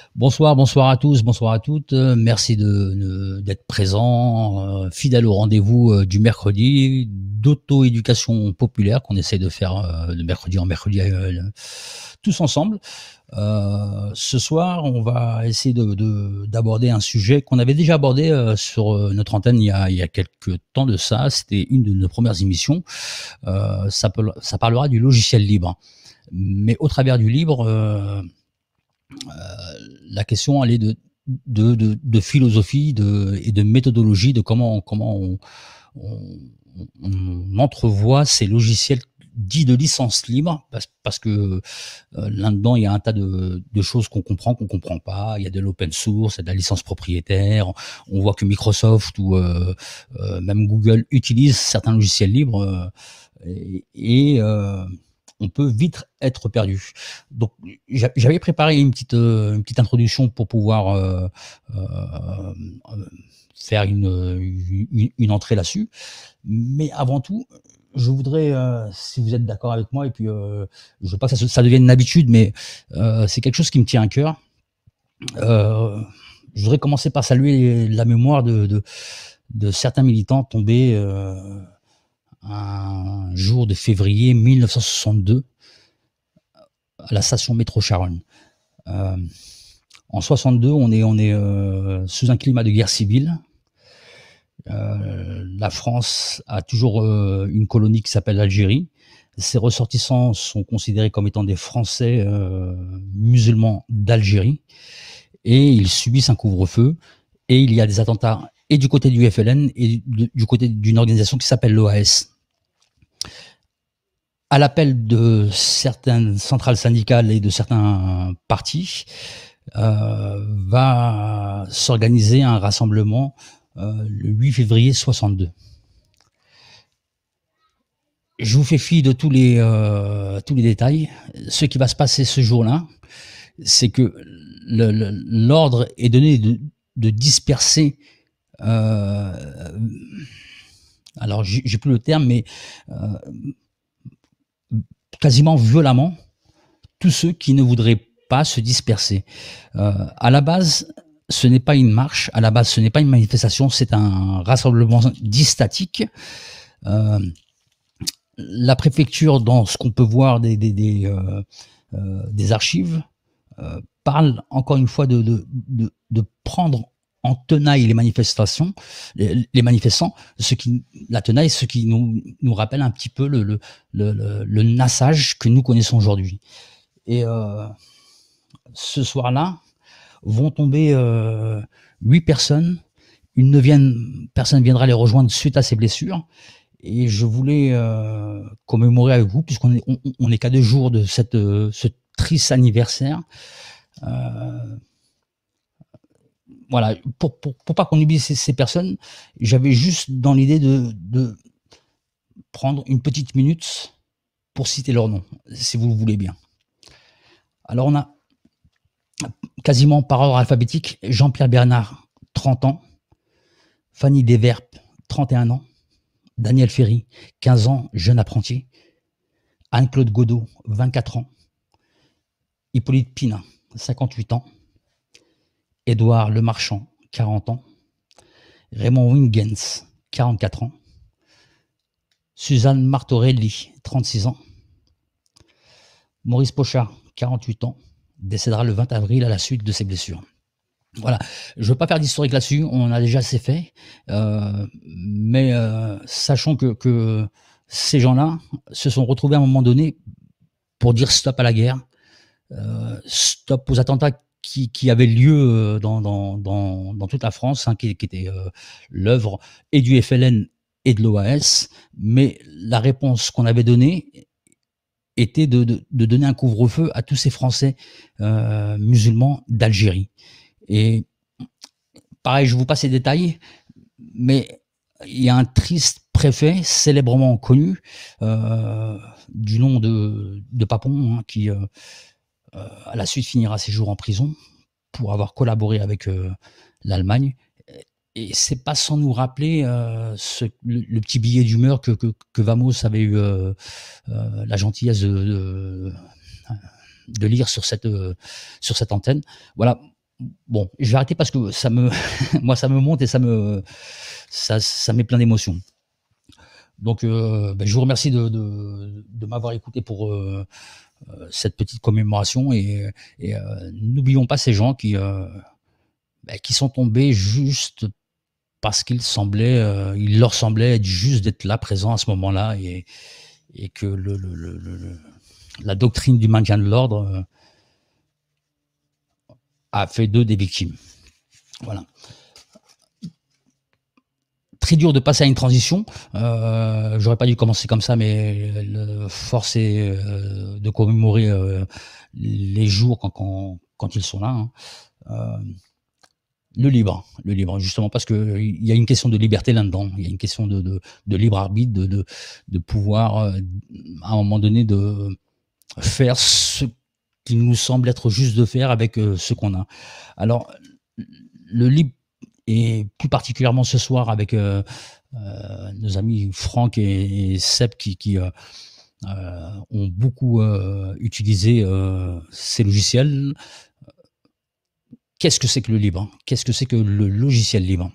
Bonsoir, bonsoir à tous, bonsoir à toutes. Merci d'être présents, fidèles au rendez-vous du mercredi d'auto-éducation populaire qu'on essaie de faire de mercredi en mercredi tous ensemble. Ce soir, on va essayer d'aborder un sujet qu'on avait déjà abordé sur notre antenne il y a quelques temps de ça. C'était une de nos premières émissions. Ça parlera du logiciel libre. Mais au travers du libre, la question elle est de philosophie et de méthodologie, de comment on entrevoit ces logiciels dits de licence libre, parce que là-dedans, il y a un tas de choses qu'on comprend pas. Il y a de l'open source, il y a de la licence propriétaire. On voit que Microsoft ou même Google utilisent certains logiciels libres et on peut vite être perdu. Donc, j'avais préparé une petite introduction pour pouvoir faire une entrée là-dessus. Mais avant tout, je voudrais, si vous êtes d'accord avec moi, et puis je veux pas que ça devienne une habitude, mais c'est quelque chose qui me tient à cœur. Je voudrais commencer par saluer la mémoire de certains militants tombés un jour de février 1962 à la station métro Charonne. En 62, on est sous un climat de guerre civile. La France a toujours une colonie qui s'appelle l'Algérie. Ses ressortissants sont considérés comme étant des Français musulmans d'Algérie, et ils subissent un couvre-feu, et il y a des attentats et du côté du FLN et du côté d'une organisation qui s'appelle l'OAS. À l'appel de certaines centrales syndicales et de certains partis, va s'organiser un rassemblement le 8 février 62. Je vous fais fi de tous les détails. Ce qui va se passer ce jour-là, c'est que l'ordre est donné de disperser, alors j'ai plus le terme, mais quasiment violemment, tous ceux qui ne voudraient pas se disperser. À la base, ce n'est pas une marche, à la base, ce n'est pas une manifestation, c'est un rassemblement dit statique. La préfecture, dans ce qu'on peut voir des archives, parle encore une fois de prendre en tenaille les manifestants, la tenaille, ce qui nous rappelle un petit peu le nassage que nous connaissons aujourd'hui. Et ce soir-là, vont tomber 8 personnes. Une 9e personne viendra les rejoindre suite à ses blessures. Et je voulais commémorer avec vous, puisqu'on est qu'à 2 jours de ce triste anniversaire. Voilà, pour pas qu'on oublie ces personnes, j'avais juste dans l'idée de prendre une petite minute pour citer leur nom, si vous le voulez bien. Alors on a quasiment par ordre alphabétique: Jean-Pierre Bernard, 30 ans, Fanny Desverpes, 31 ans, Daniel Ferry, 15 ans, jeune apprenti, Anne-Claude Godot, 24 ans, Hippolyte Pina, 58 ans, Édouard Lemarchand, 40 ans, Raymond Wingens, 44 ans, Suzanne Martorelli, 36 ans, Maurice Pochard, 48 ans, décédera le 20 avril à la suite de ses blessures. Voilà, je ne veux pas faire d'historique là-dessus, on en a déjà assez fait, mais sachons que ces gens-là se sont retrouvés à un moment donné pour dire stop à la guerre, stop aux attentats qui avaient lieu dans toute la France, hein, qui était l'œuvre et du FLN et de l'OAS, mais la réponse qu'on avait donnée était de donner un couvre-feu à tous ces Français musulmans d'Algérie. Et pareil, je vous passe les détails, mais il y a un triste préfet célèbrement connu du nom de Papon, hein, qui à la suite finira ses jours en prison pour avoir collaboré avec l'Allemagne. Et c'est pas sans nous rappeler le petit billet d'humeur que Vamos avait eu la gentillesse de lire sur cette antenne. Voilà, Bon, je vais arrêter parce que ça me moi, ça me monte et ça met plein d'émotions. Donc, je vous remercie de m'avoir écouté pour, cette petite commémoration et n'oublions pas ces gens qui sont tombés juste parce il leur semblait être juste d'être là, présent à ce moment-là et que la doctrine du maintien de l'ordre, a fait d'eux des victimes. Voilà. Très dur de passer à une transition. J'aurais pas dû commencer comme ça, mais force est de commémorer les jours quand ils sont là. Hein. Le libre, justement parce que il y a une question de liberté là-dedans. Il y a une question de libre arbitre, de pouvoir à un moment donné de faire ce qui nous semble être juste de faire avec ce qu'on a. Alors le libre, et plus particulièrement ce soir avec nos amis Franck et Seb qui ont beaucoup utilisé ces logiciels. Qu'est-ce que c'est que le libre? Qu'est-ce que c'est que le logiciel libre?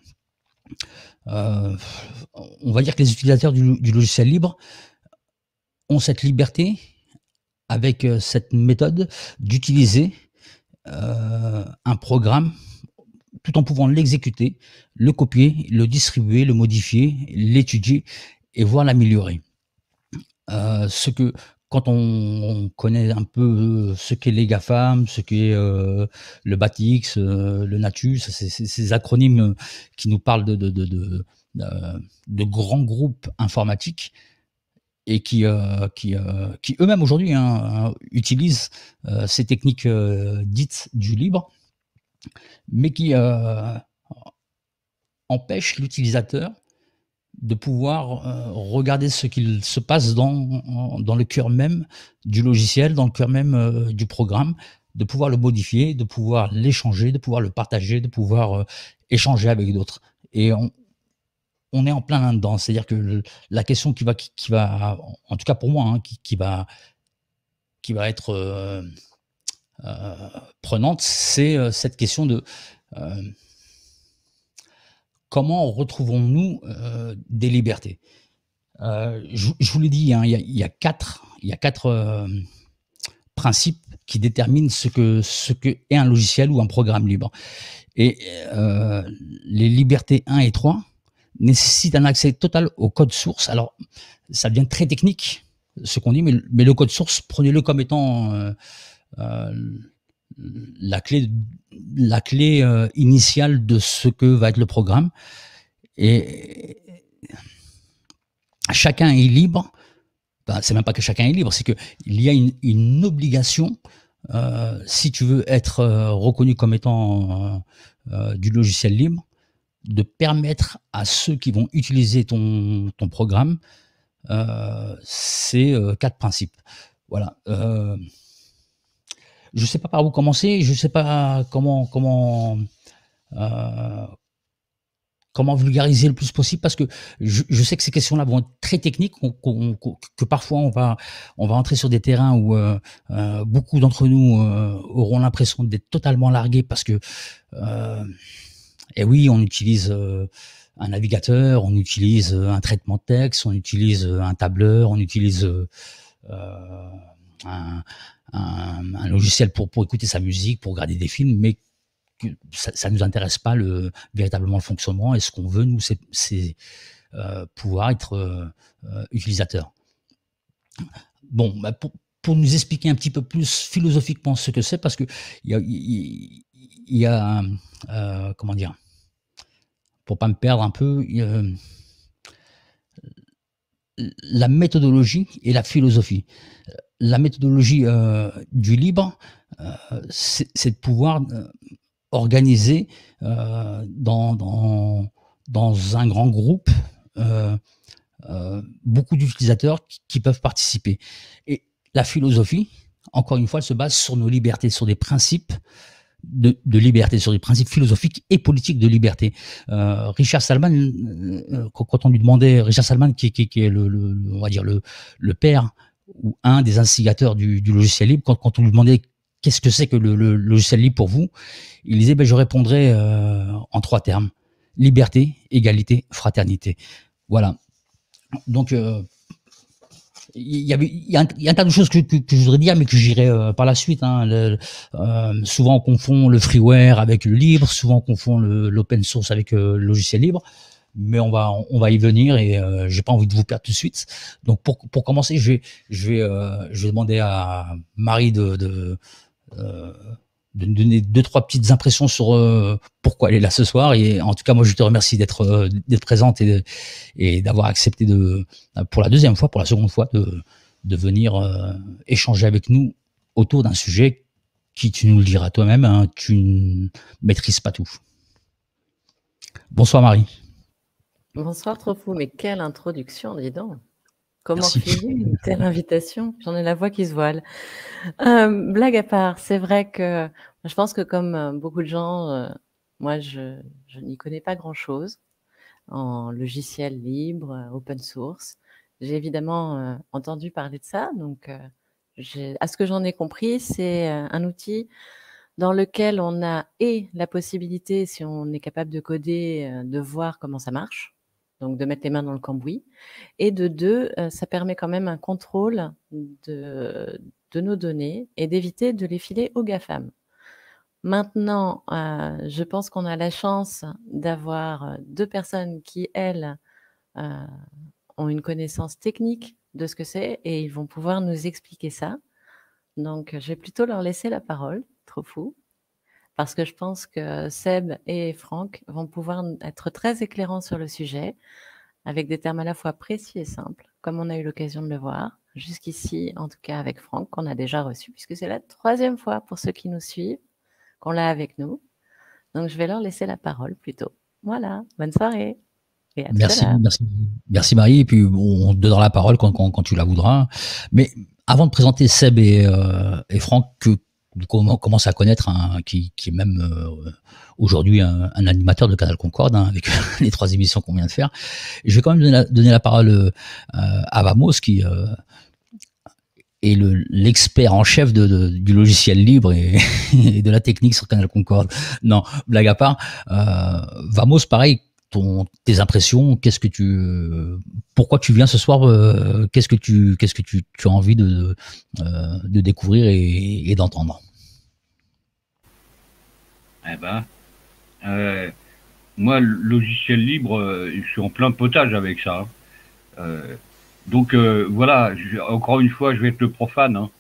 On va dire que les utilisateurs du logiciel libre ont cette liberté, avec cette méthode, d'utiliser un programme tout en pouvant l'exécuter, le copier, le distribuer, le modifier, l'étudier et voire l'améliorer. Ce que quand on connaît un peu ce qu'est les GAFAM, ce qu'est le BATX, le Natus, ces acronymes qui nous parlent de grands groupes informatiques et qui eux-mêmes aujourd'hui utilisent ces techniques dites du libre, mais qui empêchent l'utilisateur de pouvoir regarder ce qu'il se passe dans le cœur même du logiciel, dans le cœur même du programme, de pouvoir le modifier, de pouvoir l'échanger, de pouvoir le partager, de pouvoir échanger avec d'autres. Et on est en plein là-dedans. C'est-à-dire que la question qui va, en tout cas pour moi, qui va être prenante, c'est cette question de comment retrouvons-nous des libertés. Je vous l'ai dit, il y a quatre principes qui déterminent ce que est un logiciel ou un programme libre. Et les libertés 1 et 3 nécessitent un accès total au code source. Alors, ça devient très technique, ce qu'on dit, mais le code source, prenez-le comme étant la clé initiale de ce que va être le programme. Et chacun est libre. C'est même pas que chacun est libre, c'est qu'il y a une obligation, si tu veux être reconnu comme étant du logiciel libre, de permettre à ceux qui vont utiliser ton programme ces 4 principes. Voilà. Je sais pas par où commencer, je sais pas comment vulgariser le plus possible, parce que je sais que ces questions-là vont être très techniques, que parfois on va entrer sur des terrains où beaucoup d'entre nous auront l'impression d'être totalement largués parce que et oui, on utilise un navigateur, on utilise un traitement de texte, on utilise un tableur, on utilise un logiciel pour écouter sa musique, pour regarder des films, mais que ça nous intéresse pas véritablement le fonctionnement. Et ce qu'on veut, nous, c'est pouvoir être utilisateur. Bon, pour nous expliquer un petit peu plus philosophiquement ce que c'est, parce que il y a comment dire, pour pas me perdre un peu, la méthodologie et la philosophie. La méthodologie du libre, c'est de pouvoir organiser dans un grand groupe beaucoup d'utilisateurs qui peuvent participer. Et la philosophie, encore une fois, elle se base sur nos libertés, sur des principes de liberté, sur des principes philosophiques et politiques de liberté. Richard Stallman, quand on lui demandait, Richard Stallman qui est on va dire le père ou un des instigateurs du logiciel libre, quand on lui demandait qu'est-ce que c'est que le logiciel libre pour vous? Il disait, ben, je répondrais en 3 termes: liberté, égalité, fraternité. Voilà. Donc, il y a un tas de choses que je voudrais dire, mais que j'irai par la suite. Hein. Souvent, on confond le freeware avec le libre, souvent, on confond l'open source avec le logiciel libre. Mais on va y venir et j'ai pas envie de vous perdre tout de suite. Donc, pour commencer, je vais demander à Marie de nous donner 2-3 petites impressions sur pourquoi elle est là ce soir. Et en tout cas, moi, je te remercie d'être présente et d'avoir accepté pour la deuxième fois, pour la seconde fois, de venir échanger avec nous autour d'un sujet qui, tu nous le diras toi-même, hein, tu ne maîtrises pas tout. Bonsoir Marie. Bonsoir Trofou, mais quelle introduction, dis donc. Comment filer une telle invitation? J'en ai la voix qui se voile. Blague à part, c'est vrai que je pense que comme beaucoup de gens, moi je n'y connais pas grand-chose en logiciel libre, open source. J'ai évidemment entendu parler de ça, donc à ce que j'en ai compris, c'est un outil dans lequel on a la possibilité, si on est capable de coder, de voir comment ça marche, donc de mettre les mains dans le cambouis, et de 2, ça permet quand même un contrôle de nos données et d'éviter de les filer aux GAFAM. Maintenant, je pense qu'on a la chance d'avoir 2 personnes qui, elles, ont une connaissance technique de ce que c'est et ils vont pouvoir nous expliquer ça. Donc, je vais plutôt leur laisser la parole, Trofou, parce que je pense que Seb et Franck vont pouvoir être très éclairants sur le sujet, avec des termes à la fois précis et simples, comme on a eu l'occasion de le voir jusqu'ici, en tout cas avec Franck, qu'on a déjà reçu, puisque c'est la 3e fois pour ceux qui nous suivent qu'on l'a avec nous. Donc, je vais leur laisser la parole plutôt. Voilà, bonne soirée. Et à tout à l'heure. Merci Marie. Et puis, on te donnera la parole quand tu la voudras. Mais avant de présenter Seb et Franck, que on commence à connaître, qui est même aujourd'hui un animateur de Canal Concorde, hein, avec les 3 émissions qu'on vient de faire. Je vais quand même donner la parole à Vamos, qui est l'expert en chef du logiciel libre et de la technique sur Canal Concorde. Non, blague à part. Vamos, pareil, tes impressions, pourquoi tu viens ce soir, qu'est-ce que tu as envie de découvrir et d'entendre? Eh ben, moi, le logiciel libre, je suis en plein potage avec ça. Donc voilà, encore une fois, je vais être le profane. Hein.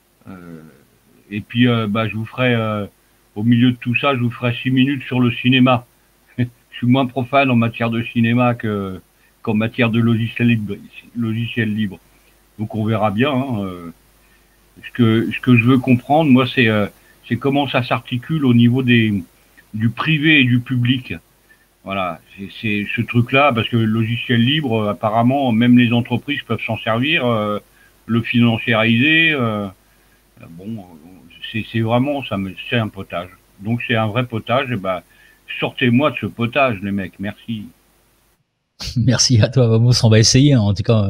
Et puis, je vous ferai, au milieu de tout ça, je vous ferai 6 minutes sur le cinéma. Je suis moins profane en matière de cinéma qu'en matière de logiciel libre. Donc on verra bien. Hein. Ce que je veux comprendre, moi, c'est comment ça s'articule au niveau du privé et du public. Voilà, c'est ce truc-là, parce que le logiciel libre, apparemment, même les entreprises peuvent s'en servir, le financiariser. Bon, c'est vraiment, c'est un potage. Donc c'est un vrai potage. Et sortez-moi de ce potage, les mecs. Merci. Merci à toi, Vamos. On va essayer. Hein. En tout cas,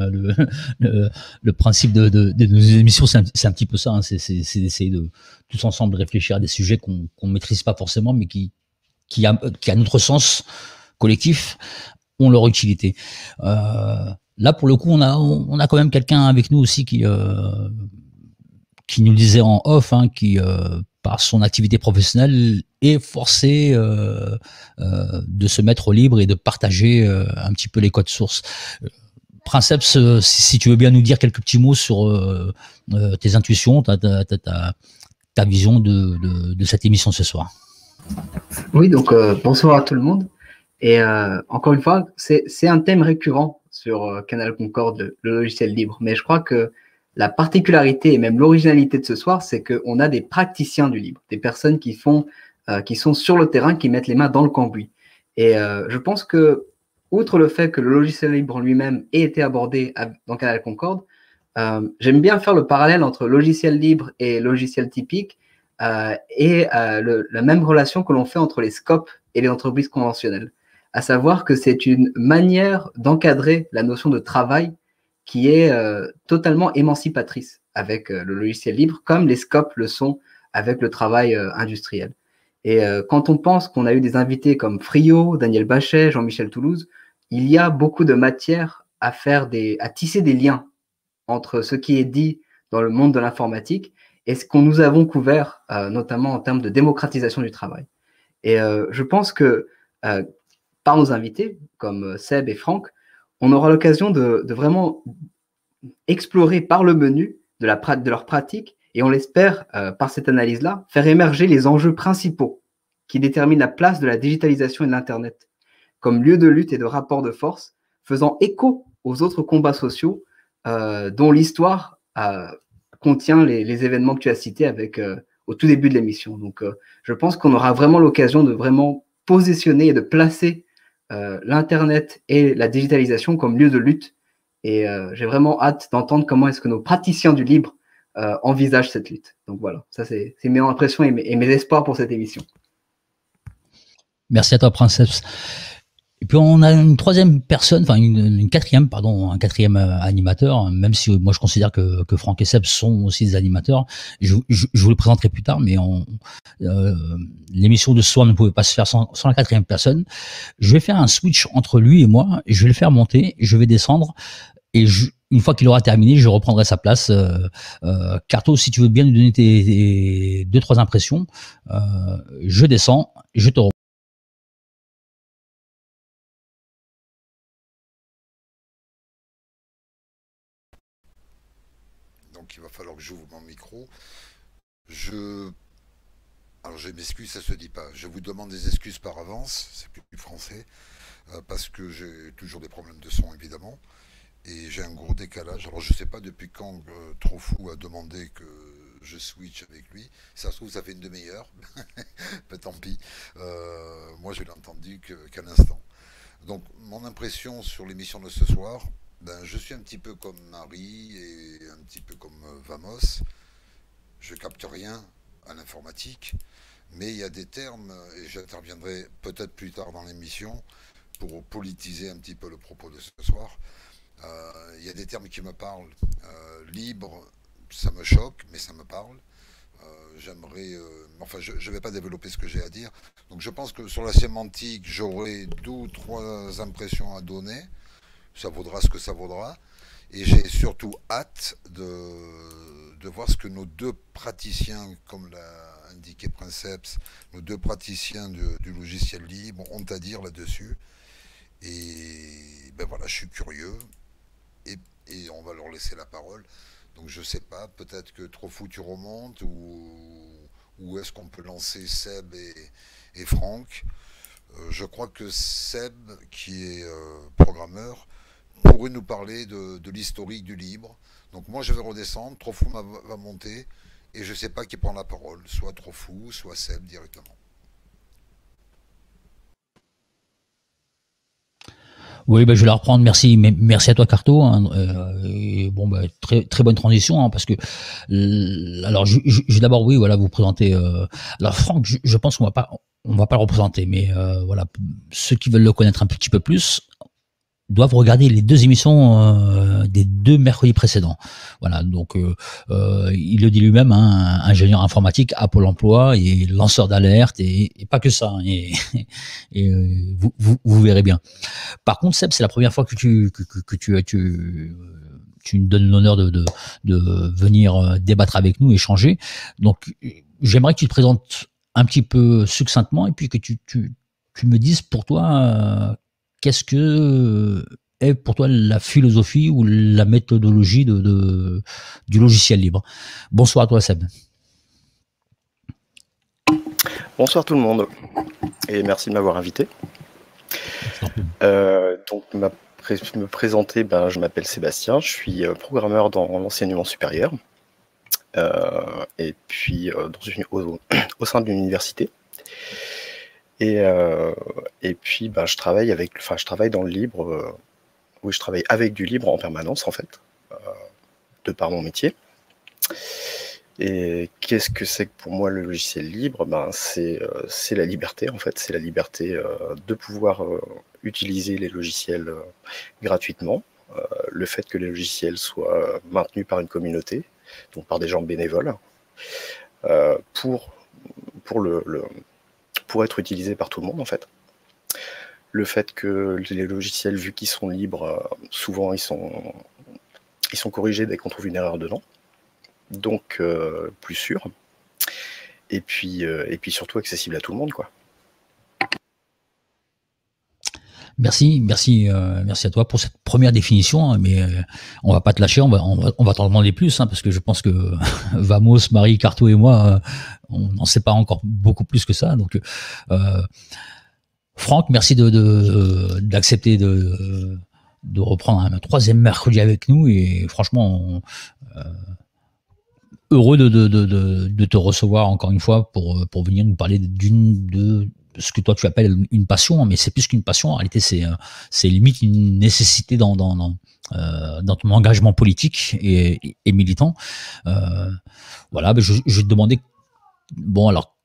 le principe de nos émissions, c'est un petit peu ça. Hein. C'est d'essayer de tous ensemble réfléchir à des sujets qu'on ne maîtrise pas forcément, mais qui à notre sens collectif ont leur utilité. Là, pour le coup, on a quand même quelqu'un avec nous aussi qui nous le disait en off, hein, qui par son activité professionnelle est forcé de se mettre au libre et de partager un petit peu les codes sources. Princeps, si tu veux bien nous dire quelques petits mots sur tes intuitions, ta vision de cette émission ce soir. Oui, donc bonsoir à tout le monde. Et encore une fois, c'est un thème récurrent sur Canal Concorde, le logiciel libre. Mais je crois que la particularité et même l'originalité de ce soir, c'est qu'on a des praticiens du libre, des personnes qui sont sur le terrain, qui mettent les mains dans le cambouis. Et je pense que, outre le fait que le logiciel libre lui-même ait été abordé dans Canal Concorde, j'aime bien faire le parallèle entre logiciel libre et logiciel typique, et la même relation que l'on fait entre les scopes et les entreprises conventionnelles, à savoir que c'est une manière d'encadrer la notion de travail qui est totalement émancipatrice avec le logiciel libre, comme les scopes le sont avec le travail industriel. Et quand on pense qu'on a eu des invités comme Friot, Daniel Bachet, Jean-Michel Toulouse, il y a beaucoup de matière à tisser des liens entre ce qui est dit dans le monde de l'informatique et ce que nous avons couvert, notamment en termes de démocratisation du travail. Et je pense que par nos invités, comme Seb et Franck, on aura l'occasion de vraiment explorer par le menu de leur pratique et on l'espère, par cette analyse-là, faire émerger les enjeux principaux qui déterminent la place de la digitalisation et de l'Internet comme lieu de lutte et de rapport de force, faisant écho aux autres combats sociaux dont l'histoire contient les événements que tu as cités au tout début de l'émission. Donc, je pense qu'on aura vraiment l'occasion de vraiment positionner et de placer l'Internet et la digitalisation comme lieu de lutte. Et j'ai vraiment hâte d'entendre comment est-ce que nos praticiens du libre envisagent cette lutte. Donc voilà, ça c'est mes impressions et mes espoirs pour cette émission. Merci à toi, Princesse. Et puis on a une troisième personne, enfin un quatrième animateur, même si moi je considère que Franck et Seb sont aussi des animateurs. Je vous le présenterai plus tard, mais l'émission de ce soir ne pouvait pas se faire sans la quatrième personne. Je vais faire un switch entre lui et moi, je vais le faire monter, je vais descendre, et une fois qu'il aura terminé, je reprendrai sa place. Carto, si tu veux bien nous donner tes 2-3 impressions, je descends, je te reprends. Donc il va falloir que j'ouvre mon micro. Alors je m'excuse, ça se dit pas. Je vous demande des excuses par avance, c'est plus français, parce que j'ai toujours des problèmes de son évidemment, et j'ai un gros décalage. Alors je sais pas depuis quand Trofou a demandé que je switch avec lui. Ça se trouve ça fait une demi-heure, mais tant pis. Moi je l'ai entendu qu'à l'instant. Donc mon impression sur l'émission de ce soir. Je suis un petit peu comme Marie et un petit peu comme Vamos. Je capte rien à l'informatique, mais il y a des termes, et j'interviendrai peut-être plus tard dans l'émission pour politiser un petit peu le propos de ce soir. Il y a des termes qui me parlent. Libre, ça me choque, mais ça me parle. J'aimerais... enfin, je ne vais pas développer ce que j'ai à dire. Donc je pense que sur la sémantique, j'aurai 2 ou 3 impressions à donner. Ça vaudra ce que ça vaudra. Et j'ai surtout hâte de voir ce que nos 2 praticiens, comme l'a indiqué Princeps, nos 2 praticiens du logiciel libre ont à dire là-dessus. Et ben voilà, je suis curieux. Et on va leur laisser la parole. Donc je sais pas, peut-être que Trofou tu remontes, ou est-ce qu'on peut lancer Seb et Franck. Je crois que Seb, qui est programmeur, pourrait nous parler de l'historique du libre. Donc moi je vais redescendre, Trofou va monter, et je ne sais pas qui prend la parole, soit Trofou, soit Seb directement. Oui, je vais la reprendre. Merci à toi, Carto. Et bon, très très bonne transition, parce que alors je vais d'abord vous présenter. Alors Franck, je pense qu'on va pas le représenter, mais voilà, ceux qui veulent le connaître un petit peu plus doivent regarder les 2 émissions des 2 mercredis précédents. Voilà, donc il le dit lui-même, ingénieur informatique à Pôle emploi et lanceur d'alerte, et pas que ça, et vous verrez bien. Par contre, Seb, c'est la première fois que tu nous donnes l'honneur de venir débattre avec nous, échanger. Donc j'aimerais que tu te présentes un petit peu succinctement, et puis que tu me dises pour toi qu'est-ce que est pour toi la philosophie ou la méthodologie du logiciel libre. Bonsoir à toi, Seb. Bonsoir tout le monde, et merci de m'avoir invité. Donc, me présenter, je m'appelle Sébastien, je suis programmeur dans l'enseignement supérieur, et puis au sein d'une université. Et puis je travaille dans le libre, oui, je travaille avec du libre en permanence en fait, de par mon métier. Et qu'est-ce que c'est que pour moi le logiciel libre? C'est la liberté en fait, c'est la liberté de pouvoir utiliser les logiciels gratuitement, le fait que les logiciels soient maintenus par une communauté, donc par des gens bénévoles. pour être utilisé par tout le monde, en fait. Le fait que les logiciels, vu qu'ils sont libres, souvent ils sont corrigés dès qu'on trouve une erreur dedans, donc plus sûr, et puis surtout accessible à tout le monde, quoi. Merci à toi pour cette première définition, hein, mais on va pas te lâcher, on va t'en demander plus, hein, parce que je pense que Vamos, Marie, Carto et moi, on n'en sait pas encore beaucoup plus que ça. Donc, Franck, merci d'accepter de reprendre un troisième mercredi avec nous, et franchement, heureux de te recevoir encore une fois pour venir nous parler de ce que toi tu appelles une passion, mais c'est plus qu'une passion. En réalité, c'est limite une nécessité dans ton engagement politique et militant. Voilà, je vais te demander, bon alors,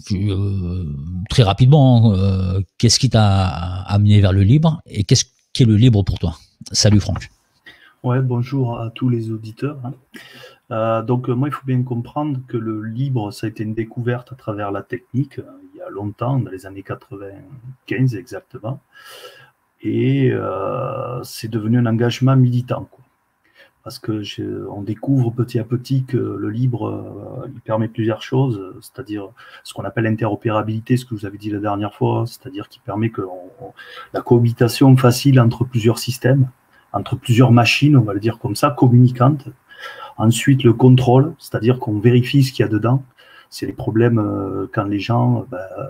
très rapidement, qu'est-ce qui t'a amené vers le libre et qu'est-ce qu'est le libre pour toi? Salut Franck. Ouais, bonjour à tous les auditeurs. Donc moi, il faut bien comprendre que le libre, ça a été une découverte à travers la technique, il y a longtemps, dans les années 95 exactement, et c'est devenu un engagement militant, quoi. Parce que on découvre petit à petit que le libre, il permet plusieurs choses, c'est-à-dire ce qu'on appelle l'interopérabilité, ce que vous avez dit la dernière fois, c'est-à-dire qu'il permet que la cohabitation facile entre plusieurs systèmes, entre plusieurs machines, on va le dire comme ça, communicantes. Ensuite, le contrôle, c'est-à-dire qu'on vérifie ce qu'il y a dedans. C'est les problèmes quand les gens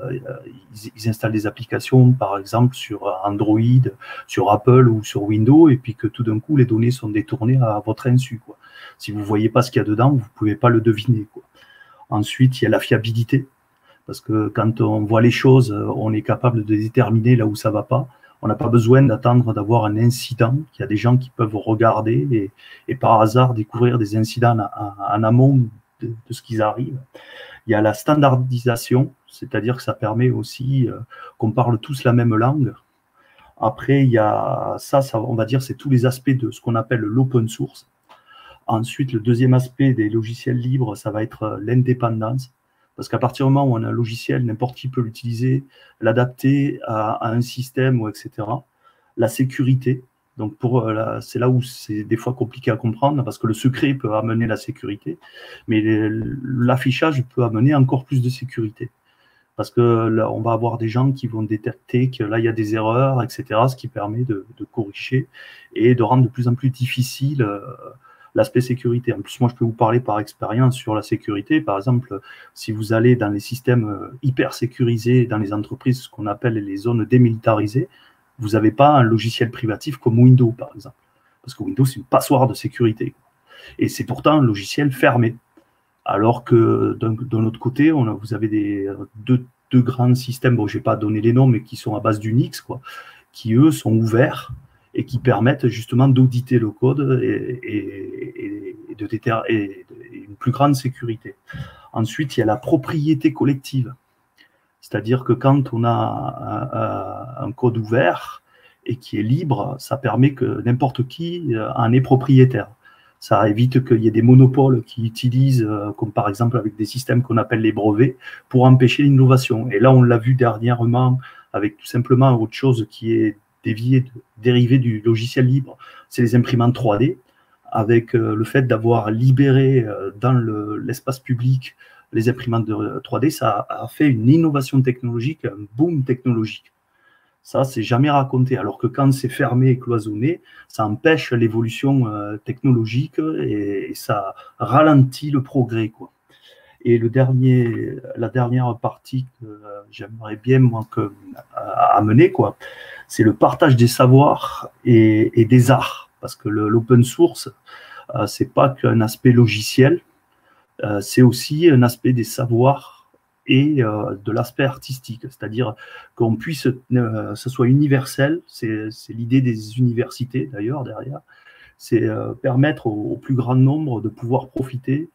ils installent des applications, par exemple, sur Android, sur Apple ou sur Windows, et puis que tout d'un coup, les données sont détournées à votre insu, quoi. Si vous ne voyez pas ce qu'il y a dedans, vous ne pouvez pas le deviner, quoi. Ensuite, il y a la fiabilité, parce que quand on voit les choses, on est capable de déterminer là où ça ne va pas. On n'a pas besoin d'attendre d'avoir un incident. Il y a des gens qui peuvent regarder et par hasard découvrir des incidents en amont de ce qui arrive. Il y a la standardisation, c'est-à-dire que ça permet aussi qu'on parle tous la même langue. Après, il y a ça, on va dire, c'est tous les aspects de ce qu'on appelle l'open source. Ensuite, le deuxième aspect des logiciels libres, ça va être l'indépendance. Parce qu'à partir du moment où on a un logiciel, n'importe qui peut l'utiliser, l'adapter à un système, etc. La sécurité, donc c'est là où c'est des fois compliqué à comprendre, parce que le secret peut amener la sécurité, mais l'affichage peut amener encore plus de sécurité. Parce que là, on va avoir des gens qui vont détecter que là, il y a des erreurs, etc., ce qui permet de corriger et de rendre de plus en plus difficile l'aspect sécurité. En plus, moi, je peux vous parler par expérience sur la sécurité. Par exemple, si vous allez dans les systèmes hyper sécurisés, dans les entreprises, ce qu'on appelle les zones démilitarisées, vous n'avez pas un logiciel privatif comme Windows, par exemple. Parce que Windows, c'est une passoire de sécurité. Et c'est pourtant un logiciel fermé. Alors que d'un autre côté, vous avez deux grands systèmes, bon, je ne vais pas donner les noms, mais qui sont à base d'Unix, quoi, qui, eux, sont ouverts et qui permettent justement d'auditer le code et une plus grande sécurité. Ensuite, il y a la propriété collective. C'est-à-dire que quand on a un code ouvert et qui est libre, ça permet que n'importe qui en est propriétaire. Ça évite qu'il y ait des monopoles qui utilisent, comme par exemple avec des systèmes qu'on appelle les brevets, pour empêcher l'innovation. Et là, on l'a vu dernièrement avec tout simplement autre chose qui est dérivé du logiciel libre, c'est les imprimantes 3D, avec le fait d'avoir libéré dans l'espace public les imprimantes de 3D, ça a fait une innovation technologique, un boom technologique. Ça, c'est jamais raconté, alors que quand c'est fermé et cloisonné, ça empêche l'évolution technologique et ça ralentit le progrès, quoi. Et la dernière partie que j'aimerais bien moi amener, quoi, c'est le partage des savoirs et des arts, parce que l'open source, c'est pas qu'un aspect logiciel, c'est aussi un aspect des savoirs et de l'aspect artistique, c'est-à-dire qu'on puisse, ce soit universel, c'est l'idée des universités d'ailleurs derrière, c'est permettre au plus grand nombre de pouvoir profiter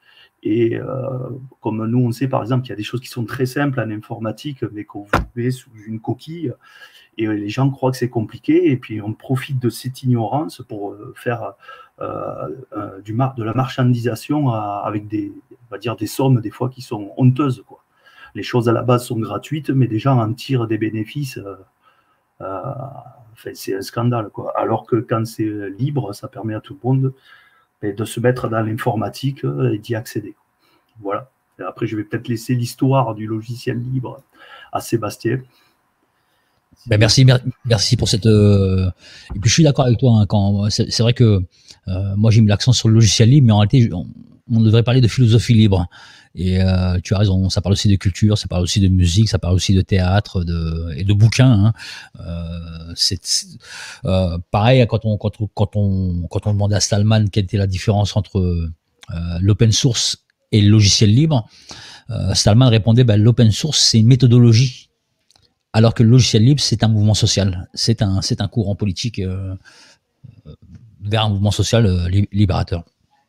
Et comme nous, on sait par exemple qu'il y a des choses qui sont très simples en informatique, mais qu'on vous met sous une coquille, et les gens croient que c'est compliqué, et puis on profite de cette ignorance pour faire de la marchandisation avec on va dire des sommes des fois qui sont honteuses, quoi. Les choses à la base sont gratuites, mais des gens en tirent des bénéfices. Enfin, c'est un scandale, quoi. Alors que quand c'est libre, ça permet à tout le monde de se mettre dans l'informatique et d'y accéder. Voilà. Et après, je vais peut-être laisser l'histoire du logiciel libre à Sébastien. Ben merci pour cette. Et puis je suis d'accord avec toi. Hein, c'est vrai que moi j'ai mis l'accent sur le logiciel libre, mais en réalité on devrait parler de philosophie libre. Et tu as raison, ça parle aussi de culture, ça parle aussi de musique, ça parle aussi de théâtre et de bouquins. Hein. Pareil quand on demandait à Stallman quelle était la différence entre l'open source et le logiciel libre, Stallman répondait l'open source c'est une méthodologie. Alors que le logiciel libre, c'est un mouvement social, c'est un courant politique vers un mouvement social libérateur.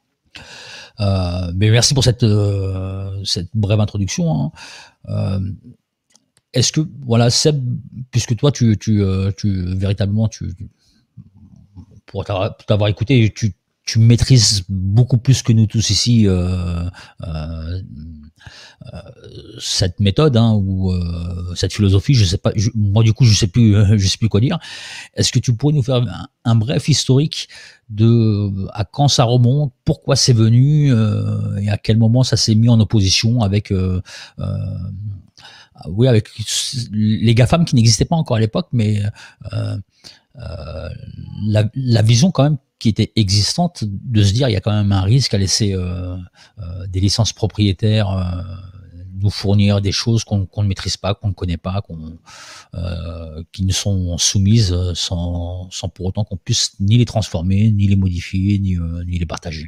Mais merci pour cette brève introduction. Hein. Est-ce que, voilà, Seb, puisque toi, tu véritablement, pour t'avoir écouté, tu maîtrises beaucoup plus que nous tous ici cette méthode ou cette philosophie. Je sais pas. Moi, du coup, je sais plus quoi dire. Est-ce que tu pourrais nous faire un bref historique de à quand ça remonte, pourquoi c'est venu et à quel moment ça s'est mis en opposition avec avec les GAFAM qui n'existaient pas encore à l'époque, mais la vision quand même qui était existante de se dire il y a quand même un risque à laisser des licences propriétaires nous fournir des choses qu'on ne maîtrise pas, qu'on ne connaît pas, qui nous sont soumises sans pour autant qu'on puisse ni les transformer, ni les modifier, ni les partager.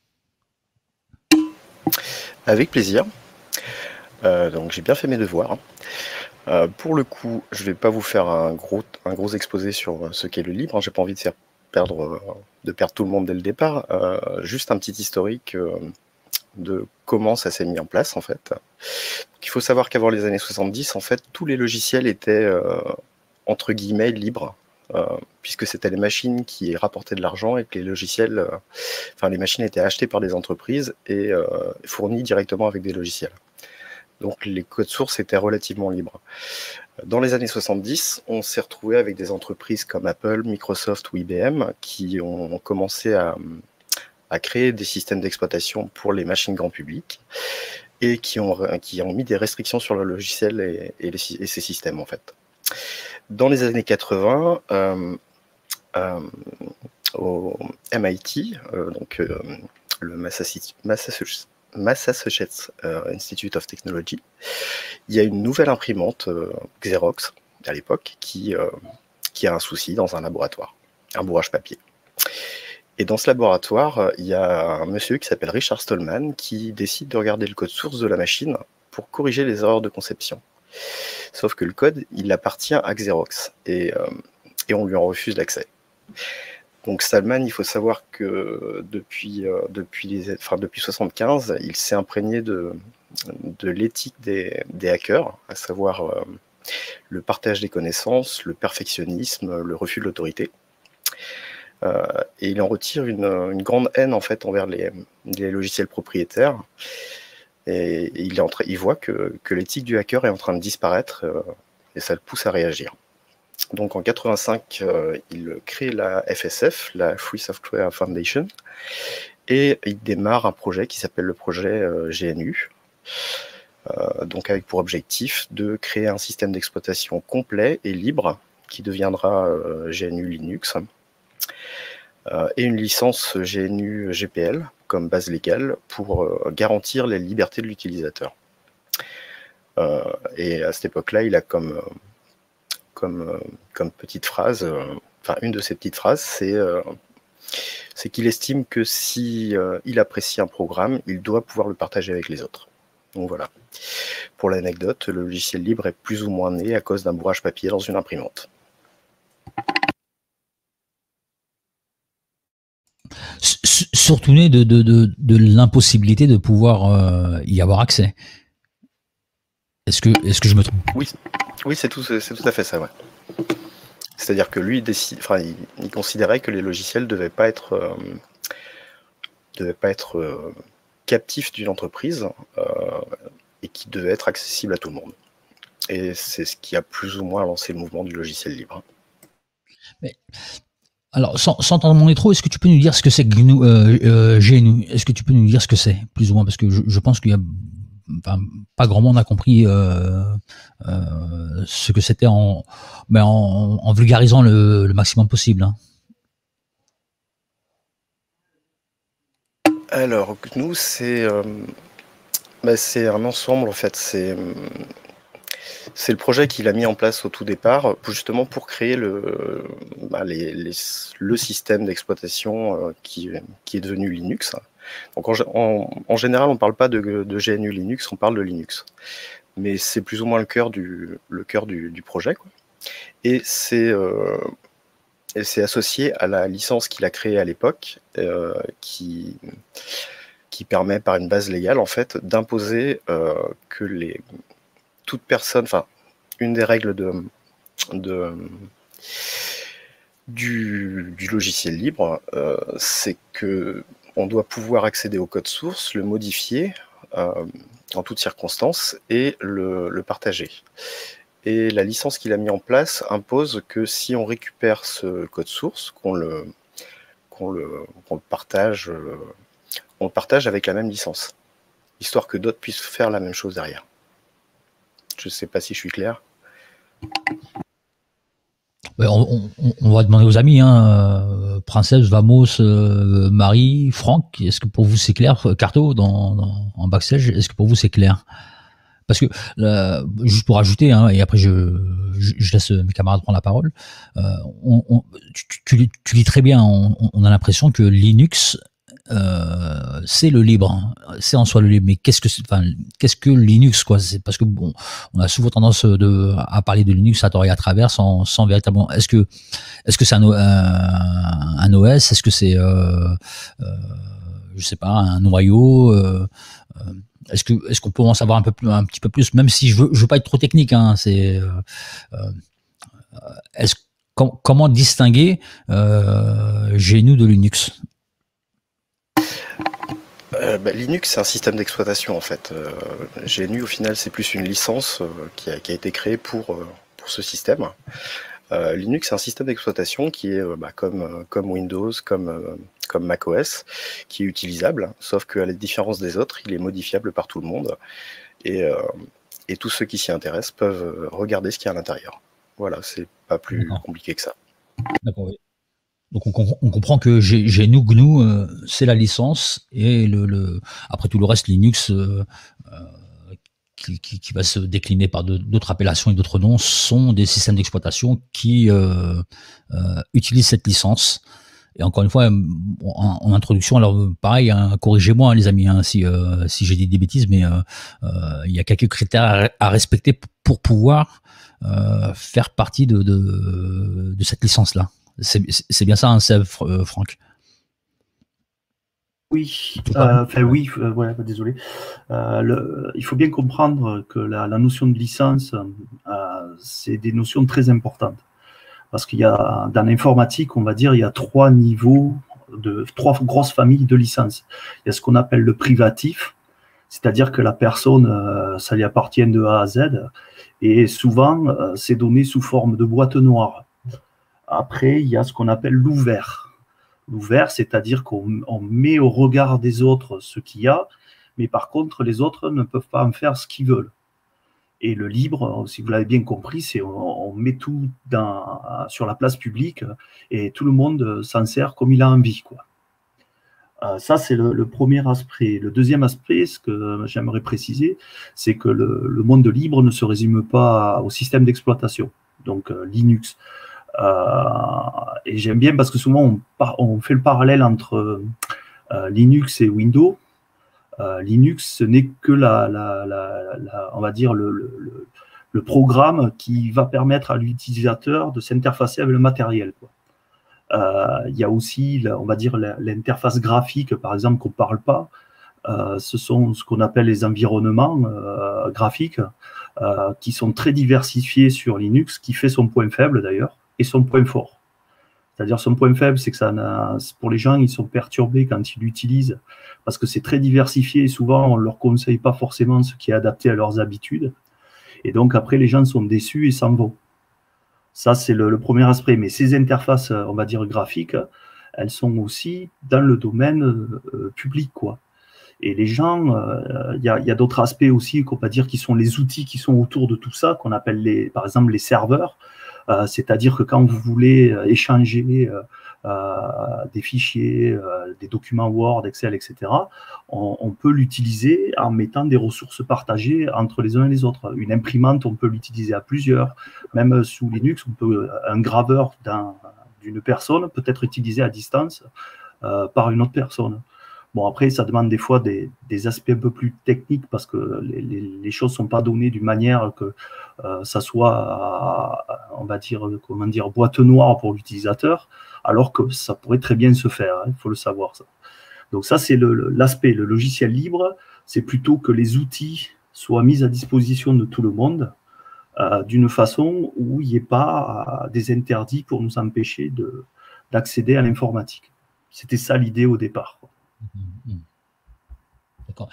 Avec plaisir. Donc j'ai bien fait mes devoirs. Pour le coup, je vais pas vous faire un gros exposé sur ce qu'est le libre. J'ai pas envie de perdre tout le monde dès le départ. Juste un petit historique de comment ça s'est mis en place en fait. Il faut savoir qu'avant les années 70, en fait, tous les logiciels étaient entre guillemets libres, puisque c'était les machines qui rapportaient de l'argent et que les logiciels, les machines étaient achetées par des entreprises et fournies directement avec des logiciels. Donc les codes sources étaient relativement libres. Dans les années 70, on s'est retrouvé avec des entreprises comme Apple, Microsoft ou IBM qui ont commencé à créer des systèmes d'exploitation pour les machines grand public et qui ont mis des restrictions sur le logiciel et ces systèmes en fait. Dans les années 80, au MIT, le Massachusetts Institute of Technology, il y a une nouvelle imprimante Xerox à l'époque qui a un souci dans un laboratoire, un bourrage papier. Et dans ce laboratoire, il y a un monsieur qui s'appelle Richard Stallman qui décide de regarder le code source de la machine pour corriger les erreurs de conception. Sauf que le code, il appartient à Xerox et on lui en refuse l'accès. Donc Stallman, il faut savoir que depuis 75, il s'est imprégné de l'éthique des hackers, à savoir le partage des connaissances, le perfectionnisme, le refus de l'autorité. Et il en retire une grande haine en fait envers les logiciels propriétaires. Et il voit que l'éthique du hacker est en train de disparaître et ça le pousse à réagir. Donc en 85, il crée la FSF, la Free Software Foundation, et il démarre un projet qui s'appelle le projet GNU, donc avec pour objectif de créer un système d'exploitation complet et libre qui deviendra GNU Linux, et une licence GNU GPL comme base légale pour garantir les libertés de l'utilisateur. Et à cette époque-là, il a comme petite phrase, une de ces petites phrases, c'est qu'il estime que si il apprécie un programme, il doit pouvoir le partager avec les autres. Donc voilà. Pour l'anecdote, le logiciel libre est plus ou moins né à cause d'un bourrage papier dans une imprimante. Surtout né de l'impossibilité de pouvoir y avoir accès. Est-ce que je me trompe? Oui, c'est tout à fait ça, ouais. C'est-à-dire que lui, il considérait que les logiciels ne devaient pas être captifs d'une entreprise et qui devaient être accessibles à tout le monde. Et c'est ce qui a plus ou moins lancé le mouvement du logiciel libre. Mais, alors, sans t'en demander trop, est-ce que tu peux nous dire ce que c'est GNU? Est-ce que tu peux nous dire ce que c'est, plus ou moins? Parce que je pense qu'il y a pas grand monde a compris ce que c'était en vulgarisant le maximum possible. Hein. Alors, GNU, c'est un ensemble, en fait. C'est le projet qu'il a mis en place au tout départ, justement pour créer le système d'exploitation qui est devenu Linux. Donc en général, on ne parle pas de GNU Linux, on parle de Linux. Mais c'est plus ou moins le cœur du projet, quoi. Et c'est associé à la licence qu'il a créée à l'époque, qui permet par une base légale, en fait, d'imposer que toute personne, enfin, une des règles du logiciel libre, c'est que on doit pouvoir accéder au code source, le modifier en toutes circonstances et le partager. Et la licence qu'il a mis en place impose que si on récupère ce code source, qu'on le partage, on le partage avec la même licence, histoire que d'autres puissent faire la même chose derrière. Je ne sais pas si je suis clair. On va demander aux amis, hein, Princesse, Vamos, Marie, Franck, est-ce que pour vous c'est clair? Carto, en backstage, est-ce que pour vous c'est clair? Parce que, juste pour ajouter, hein, et après je laisse mes camarades prendre la parole, tu lis très bien, on a l'impression que Linux, c'est le libre, c'est en soi le libre, mais qu'est-ce que Linux, quoi? C'est parce que bon, on a souvent tendance à parler de Linux à tort et à travers sans véritablement. Est-ce que c'est un OS? Est-ce que c'est je sais pas, un noyau? Est-ce qu'on peut en savoir un petit peu plus, même si je veux pas être trop technique, hein, comment distinguer GNU de Linux? Linux, c'est un système d'exploitation, en fait. GNU, au final, c'est plus une licence qui a été créée pour ce système. Linux, c'est un système d'exploitation qui est comme Windows, comme macOS, qui est utilisable, sauf qu'à la différence des autres, il est modifiable par tout le monde. Et tous ceux qui s'y intéressent peuvent regarder ce qu'il y a à l'intérieur. Voilà, c'est pas plus compliqué que ça. D'accord, oui. Donc on comprend que GNU, c'est la licence, et après tout le reste, Linux, qui va se décliner par d'autres appellations et d'autres noms, sont des systèmes d'exploitation qui utilisent cette licence. Et encore une fois, en introduction, alors pareil, hein, corrigez-moi, hein, les amis, hein, si j'ai dit des bêtises, mais il y a quelques critères à respecter pour pouvoir faire partie de cette licence-là. C'est bien ça, hein, Franck? Oui, désolé. Il faut bien comprendre que la notion de licence, c'est des notions très importantes. Parce qu'il y a, dans l'informatique, on va dire, il y a trois grosses familles de licences. Il y a ce qu'on appelle le privatif, c'est-à-dire que la personne, ça lui appartient de A à Z, et souvent, c'est donné sous forme de boîte noire. Après, il y a ce qu'on appelle l'ouvert. L'ouvert, c'est-à-dire qu'on met au regard des autres ce qu'il y a, mais par contre, les autres ne peuvent pas en faire ce qu'ils veulent. Et le libre, si vous l'avez bien compris, c'est on met tout sur la place publique et tout le monde s'en sert comme il a envie, quoi. Ça, c'est le premier aspect. Le deuxième aspect, ce que j'aimerais préciser, c'est que le monde libre ne se résume pas au système d'exploitation, donc Linux. Et j'aime bien parce que souvent on fait le parallèle entre Linux et Windows. Linux, ce n'est que on va dire le programme qui va permettre à l'utilisateur de s'interfacer avec le matériel, quoi. Il y a aussi, on va dire, l'interface graphique, par exemple, qu'on ne parle pas. Ce sont ce qu'on appelle les environnements graphiques qui sont très diversifiés sur Linux, qui fait son point faible d'ailleurs, et son point fort. C'est-à-dire son point faible, c'est que pour les gens, ils sont perturbés quand ils l'utilisent, parce que c'est très diversifié, et souvent on ne leur conseille pas forcément ce qui est adapté à leurs habitudes. Et donc après, les gens sont déçus et s'en vont. Ça, c'est le premier aspect. Mais ces interfaces, on va dire, graphiques, elles sont aussi dans le domaine public, quoi. Et les gens, il y a d'autres aspects aussi, qu'on va dire, qui sont les outils qui sont autour de tout ça, qu'on appelle, par exemple, les serveurs. C'est-à-dire que quand vous voulez échanger des fichiers, des documents Word, Excel, etc., on peut l'utiliser en mettant des ressources partagées entre les uns et les autres. Une imprimante, on peut l'utiliser à plusieurs. Même sous Linux, un graveur d'une personne peut être utilisé à distance par une autre personne. Bon, après, ça demande des fois des aspects un peu plus techniques parce que les choses ne sont pas données d'une manière que ça soit, on va dire, boîte noire pour l'utilisateur, alors que ça pourrait très bien se faire, il faut le savoir. Ça. Donc ça, c'est l'aspect. Le logiciel libre, c'est plutôt que les outils soient mis à disposition de tout le monde d'une façon où il n'y ait pas des interdits pour nous empêcher d'accéder à l'informatique. C'était ça l'idée au départ. D'accord.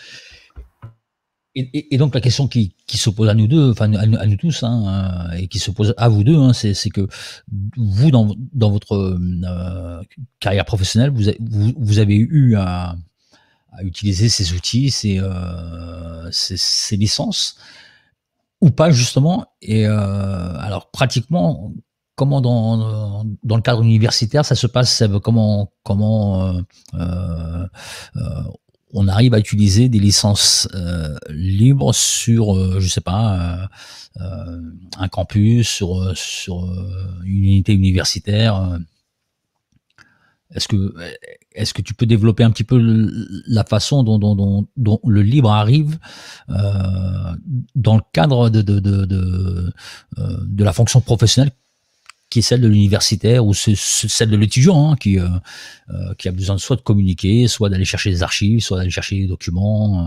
Et donc la question qui se pose à nous deux, enfin à nous tous, hein, et qui se pose à vous deux, hein, c'est que vous dans votre carrière professionnelle, vous avez eu à utiliser ces outils, ces licences, ou pas justement. Et alors pratiquement, comment dans le cadre universitaire ça se passe, comment on arrive à utiliser des licences libres sur, je sais pas, un campus, sur une unité universitaire. Est-ce que tu peux développer un petit peu la façon dont le libre arrive dans le cadre de la fonction professionnelle qui est celle de l'universitaire ou c'est celle de l'étudiant, hein, qui a besoin soit de communiquer, soit d'aller chercher des archives, soit d'aller chercher des documents,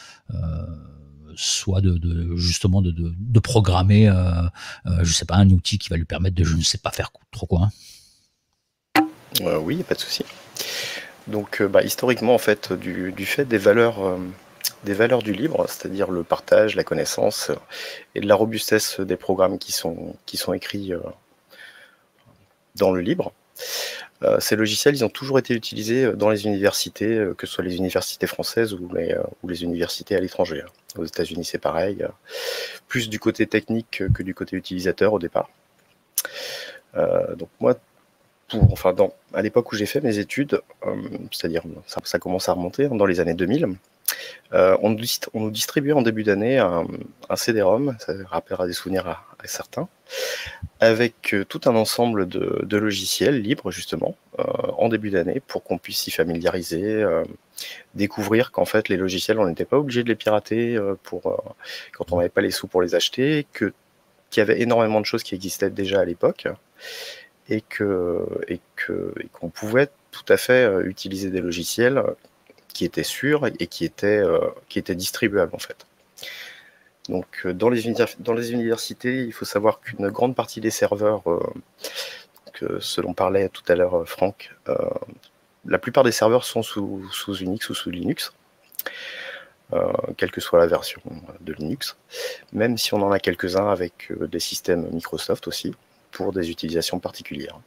soit justement de programmer, je sais pas, un outil qui va lui permettre de je ne sais pas faire trop quoi. Oui, pas de souci. Donc, historiquement, en fait, du fait des valeurs du libre, c'est-à-dire le partage, la connaissance et de la robustesse des programmes qui sont écrits dans le libre. Ces logiciels, ils ont toujours été utilisés dans les universités, que ce soit les universités françaises ou les universités à l'étranger. Aux États-Unis, c'est pareil, plus du côté technique que du côté utilisateur au départ. Donc moi, à l'époque où j'ai fait mes études, c'est-à-dire ça commence à remonter dans les années 2000, on nous distribuait en début d'année un CD-ROM, ça rappellera des souvenirs à certains, avec tout un ensemble de logiciels libres justement en début d'année pour qu'on puisse s'y familiariser, découvrir qu'en fait les logiciels on n'était pas obligé de les pirater quand on n'avait pas les sous pour les acheter, qu'il y avait énormément de choses qui existaient déjà à l'époque et qu'on pouvait tout à fait utiliser des logiciels qui étaient sûrs et qui étaient distribuables en fait. Donc dans les universités, il faut savoir qu'une grande partie des serveurs, ce dont parlait tout à l'heure Franck, la plupart des serveurs sont sous Unix ou sous Linux, quelle que soit la version de Linux, même si on en a quelques-uns avec des systèmes Microsoft aussi, pour des utilisations particulières.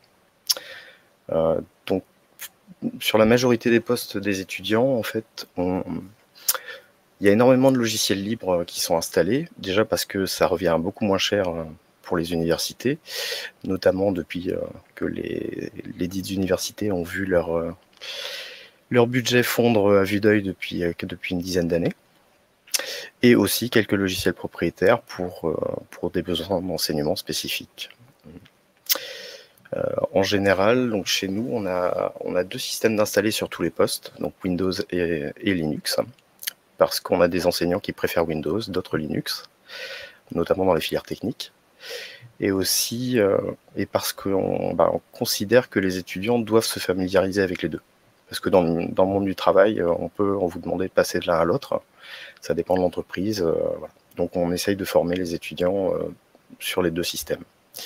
Donc sur la majorité des postes des étudiants, en fait, il y a énormément de logiciels libres qui sont installés, déjà parce que ça revient beaucoup moins cher pour les universités, notamment depuis que les dites universités ont vu leur budget fondre à vue d'œil depuis une dizaine d'années, et aussi quelques logiciels propriétaires pour des besoins d'enseignement spécifiques. En général, donc chez nous, on a deux systèmes d'installés sur tous les postes, donc Windows et Linux, parce qu'on a des enseignants qui préfèrent Windows, d'autres Linux, notamment dans les filières techniques. et aussi et parce qu'on on considère que les étudiants doivent se familiariser avec les deux. Parce que dans le monde du travail, on vous demander de passer de l'un à l'autre. Ça dépend de l'entreprise. Voilà. Donc on essaye de former les étudiants sur les deux systèmes.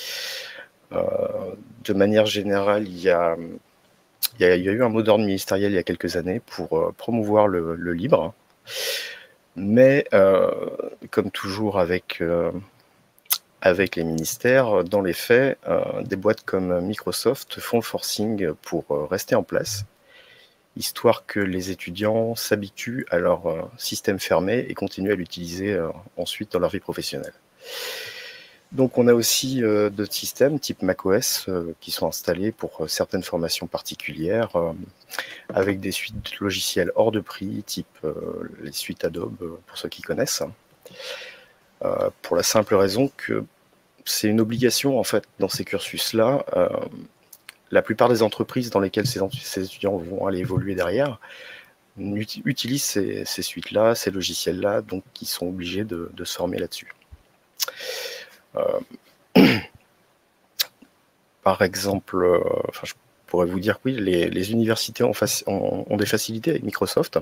De manière générale, il y a eu un mot d'ordre ministériel il y a quelques années pour promouvoir le libre. Mais comme toujours avec les ministères, dans les faits, des boîtes comme Microsoft font le forcing pour rester en place, histoire que les étudiants s'habituent à leur système fermé et continuent à l'utiliser ensuite dans leur vie professionnelle. Donc on a aussi d'autres systèmes type macOS qui sont installés pour certaines formations particulières avec des suites logicielles hors de prix type les suites Adobe pour ceux qui connaissent, pour la simple raison que c'est une obligation en fait dans ces cursus-là. La plupart des entreprises dans lesquelles ces étudiants vont aller évoluer derrière utilisent ces suites-là, ces logiciels-là, donc ils sont obligés de se former là-dessus. Par exemple, je pourrais vous dire que oui, les universités ont des facilités avec Microsoft,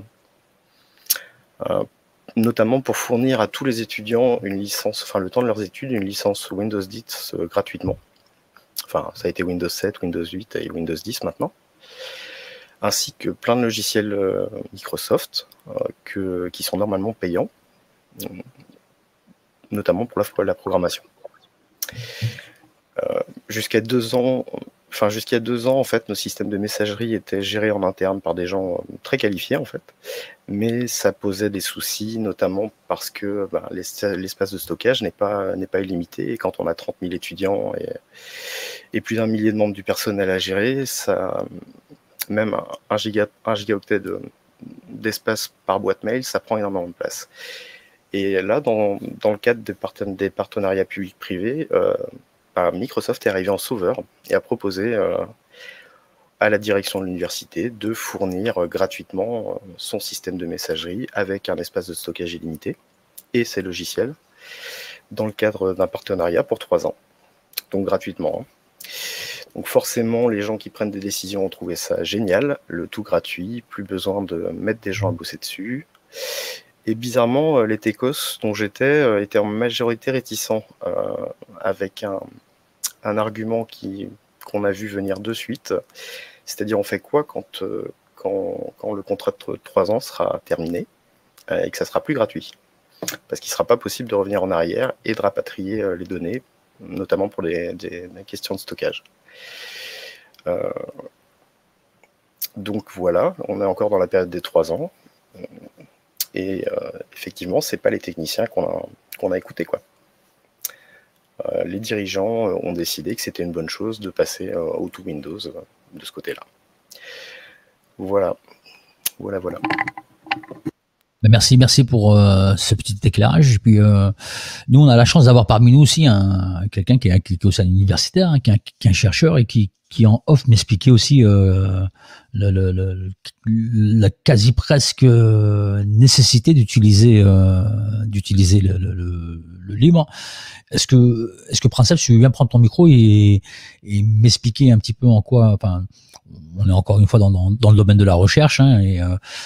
notamment pour fournir à tous les étudiants une licence, le temps de leurs études, une licence Windows 10 gratuitement. Enfin, ça a été Windows 7, Windows 8 et Windows 10 maintenant, ainsi que plein de logiciels Microsoft qui sont normalement payants, notamment pour la programmation. Jusqu'à 2 ans, en fait, nos systèmes de messagerie étaient gérés en interne par des gens très qualifiés, en fait, mais ça posait des soucis, notamment parce que l'espace de stockage n'est pas illimité, et quand on a 30 000 étudiants et plus d'1 millier de membres du personnel à gérer, même un gigaoctet d'espace par boîte mail, ça prend énormément de place. Et là, dans le cadre des partenariats publics-privés, Microsoft est arrivé en sauveur et a proposé à la direction de l'université de fournir gratuitement son système de messagerie avec un espace de stockage illimité et ses logiciels dans le cadre d'un partenariat pour 3 ans, donc gratuitement. Donc forcément, les gens qui prennent des décisions ont trouvé ça génial, le tout gratuit, plus besoin de mettre des gens à bosser dessus. Et bizarrement, les techos dont j'étais étaient en majorité réticents, avec un argument qu'on a vu venir de suite, c'est-à-dire on fait quoi quand le contrat de 3 ans sera terminé et que ça sera plus gratuit, parce qu'il ne sera pas possible de revenir en arrière et de rapatrier les données, notamment pour des questions de stockage. Donc voilà, on est encore dans la période des 3 ans. Et effectivement, c'est pas les techniciens qu'on a écoutés, quoi. Les dirigeants ont décidé que c'était une bonne chose de passer au tout Windows de ce côté-là. Voilà. Merci pour ce petit éclairage. Et puis nous, on a la chance d'avoir parmi nous aussi quelqu'un qui est au sein universitaire, hein, qui est un chercheur et qui en off m'expliquait aussi la quasi presque nécessité d'utiliser le libre. Est-ce que Princeps, tu veux bien prendre ton micro et m'expliquer un petit peu en quoi, enfin, on est encore une fois dans le domaine de la recherche, hein, et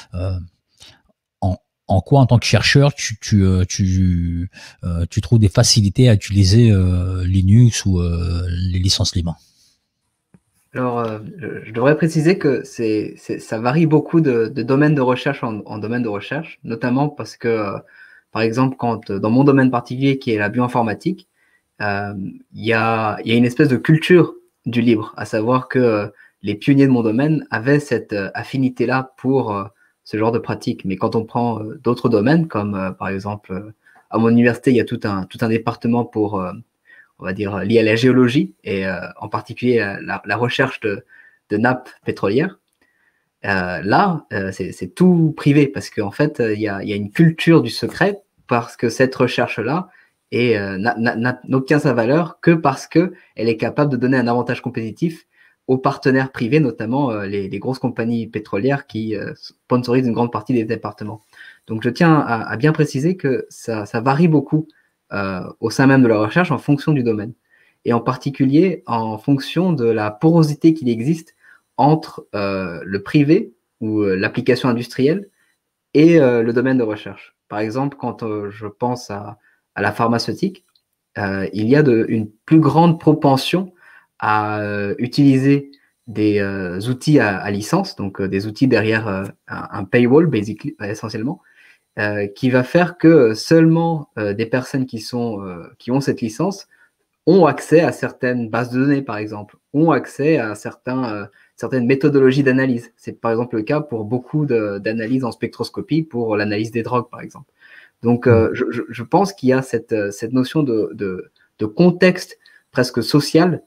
en quoi, en tant que chercheur, tu trouves des facilités à utiliser Linux ou les licences libres? Alors, je devrais préciser que ça varie beaucoup de domaine de recherche en domaine de recherche, notamment parce que, par exemple, dans mon domaine particulier qui est la bioinformatique, il y a une espèce de culture du libre, à savoir que les pionniers de mon domaine avaient cette affinité-là pour ce genre de pratique. Mais quand on prend d'autres domaines, comme par exemple, à mon université, il y a tout un département pour, on va dire, lié à la géologie et en particulier la recherche de nappes pétrolières. Là, c'est tout privé parce qu'en fait, il y a une culture du secret parce que cette recherche-là n'obtient sa valeur que parce qu'elle est capable de donner un avantage compétitif aux partenaires privés, notamment les grosses compagnies pétrolières qui sponsorisent une grande partie des départements. Donc, je tiens à bien préciser que ça varie beaucoup au sein même de la recherche en fonction du domaine. Et en particulier en fonction de la porosité qu'il existe entre le privé ou l'application industrielle et le domaine de recherche. Par exemple, quand je pense à la pharmaceutique, il y a une plus grande propension à utiliser des outils à licence, donc des outils derrière un paywall, essentiellement, qui va faire que seulement des personnes qui ont cette licence ont accès à certaines bases de données, par exemple, ont accès à certaines méthodologies d'analyse. C'est par exemple le cas pour beaucoup d'analyses en spectroscopie pour l'analyse des drogues, par exemple. Donc, je pense qu'il y a cette notion de contexte presque social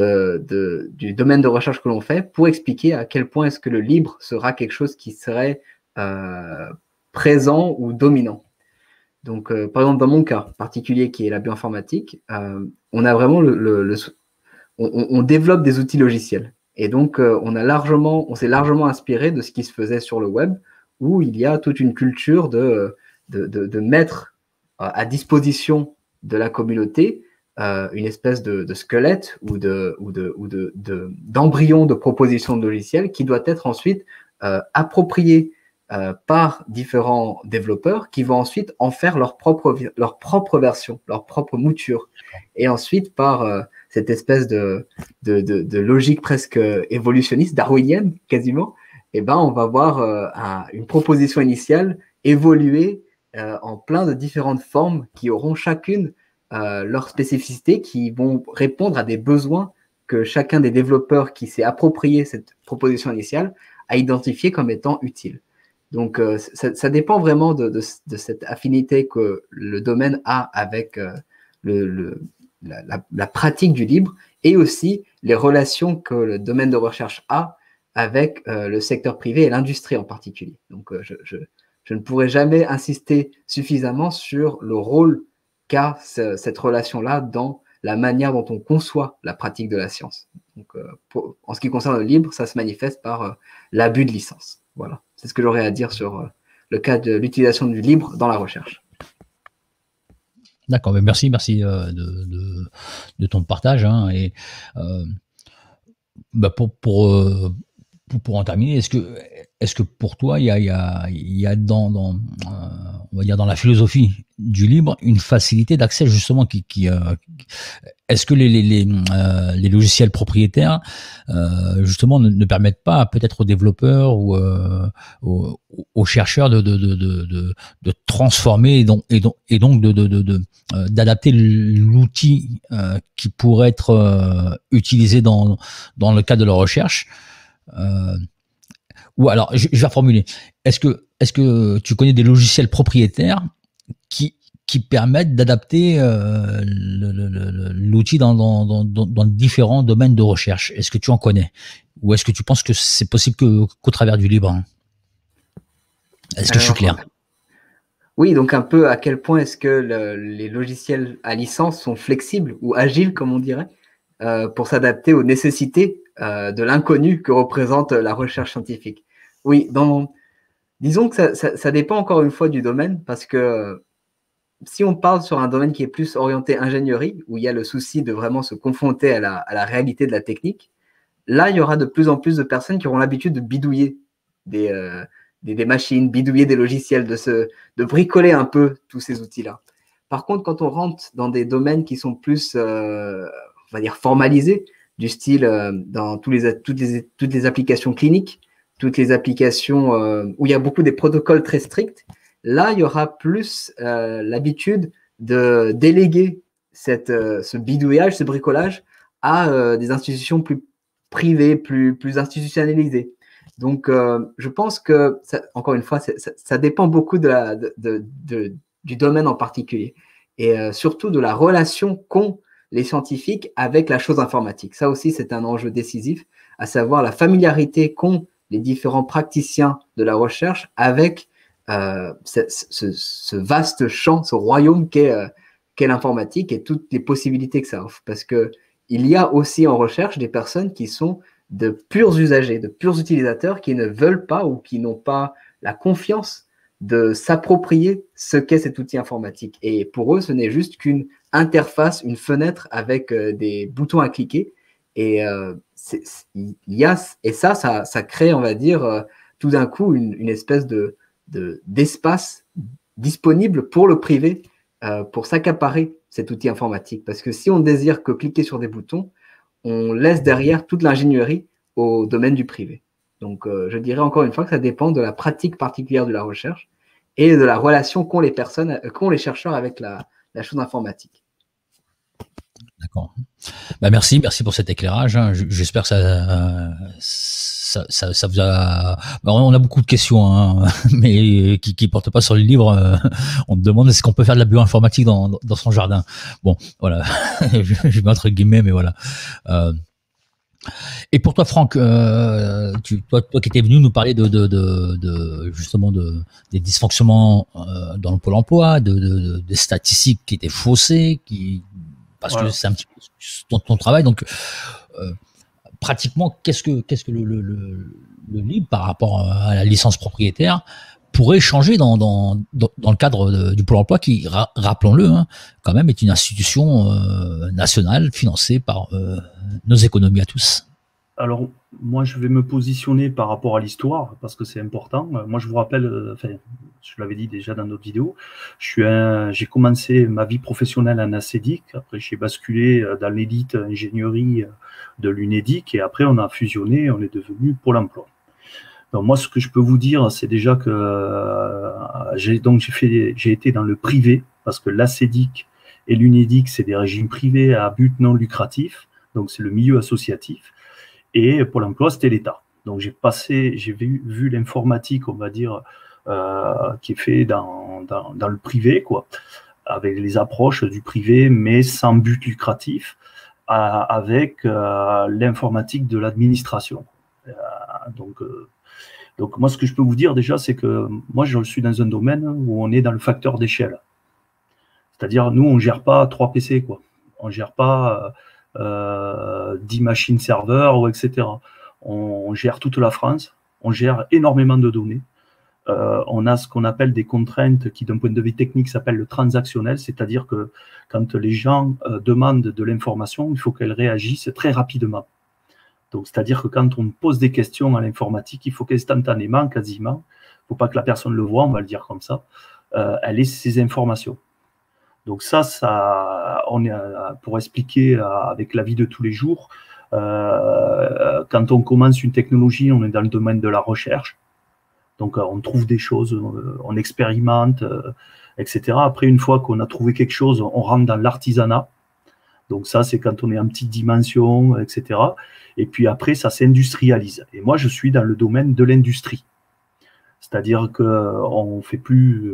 du domaine de recherche que l'on fait pour expliquer à quel point est-ce que le libre sera quelque chose qui serait présent ou dominant. Donc, par exemple, dans mon cas particulier qui est la bioinformatique, on a vraiment on développe des outils logiciels. Et donc, on s'est largement inspiré de ce qui se faisait sur le web, où il y a toute une culture de mettre à disposition de la communauté une espèce de squelette ou d'embryon de proposition de logiciel qui doit être ensuite approprié par différents développeurs qui vont ensuite en faire leur propre version, leur propre mouture. Et ensuite, par cette espèce de logique presque évolutionniste, darwinienne quasiment, eh ben, on va voir une proposition initiale évoluer en plein de différentes formes qui auront chacune leur spécificité, qui vont répondre à des besoins que chacun des développeurs qui s'est approprié cette proposition initiale a identifié comme étant utile. Donc, ça dépend vraiment de cette affinité que le domaine a avec la pratique du libre et aussi les relations que le domaine de recherche a avec le secteur privé et l'industrie en particulier. Donc, je ne pourrais jamais insister suffisamment sur le rôle qu'a cette relation-là dans la manière dont on conçoit la pratique de la science. Donc, en ce qui concerne le libre, ça se manifeste par l'abus de licence. Voilà, c'est ce que j'aurais à dire sur le cas de l'utilisation du libre dans la recherche. D'accord, merci de ton partage. Hein, et pour en terminer, est-ce que pour toi il y a on va dire dans la philosophie du libre une facilité d'accès justement est-ce que les logiciels propriétaires justement ne permettent pas peut-être aux développeurs ou aux chercheurs de transformer et donc d'adapter l'outil qui pourrait être utilisé dans le cadre de la recherche? Ou alors, je vais reformuler. Est-ce que tu connais des logiciels propriétaires qui permettent d'adapter l'outil dans différents domaines de recherche? Est-ce que tu en connais? Ou est-ce que tu penses que c'est possible qu'au travers du libre? Est-ce que je suis clair? Oui, donc un peu à quel point est-ce que les logiciels à licence sont flexibles ou agiles, comme on dirait, pour s'adapter aux nécessités de l'inconnu que représente la recherche scientifique. Oui, disons que ça dépend encore une fois du domaine, parce que si on parle sur un domaine qui est plus orienté ingénierie, où il y a le souci de vraiment se confronter à la réalité de la technique, là, il y aura de plus en plus de personnes qui auront l'habitude de bidouiller des machines, bidouiller des logiciels, de bricoler un peu tous ces outils-là. Par contre, quand on rentre dans des domaines qui sont plus, on va dire, formalisés, du style dans toutes les applications cliniques, toutes les applications où il y a beaucoup des protocoles très stricts, là, il y aura plus l'habitude de déléguer ce bidouillage, ce bricolage à des institutions plus privées, plus institutionnalisées. Donc, je pense que, encore une fois, ça dépend beaucoup du domaine en particulier et surtout de la relation qu'ont les scientifiques avec la chose informatique. Ça aussi, c'est un enjeu décisif, à savoir la familiarité qu'ont les différents praticiens de la recherche avec ce vaste champ, ce royaume qu'est l'informatique et toutes les possibilités que ça offre. Parce qu'il y a aussi en recherche des personnes qui sont de purs usagers, de purs utilisateurs qui ne veulent pas ou qui n'ont pas la confiance de s'approprier ce qu'est cet outil informatique. Et pour eux, ce n'est juste qu'une interface, une fenêtre avec des boutons à cliquer. Et ça crée, on va dire, tout d'un coup, une espèce d'espace disponible pour le privé, pour s'accaparer cet outil informatique. Parce que si on désire que cliquer sur des boutons, on laisse derrière toute l'ingénierie au domaine du privé. Donc, je dirais encore une fois que ça dépend de la pratique particulière de la recherche et de la relation qu'ont les chercheurs avec la chose informatique. D'accord. Bah merci pour cet éclairage. Hein. J'espère que ça vous a. Bah on a beaucoup de questions, hein, mais qui portent pas sur le livre. On te demande est-ce qu'on peut faire de la bioinformatique dans son jardin. Bon, voilà. Je mets entre guillemets, mais voilà. Et pour toi, Franck, toi qui étais venu nous parler justement des dysfonctionnements dans le Pôle emploi, des statistiques qui étaient faussées, parce que c'est un petit peu ton travail. Donc, pratiquement, qu'est-ce que le libre par rapport à la licence propriétaire pourrait changer dans le cadre du Pôle emploi qui, rappelons-le, hein, quand même est une institution nationale financée par nos économies à tous. Alors, moi, je vais me positionner par rapport à l'histoire, parce que c'est important. Moi, je vous rappelle, je l'avais dit déjà dans notre vidéo, j'ai commencé ma vie professionnelle en ACEDIC, après j'ai basculé dans l'élite ingénierie de l'UNEDIC, et après on a fusionné, on est devenu Pôle emploi. Donc moi, ce que je peux vous dire, c'est déjà que j'ai été dans le privé, parce que l'ACEDIC et l'UNEDIC, c'est des régimes privés à but non lucratif, donc c'est le milieu associatif. Et Pôle emploi, c'était l'État. Donc j'ai vu l'informatique, on va dire, qui est fait dans le privé, quoi, avec les approches du privé, mais sans but lucratif, avec l'informatique de l'administration. Donc moi, ce que je peux vous dire déjà, c'est que moi, je suis dans un domaine où on est dans le facteur d'échelle. C'est-à-dire, nous, on ne gère pas 3 PC, quoi. On ne gère pas 10 machines serveurs, etc. On gère toute la France, on gère énormément de données. On a ce qu'on appelle des contraintes qui, d'un point de vue technique, s'appellent le transactionnel, c'est-à-dire que quand les gens demandent de l'information, il faut qu'elle réagisse très rapidement. Donc, c'est-à-dire que quand on pose des questions à l'informatique, il faut qu'instantanément, quasiment, il ne faut pas que la personne le voie, on va le dire comme ça, elle ait ces informations. Donc ça, on est pour expliquer avec la vie de tous les jours, quand on commence une technologie, on est dans le domaine de la recherche. Donc on trouve des choses, on expérimente, etc. Après, une fois qu'on a trouvé quelque chose, on rentre dans l'artisanat. Donc ça, c'est quand on est en petite dimension, etc. Et puis après, ça s'industrialise. Et moi, je suis dans le domaine de l'industrie. C'est-à-dire qu'on fait plus...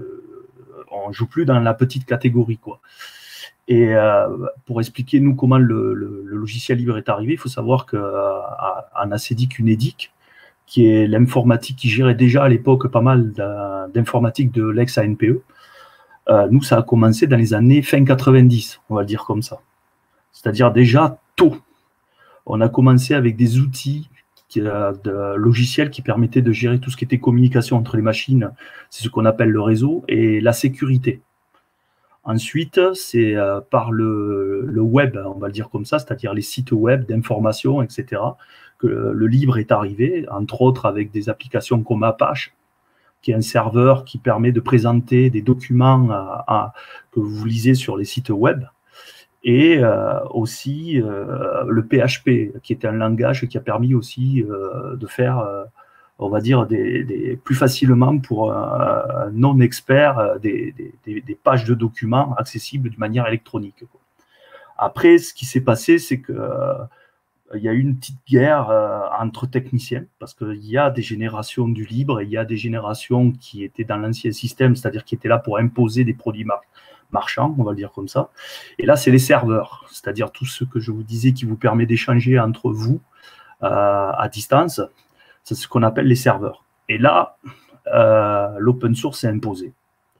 on joue plus dans la petite catégorie, quoi. Et pour expliquer nous comment le logiciel libre est arrivé, il faut savoir qu'en ACEDIC, UNEDIC, qui est l'informatique qui gérait déjà à l'époque pas mal d'informatique de l'ex-ANPE, nous, ça a commencé dans les années fin 90, on va le dire comme ça. C'est-à-dire déjà tôt. On a commencé avec des outils de logiciels qui permettaient de gérer tout ce qui était communication entre les machines, c'est ce qu'on appelle le réseau, et la sécurité. Ensuite, c'est par le web, on va le dire comme ça, c'est-à-dire les sites web d'information, etc., que le libre est arrivé, entre autres avec des applications comme Apache, qui est un serveur qui permet de présenter des documents que vous lisez sur les sites web, et aussi le PHP, qui est un langage qui a permis aussi de faire, on va dire, plus facilement pour un non-expert des pages de documents accessibles d'une manière électronique. Après, ce qui s'est passé, c'est que il y a eu une petite guerre entre techniciens, parce qu'il y a des générations du libre et il y a des générations qui étaient dans l'ancien système, c'est-à-dire qui étaient là pour imposer des produits marchands, on va le dire comme ça. Et là, c'est les serveurs, c'est-à-dire tout ce que je vous disais qui vous permet d'échanger entre vous à distance, c'est ce qu'on appelle les serveurs. Et là, l'open source est imposé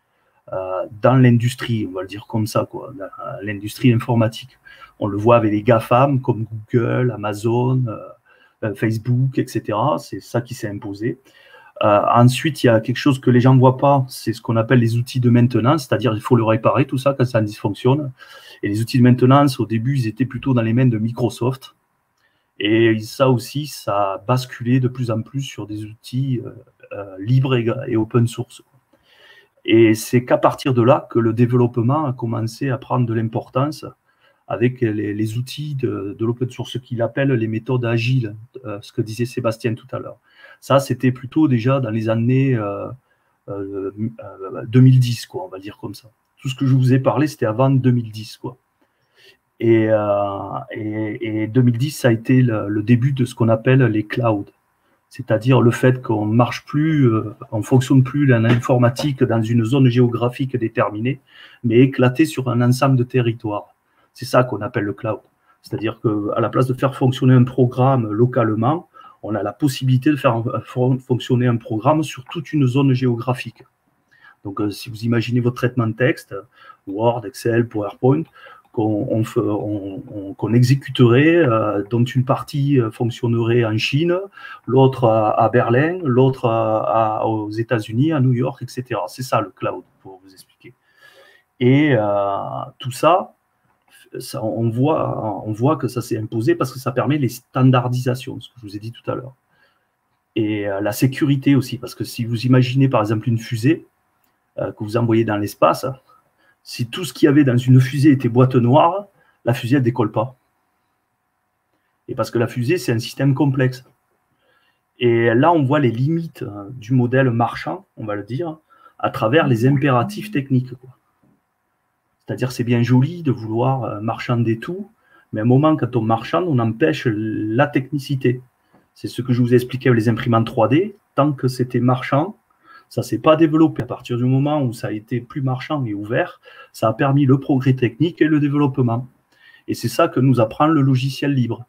dans l'industrie, on va le dire comme ça, quoi, l'industrie informatique. On le voit avec les GAFAM comme Google, Amazon, Facebook, etc. C'est ça qui s'est imposé. Ensuite, il y a quelque chose que les gens ne voient pas, c'est ce qu'on appelle les outils de maintenance, c'est-à-dire il faut le réparer, tout ça, quand ça dysfonctionne. Et les outils de maintenance, au début, ils étaient plutôt dans les mains de Microsoft. Et ça aussi, ça a basculé de plus en plus sur des outils libres et open source. Et c'est qu'à partir de là que le développement a commencé à prendre de l'importance avec les outils de l'open source, ce qu'il appelle les méthodes agiles, ce que disait Sébastien tout à l'heure. Ça, c'était plutôt déjà dans les années 2010, quoi, on va dire comme ça. Tout ce que je vous ai parlé, c'était avant 2010, quoi. Et 2010, ça a été le début de ce qu'on appelle les clouds, c'est-à-dire le fait qu'on ne marche plus, on ne fonctionne plus en informatique dans une zone géographique déterminée, mais éclaté sur un ensemble de territoires. C'est ça qu'on appelle le cloud. C'est-à-dire qu'à la place de faire fonctionner un programme localement, on a la possibilité de faire fonctionner un programme sur toute une zone géographique. Donc, si vous imaginez votre traitement de texte, Word, Excel, PowerPoint, qu'on exécuterait, dont une partie fonctionnerait en Chine, l'autre à Berlin, l'autre aux États-Unis, à New York, etc. C'est ça le cloud, pour vous expliquer. Et tout ça, on voit que ça s'est imposé parce que ça permet les standardisations, ce que je vous ai dit tout à l'heure. Et la sécurité aussi, parce que si vous imaginez par exemple une fusée que vous envoyez dans l'espace, si tout ce qu'il y avait dans une fusée était boîte noire, la fusée ne décolle pas. Et parce que la fusée, c'est un système complexe. Et là, on voit les limites du modèle marchand, on va le dire, à travers les impératifs techniques, quoi. C'est-à-dire c'est bien joli de vouloir marchander tout, mais à un moment, quand on marchande, on empêche la technicité. C'est ce que je vous ai expliqué avec les imprimantes 3D. Tant que c'était marchand, ça ne s'est pas développé. À partir du moment où ça a été plus marchand et ouvert, ça a permis le progrès technique et le développement. Et c'est ça que nous apprend le logiciel libre,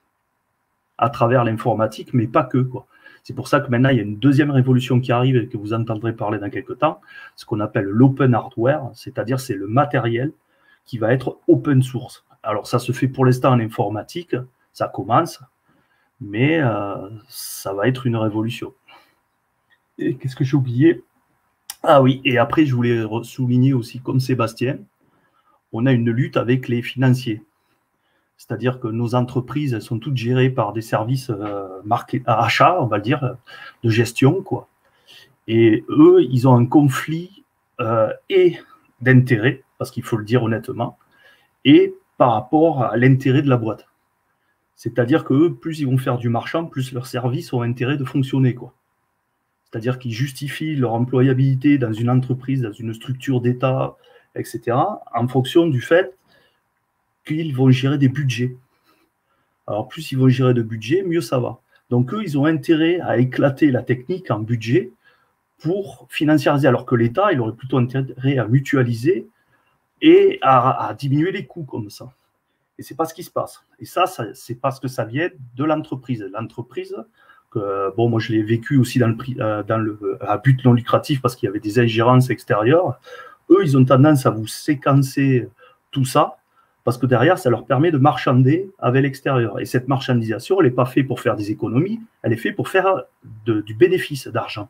à travers l'informatique, mais pas que, quoi. C'est pour ça que maintenant, il y a une deuxième révolution qui arrive et que vous entendrez parler dans quelques temps, ce qu'on appelle l'open hardware, c'est-à-dire c'est le matériel qui va être open source. Alors, ça se fait pour l'instant en informatique, ça commence, mais ça va être une révolution. Et qu'est-ce que j'ai oublié? Ah oui, et après, je voulais souligner aussi, comme Sébastien, on a une lutte avec les financiers. C'est-à-dire que nos entreprises, elles sont toutes gérées par des services achats, on va dire, de gestion, quoi. Et eux, ils ont un conflit et d'intérêt, parce qu'il faut le dire honnêtement, et par rapport à l'intérêt de la boîte. C'est-à-dire que eux, plus ils vont faire du marchand, plus leurs services ont intérêt de fonctionner, quoi. C'est-à-dire qu'ils justifient leur employabilité dans une entreprise, dans une structure d'État, etc., en fonction du fait qu'ils vont gérer des budgets. Alors, plus ils vont gérer de budget, mieux ça va. Donc, eux, ils ont intérêt à éclater la technique en budget pour financiariser, alors que l'État, il aurait plutôt intérêt à mutualiser et à diminuer les coûts comme ça. Et ce n'est pas ce qui se passe. Et ça c'est parce que ça vient de l'entreprise. L'entreprise, bon, moi, je l'ai vécu aussi à but non lucratif parce qu'il y avait des ingérences extérieures. Eux, ils ont tendance à vous séquencer tout ça, parce que derrière, ça leur permet de marchander avec l'extérieur. Et cette marchandisation, elle n'est pas faite pour faire des économies, elle est faite pour faire du bénéfice d'argent.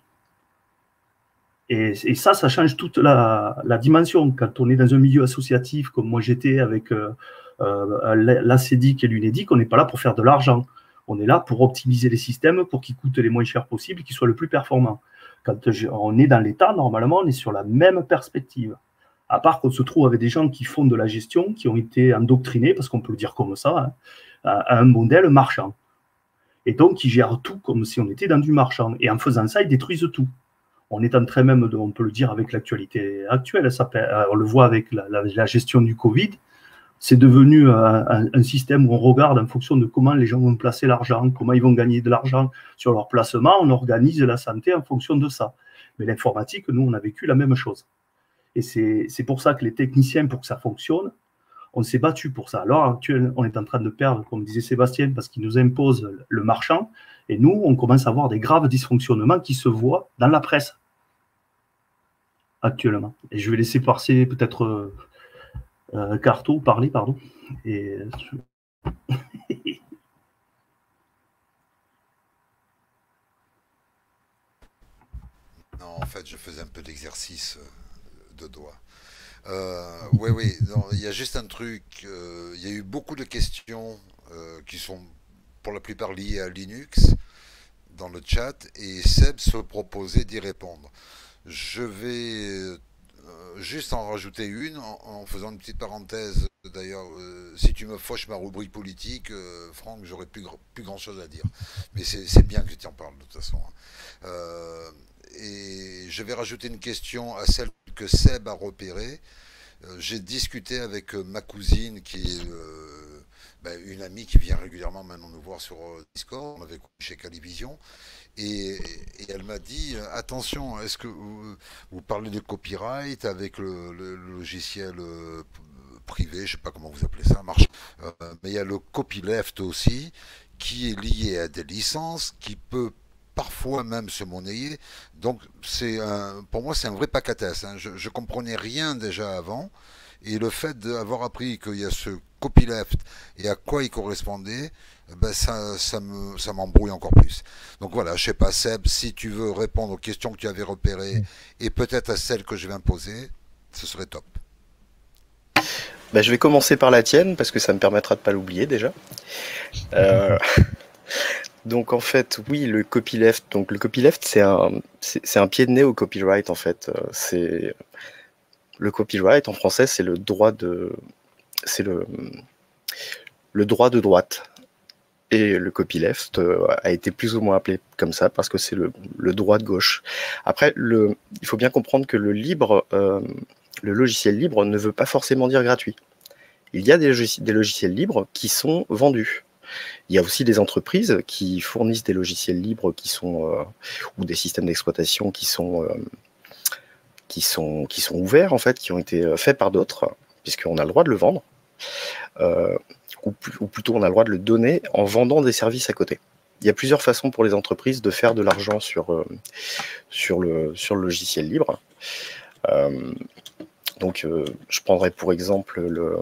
Et ça change toute la dimension. Quand on est dans un milieu associatif, comme moi j'étais avec l'ACEDIC et l'UNEDIC, on n'est pas là pour faire de l'argent. On est là pour optimiser les systèmes pour qu'ils coûtent les moins chers possible et qu'ils soient le plus performants. Quand on est dans l'État, normalement, on est sur la même perspective. À part qu'on se trouve avec des gens qui font de la gestion, qui ont été endoctrinés, parce qu'on peut le dire comme ça, hein, à un modèle marchand. Et donc, ils gèrent tout comme si on était dans du marchand. Et en faisant ça, ils détruisent tout. On est en train même, on peut le dire avec l'actualité actuelle, on le voit avec la gestion du Covid, c'est devenu un système où on regarde en fonction de comment les gens vont placer l'argent, comment ils vont gagner de l'argent sur leur placement, on organise la santé en fonction de ça. Mais l'informatique, nous, on a vécu la même chose. Et c'est pour ça que les techniciens, pour que ça fonctionne, on s'est battu pour ça. À l'heure actuelle, on est en train de perdre, comme disait Sébastien, parce qu'ils nous imposent le marchand. Et nous, on commence à avoir des graves dysfonctionnements qui se voient dans la presse actuellement. Et je vais laisser passer peut-être Carto parler, pardon. Et Non, en fait, je faisais un peu d'exercice de doigts. Oui, il y a juste un truc. Il y a eu beaucoup de questions qui sont pour la plupart liées à Linux dans le chat et Seb se proposait d'y répondre. Je vais juste en rajouter une en faisant une petite parenthèse. D'ailleurs, si tu me fauches ma rubrique politique, Franck, j'aurais plus grand chose à dire. Mais c'est bien que tu en parles de toute façon. Et je vais rajouter une question à celle que Seb a repérée. J'ai discuté avec ma cousine qui est une amie qui vient régulièrement maintenant nous voir sur Discord. On avait couché chez Calivision. Et elle m'a dit attention, est-ce que vous parlez de copyright avec le logiciel privé, je ne sais pas comment vous appelez ça, marche. Mais il y a le copyleft aussi qui est lié à des licences qui peut parfois même se monnayer. Donc pour moi c'est un vrai pacatès. Hein. Je ne comprenais rien déjà avant. Et le fait d'avoir appris qu'il y a ce copyleft et à quoi il correspondait, ça m'embrouille encore plus. Donc voilà, je sais pas, Seb, si tu veux répondre aux questions que tu avais repérées et peut-être à celles que je vais me poser, ce serait top. Je vais commencer par la tienne parce que ça me permettra de pas l'oublier déjà. Donc en fait, oui, le copyleft. Donc le copyleft, c'est un pied de nez au copyright en fait. Le copyright en français, c'est le droit de droite. Et le copyleft a été plus ou moins appelé comme ça parce que c'est le droit de gauche. Après, il faut bien comprendre que le logiciel libre ne veut pas forcément dire gratuit. Il y a des logiciels libres qui sont vendus. Il y a aussi des entreprises qui fournissent des logiciels libres ou des systèmes d'exploitation qui sont ouverts en fait, qui ont été faits par d'autres, puisqu'on a le droit de le vendre. Ou plutôt on a le droit de le donner en vendant des services à côté. Il y a plusieurs façons pour les entreprises de faire de l'argent sur le logiciel libre. Donc je prendrais pour exemple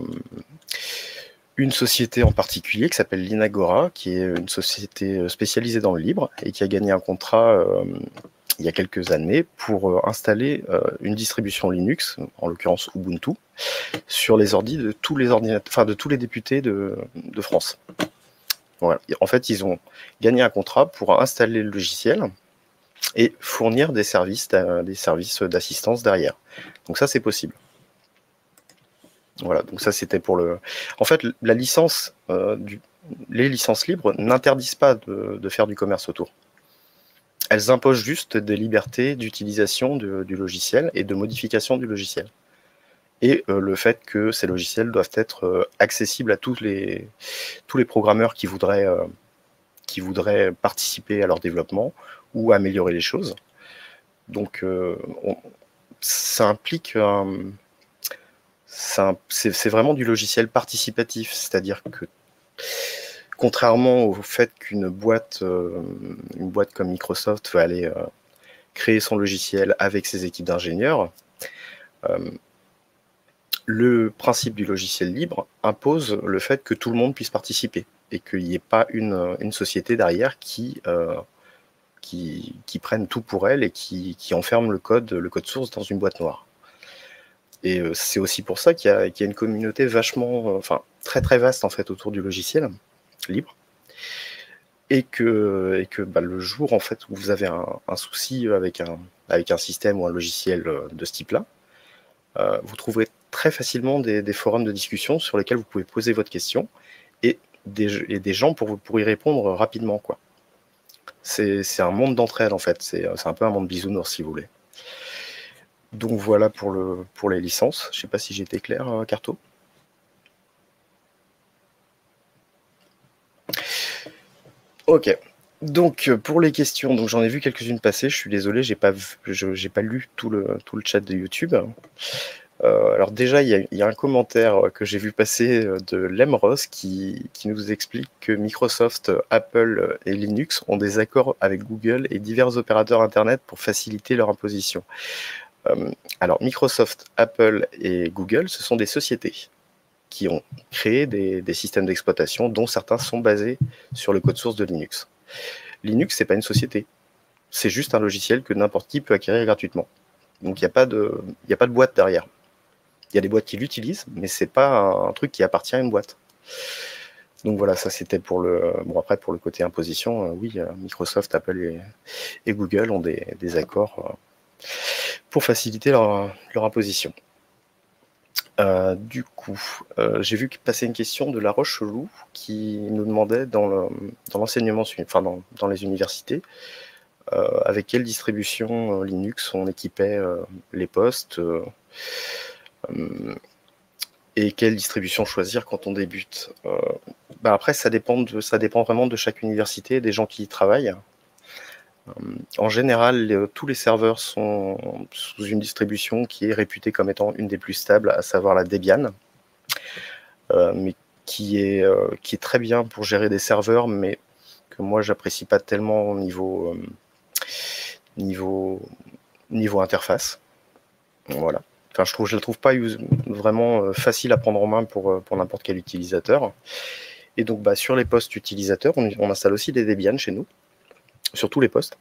une société en particulier qui s'appelle Linagora, qui est une société spécialisée dans le libre et qui a gagné un contrat il y a quelques années pour installer une distribution Linux, en l'occurrence Ubuntu, sur les ordi de tous les ordinateurs, de tous les députés de France. Voilà. En fait, ils ont gagné un contrat pour installer le logiciel et fournir des services d'assistance derrière. Donc ça, c'est possible. Voilà. Donc ça, c'était pour le. En fait, la licence, les licences libres n'interdisent pas de faire du commerce autour. Elles imposent juste des libertés d'utilisation du logiciel et de modification du logiciel. Et le fait que ces logiciels doivent être accessibles à tous les programmeurs qui voudraient participer à leur développement ou améliorer les choses. Donc ça implique c'est vraiment du logiciel participatif, c'est-à-dire que contrairement au fait qu'une boîte comme Microsoft va aller créer son logiciel avec ses équipes d'ingénieurs, le principe du logiciel libre impose le fait que tout le monde puisse participer et qu'il n'y ait pas une société derrière qui prenne tout pour elle et qui enferme le code source dans une boîte noire. Et c'est aussi pour ça qu'il y a une communauté très très vaste en fait autour du logiciel libre, et que le jour en fait où vous avez un souci avec un système ou un logiciel de ce type-là, vous trouverez très facilement des forums de discussion sur lesquels vous pouvez poser votre question et des gens pour y répondre rapidement, quoi. C'est un monde d'entraide en fait, c'est un peu un monde bisounours si vous voulez. Donc voilà pour les licences. Je sais pas si j'ai été clair, Carto. Ok. Donc pour les questions, donc j'en ai vu quelques-unes passer. Je suis désolé, j'ai pas lu tout le chat de YouTube. Alors déjà, il y a un commentaire que j'ai vu passer de Lemros qui nous explique que Microsoft, Apple et Linux ont des accords avec Google et divers opérateurs Internet pour faciliter leur imposition. Alors Microsoft, Apple et Google, ce sont des sociétés qui ont créé des systèmes d'exploitation dont certains sont basés sur le code source de Linux. Linux, c'est pas une société. C'est juste un logiciel que n'importe qui peut acquérir gratuitement. Donc il n'y a pas de boîte derrière. Il y a des boîtes qui l'utilisent, mais c'est pas un truc qui appartient à une boîte. Donc voilà, ça c'était pour le... Bon, après, pour le côté imposition, oui, Microsoft, Apple et Google ont des accords pour faciliter leur imposition. Du coup, j'ai vu passer une question de La Roche-Loup qui nous demandait dans l'enseignement, enfin dans les universités, avec quelle distribution Linux on équipait les postes et quelle distribution choisir quand on débute. Après, ça dépend vraiment de chaque université et des gens qui y travaillent. En général, tous les serveurs sont sous une distribution qui est réputée comme étant une des plus stables, à savoir la Debian, mais qui est très bien pour gérer des serveurs, mais que moi j'apprécie pas tellement au niveau interface. Voilà. Enfin, je la trouve pas vraiment facile à prendre en main pour n'importe quel utilisateur. Et donc, sur les postes utilisateurs, on installe aussi des Debian chez nous, sur tous les postes.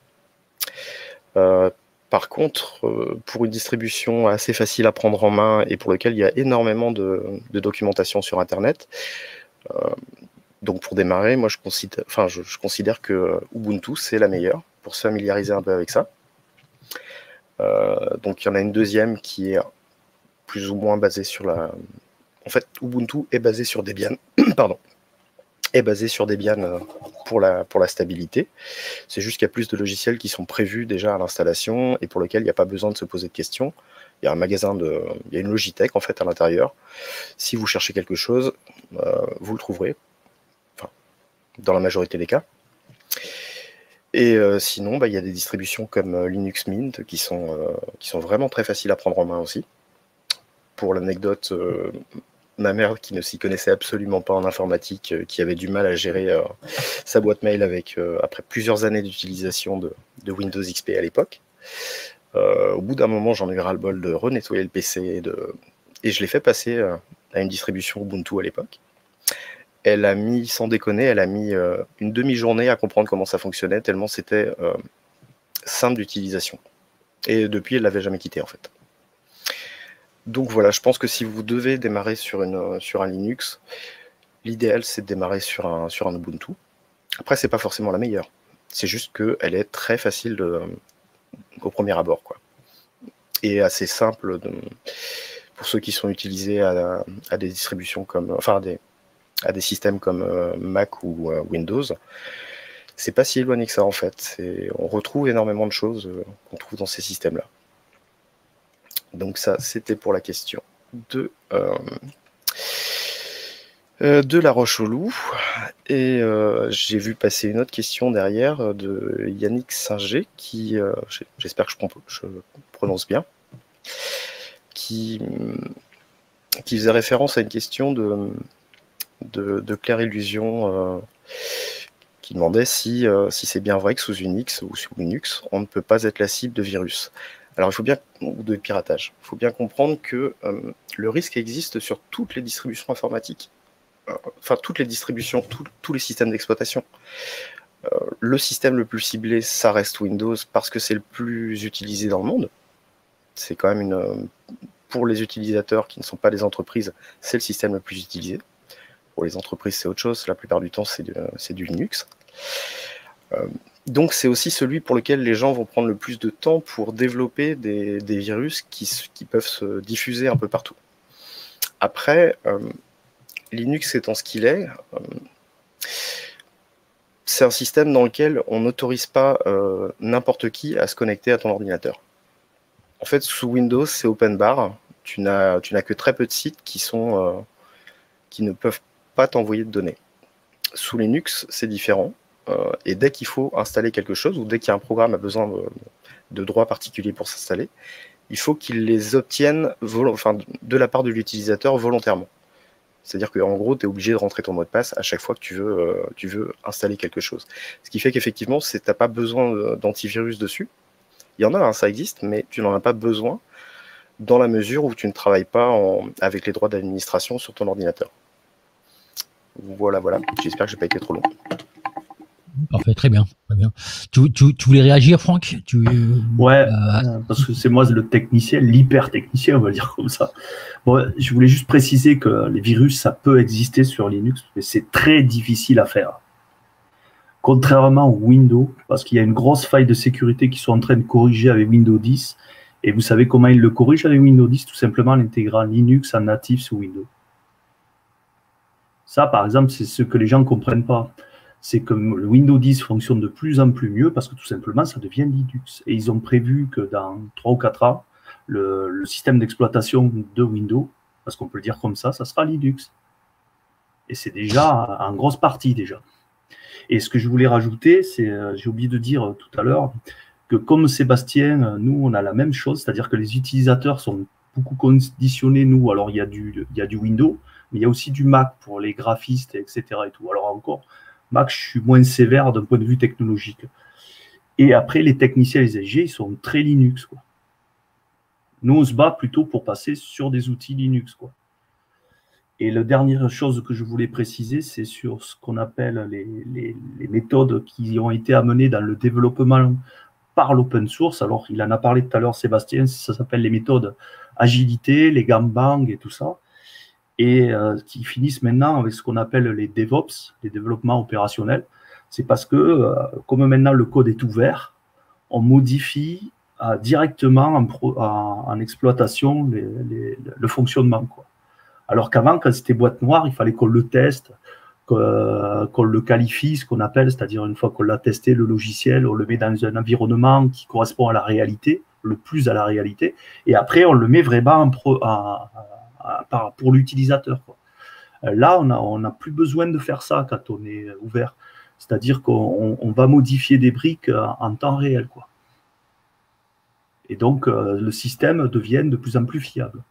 Par contre, pour une distribution assez facile à prendre en main et pour lequel il y a énormément de documentation sur Internet, donc pour démarrer, moi je considère que Ubuntu c'est la meilleure pour se familiariser un peu avec ça. Donc il y en a une deuxième qui est plus ou moins basée sur la... En fait, Ubuntu est basé sur Debian, pardon, est basé sur Debian pour la stabilité. C'est juste qu'il y a plus de logiciels qui sont prévus déjà à l'installation et pour lesquels il n'y a pas besoin de se poser de questions. Il y a un magasin il y a une Logitech en fait à l'intérieur. Si vous cherchez quelque chose, vous le trouverez, enfin, dans la majorité des cas. Et sinon, il y a des distributions comme Linux Mint qui sont vraiment très faciles à prendre en main aussi. Pour l'anecdote, ma mère, qui ne s'y connaissait absolument pas en informatique, qui avait du mal à gérer sa boîte mail après plusieurs années d'utilisation de Windows XP à l'époque. Au bout d'un moment, j'en ai eu ras-le-bol de renettoyer le PC et je l'ai fait passer à une distribution Ubuntu à l'époque. Elle a mis, sans déconner, une demi-journée à comprendre comment ça fonctionnait, tellement c'était simple d'utilisation. Et depuis, elle ne l'avait jamais quitté en fait. Donc voilà, je pense que si vous devez démarrer sur un Linux, l'idéal c'est de démarrer sur un Ubuntu. Après, c'est pas forcément la meilleure. C'est juste qu'elle est très facile au premier abord, quoi. Et assez simple pour ceux qui sont utilisés à des distributions comme, enfin à des systèmes comme Mac ou Windows. C'est pas si éloigné que ça en fait. On retrouve énormément de choses qu'on trouve dans ces systèmes-là. Donc ça, c'était pour la question de La Roche-Loup. Et j'ai vu passer une autre question derrière de Yannick Singer, qui, j'espère que je prononce bien, qui faisait référence à une question de Claire Illusion, qui demandait si c'est bien vrai que sous Unix ou sous Linux, on ne peut pas être la cible de virus. Alors, ou de piratage. Il faut bien comprendre que le risque existe sur toutes les distributions informatiques. Enfin, toutes les distributions, tous les systèmes d'exploitation. Le système le plus ciblé, ça reste Windows parce que c'est le plus utilisé dans le monde. C'est quand même pour les utilisateurs qui ne sont pas des entreprises, c'est le système le plus utilisé. Pour les entreprises, c'est autre chose. La plupart du temps, c'est du Linux. Donc c'est aussi celui pour lequel les gens vont prendre le plus de temps pour développer des virus qui peuvent se diffuser un peu partout. Après, Linux étant ce qu'il est, c'est un système dans lequel on n'autorise pas n'importe qui à se connecter à ton ordinateur. En fait, sous Windows, c'est open bar. Tu n'as que très peu de sites qui ne peuvent pas t'envoyer de données. Sous Linux, c'est différent. Et dès qu'il faut installer quelque chose, ou dès qu'un programme a besoin de droits particuliers pour s'installer, il faut qu'il les obtienne de la part de l'utilisateur volontairement. C'est-à-dire qu'en gros, tu es obligé de rentrer ton mot de passe à chaque fois que tu veux installer quelque chose. Ce qui fait qu'effectivement, tu n'as pas besoin d'antivirus dessus. Il y en a, ça existe, mais tu n'en as pas besoin dans la mesure où tu ne travailles pas avec les droits d'administration sur ton ordinateur. Voilà. J'espère que je n'ai pas été trop long. Parfait, très bien, très bien. Tu voulais réagir, Franck? Ouais, parce que c'est moi le technicien, l'hyper technicien, on va dire comme ça. Bon, je voulais juste préciser que les virus, ça peut exister sur Linux, mais c'est très difficile à faire. Contrairement au Windows, parce qu'il y a une grosse faille de sécurité qu'ils sont en train de corriger avec Windows 10. Et vous savez comment ils le corrigent avec Windows 10? Tout simplement en intégrant Linux en natif sous Windows. Ça, par exemple, c'est ce que les gens ne comprennent pas. C'est que le Windows 10 fonctionne de plus en plus mieux parce que tout simplement, ça devient Linux. Et ils ont prévu que dans 3 ou 4 ans, le système d'exploitation de Windows, parce qu'on peut le dire comme ça sera Linux. Et c'est déjà en grosse partie déjà. Et ce que je voulais rajouter, c'est, j'ai oublié de dire tout à l'heure, que comme Sébastien, nous, on a la même chose, c'est-à-dire que les utilisateurs sont beaucoup conditionnés, nous, alors il y a du Windows, mais il y a aussi du Mac pour les graphistes, etc. Et tout. Alors encore, Mac, je suis moins sévère d'un point de vue technologique. Et après, les techniciens, les SG, ils sont très Linux, quoi. Nous, on se bat plutôt pour passer sur des outils Linux, quoi. Et la dernière chose que je voulais préciser, c'est sur ce qu'on appelle les méthodes qui ont été amenées dans le développement par l'open source. Alors, il en a parlé tout à l'heure, Sébastien, ça s'appelle les méthodes agilité, les gangbang et tout ça, et qui finissent maintenant avec ce qu'on appelle les DevOps, les développements opérationnels. C'est parce que, comme maintenant le code est ouvert, on modifie directement en exploitation le fonctionnement, quoi. Alors qu'avant, quand c'était boîte noire, il fallait qu'on le teste, qu'on le qualifie, ce qu'on appelle, c'est-à-dire une fois qu'on l'a testé, le logiciel, on le met dans un environnement qui correspond à la réalité, le plus à la réalité, et après, on le met vraiment pour l'utilisateur, quoi. Là, on n'a plus besoin de faire ça quand on est ouvert. C'est-à-dire qu'on va modifier des briques en temps réel, quoi. Et donc, le système devient de plus en plus fiable.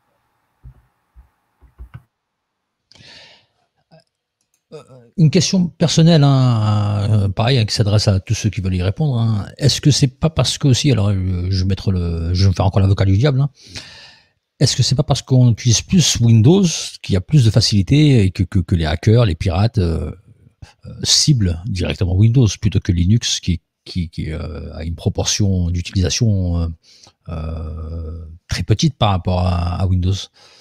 Une question personnelle, hein, pareil, qui s'adresse à tous ceux qui veulent y répondre, hein. Est-ce que c'est pas parce que aussi, alors je vais me faire encore l'avocat du diable, hein. Est-ce que c'est pas parce qu'on utilise plus Windows qu'il y a plus de facilité et que les hackers, les pirates ciblent directement Windows plutôt que Linux qui a une proportion d'utilisation très petite par rapport à Windows?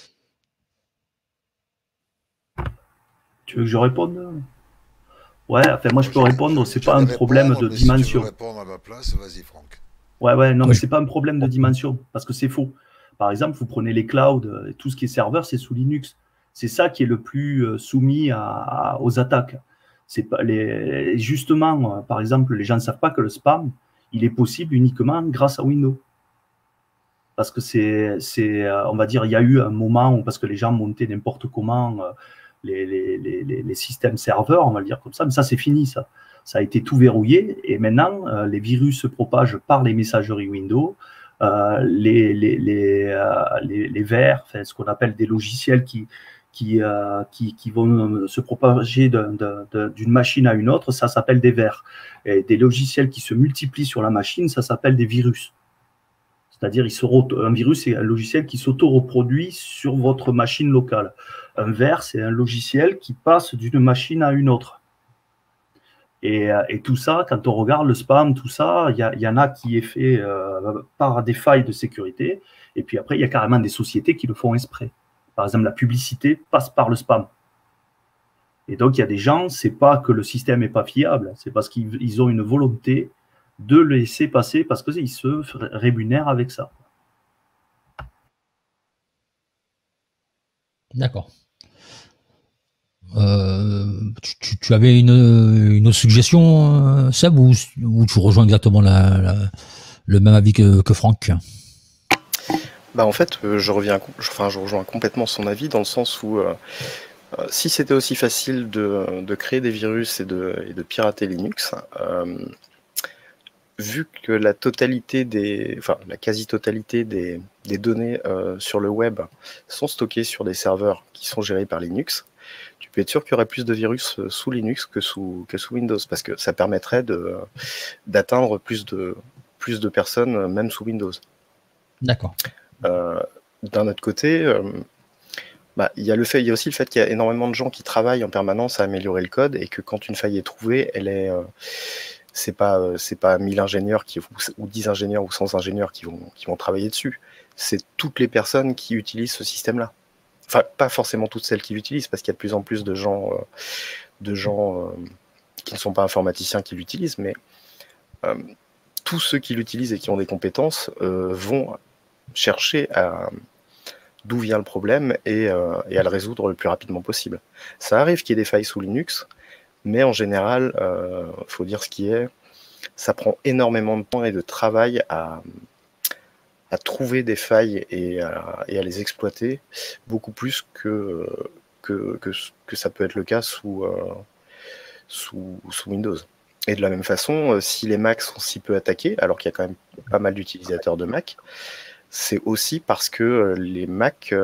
Tu veux que je réponde? Ouais, enfin moi je peux répondre, c'est pas un problème de dimension. Si tu veux répondre à ma place, vas-y Franck. Ouais, non, mais c'est pas un problème de dimension, parce que c'est faux. Par exemple, vous prenez les clouds, tout ce qui est serveur, c'est sous Linux. C'est ça qui est le plus soumis aux attaques. C'est pas justement, par exemple, les gens ne savent pas que le spam, il est possible uniquement grâce à Windows. Parce que on va dire, il y a eu un moment où, parce que les gens montaient n'importe comment les systèmes serveurs, on va le dire comme ça, mais ça c'est fini, ça a été tout verrouillé, et maintenant les virus se propagent par les messageries Windows, les vers, enfin, ce qu'on appelle des logiciels qui vont se propager d'une machine à une autre, ça s'appelle des vers, et des logiciels qui se multiplient sur la machine, ça s'appelle des virus. C'est-à-dire, un virus, c'est un logiciel qui s'auto-reproduit sur votre machine locale. Un vers, c'est un logiciel qui passe d'une machine à une autre. Et tout ça, quand on regarde le spam, tout ça, il y en a qui est fait par des failles de sécurité. Et puis après, il y a carrément des sociétés qui le font exprès. Par exemple, la publicité passe par le spam. Et donc, il y a des gens, c'est pas que le système n'est pas fiable, c'est parce qu'ils ont une volonté de le laisser passer parce qu'ils se rémunèrent avec ça. D'accord. Tu avais une autre suggestion, Seb, ou tu rejoins exactement le même avis que Franck? Bah en fait, je rejoins complètement son avis dans le sens où si c'était aussi facile de créer des virus et de pirater Linux, vu que la quasi-totalité des données sur le web sont stockées sur des serveurs qui sont gérés par Linux, tu peux être sûr qu'il y aurait plus de virus sous Linux que sous Windows, parce que ça permettrait d'atteindre plus de personnes, même sous Windows. D'accord. D'un autre côté, Il y a aussi le fait qu'il y a énormément de gens qui travaillent en permanence à améliorer le code et que quand une faille est trouvée, c'est pas 1000 ingénieurs ou 10 ingénieurs ou 100 ingénieurs qui vont travailler dessus. C'est toutes les personnes qui utilisent ce système-là. Enfin, pas forcément toutes celles qui l'utilisent, parce qu'il y a de plus en plus de gens qui ne sont pas informaticiens qui l'utilisent, mais tous ceux qui l'utilisent et qui ont des compétences vont chercher d'où vient le problème et à le résoudre le plus rapidement possible. Ça arrive qu'il y ait des failles sous Linux, mais en général, faut dire ce qui est, ça prend énormément de temps et de travail à trouver des failles et à les exploiter, beaucoup plus que ça peut être le cas sous Windows. Et de la même façon, si les Macs sont si peu attaqués, alors qu'il y a quand même pas mal d'utilisateurs de Mac, c'est aussi parce que les Macs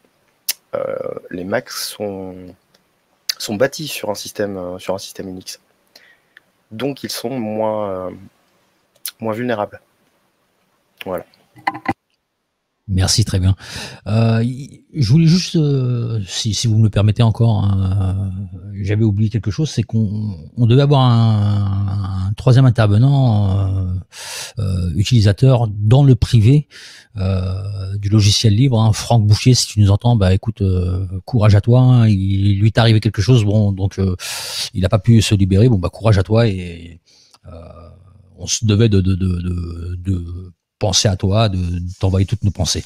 sont bâtis sur un système Unix. Donc ils sont moins vulnérables. Voilà. Merci, très bien. Je voulais juste, si vous me le permettez encore, hein, j'avais oublié quelque chose, c'est qu'on devait avoir un troisième intervenant utilisateur dans le privé du logiciel libre, hein. Franck Bouchier, si tu nous entends, écoute, courage à toi, hein. Il lui est arrivé quelque chose, bon, donc il n'a pas pu se libérer, bon, courage à toi, et on se devait de penser à toi, de t'envoyer toutes nos pensées.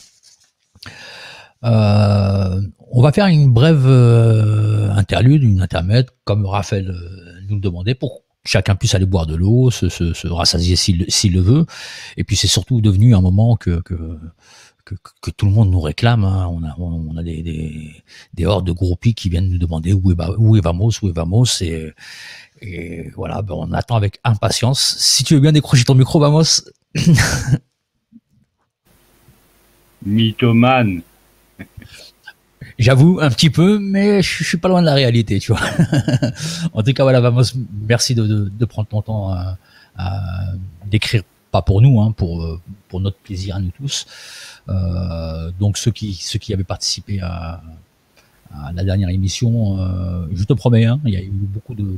On va faire une brève interlude, une intermède, comme Raphaël nous le demandait, pour que chacun puisse aller boire de l'eau, se rassasier s'il le veut. Et puis c'est surtout devenu un moment que tout le monde nous réclame, hein. On a des hordes de groupies qui viennent nous demander où est Vamos, et voilà, on attend avec impatience. Si tu veux bien décrocher ton micro, Vamos. Mythomane. J'avoue un petit peu, mais je suis pas loin de la réalité, tu vois. En tout cas, voilà, Vamos, merci de prendre ton temps à d'écrire, pas pour nous, hein, pour notre plaisir à nous tous. Donc ceux qui avaient participé à la dernière émission, je te promets, hein, il y a eu beaucoup de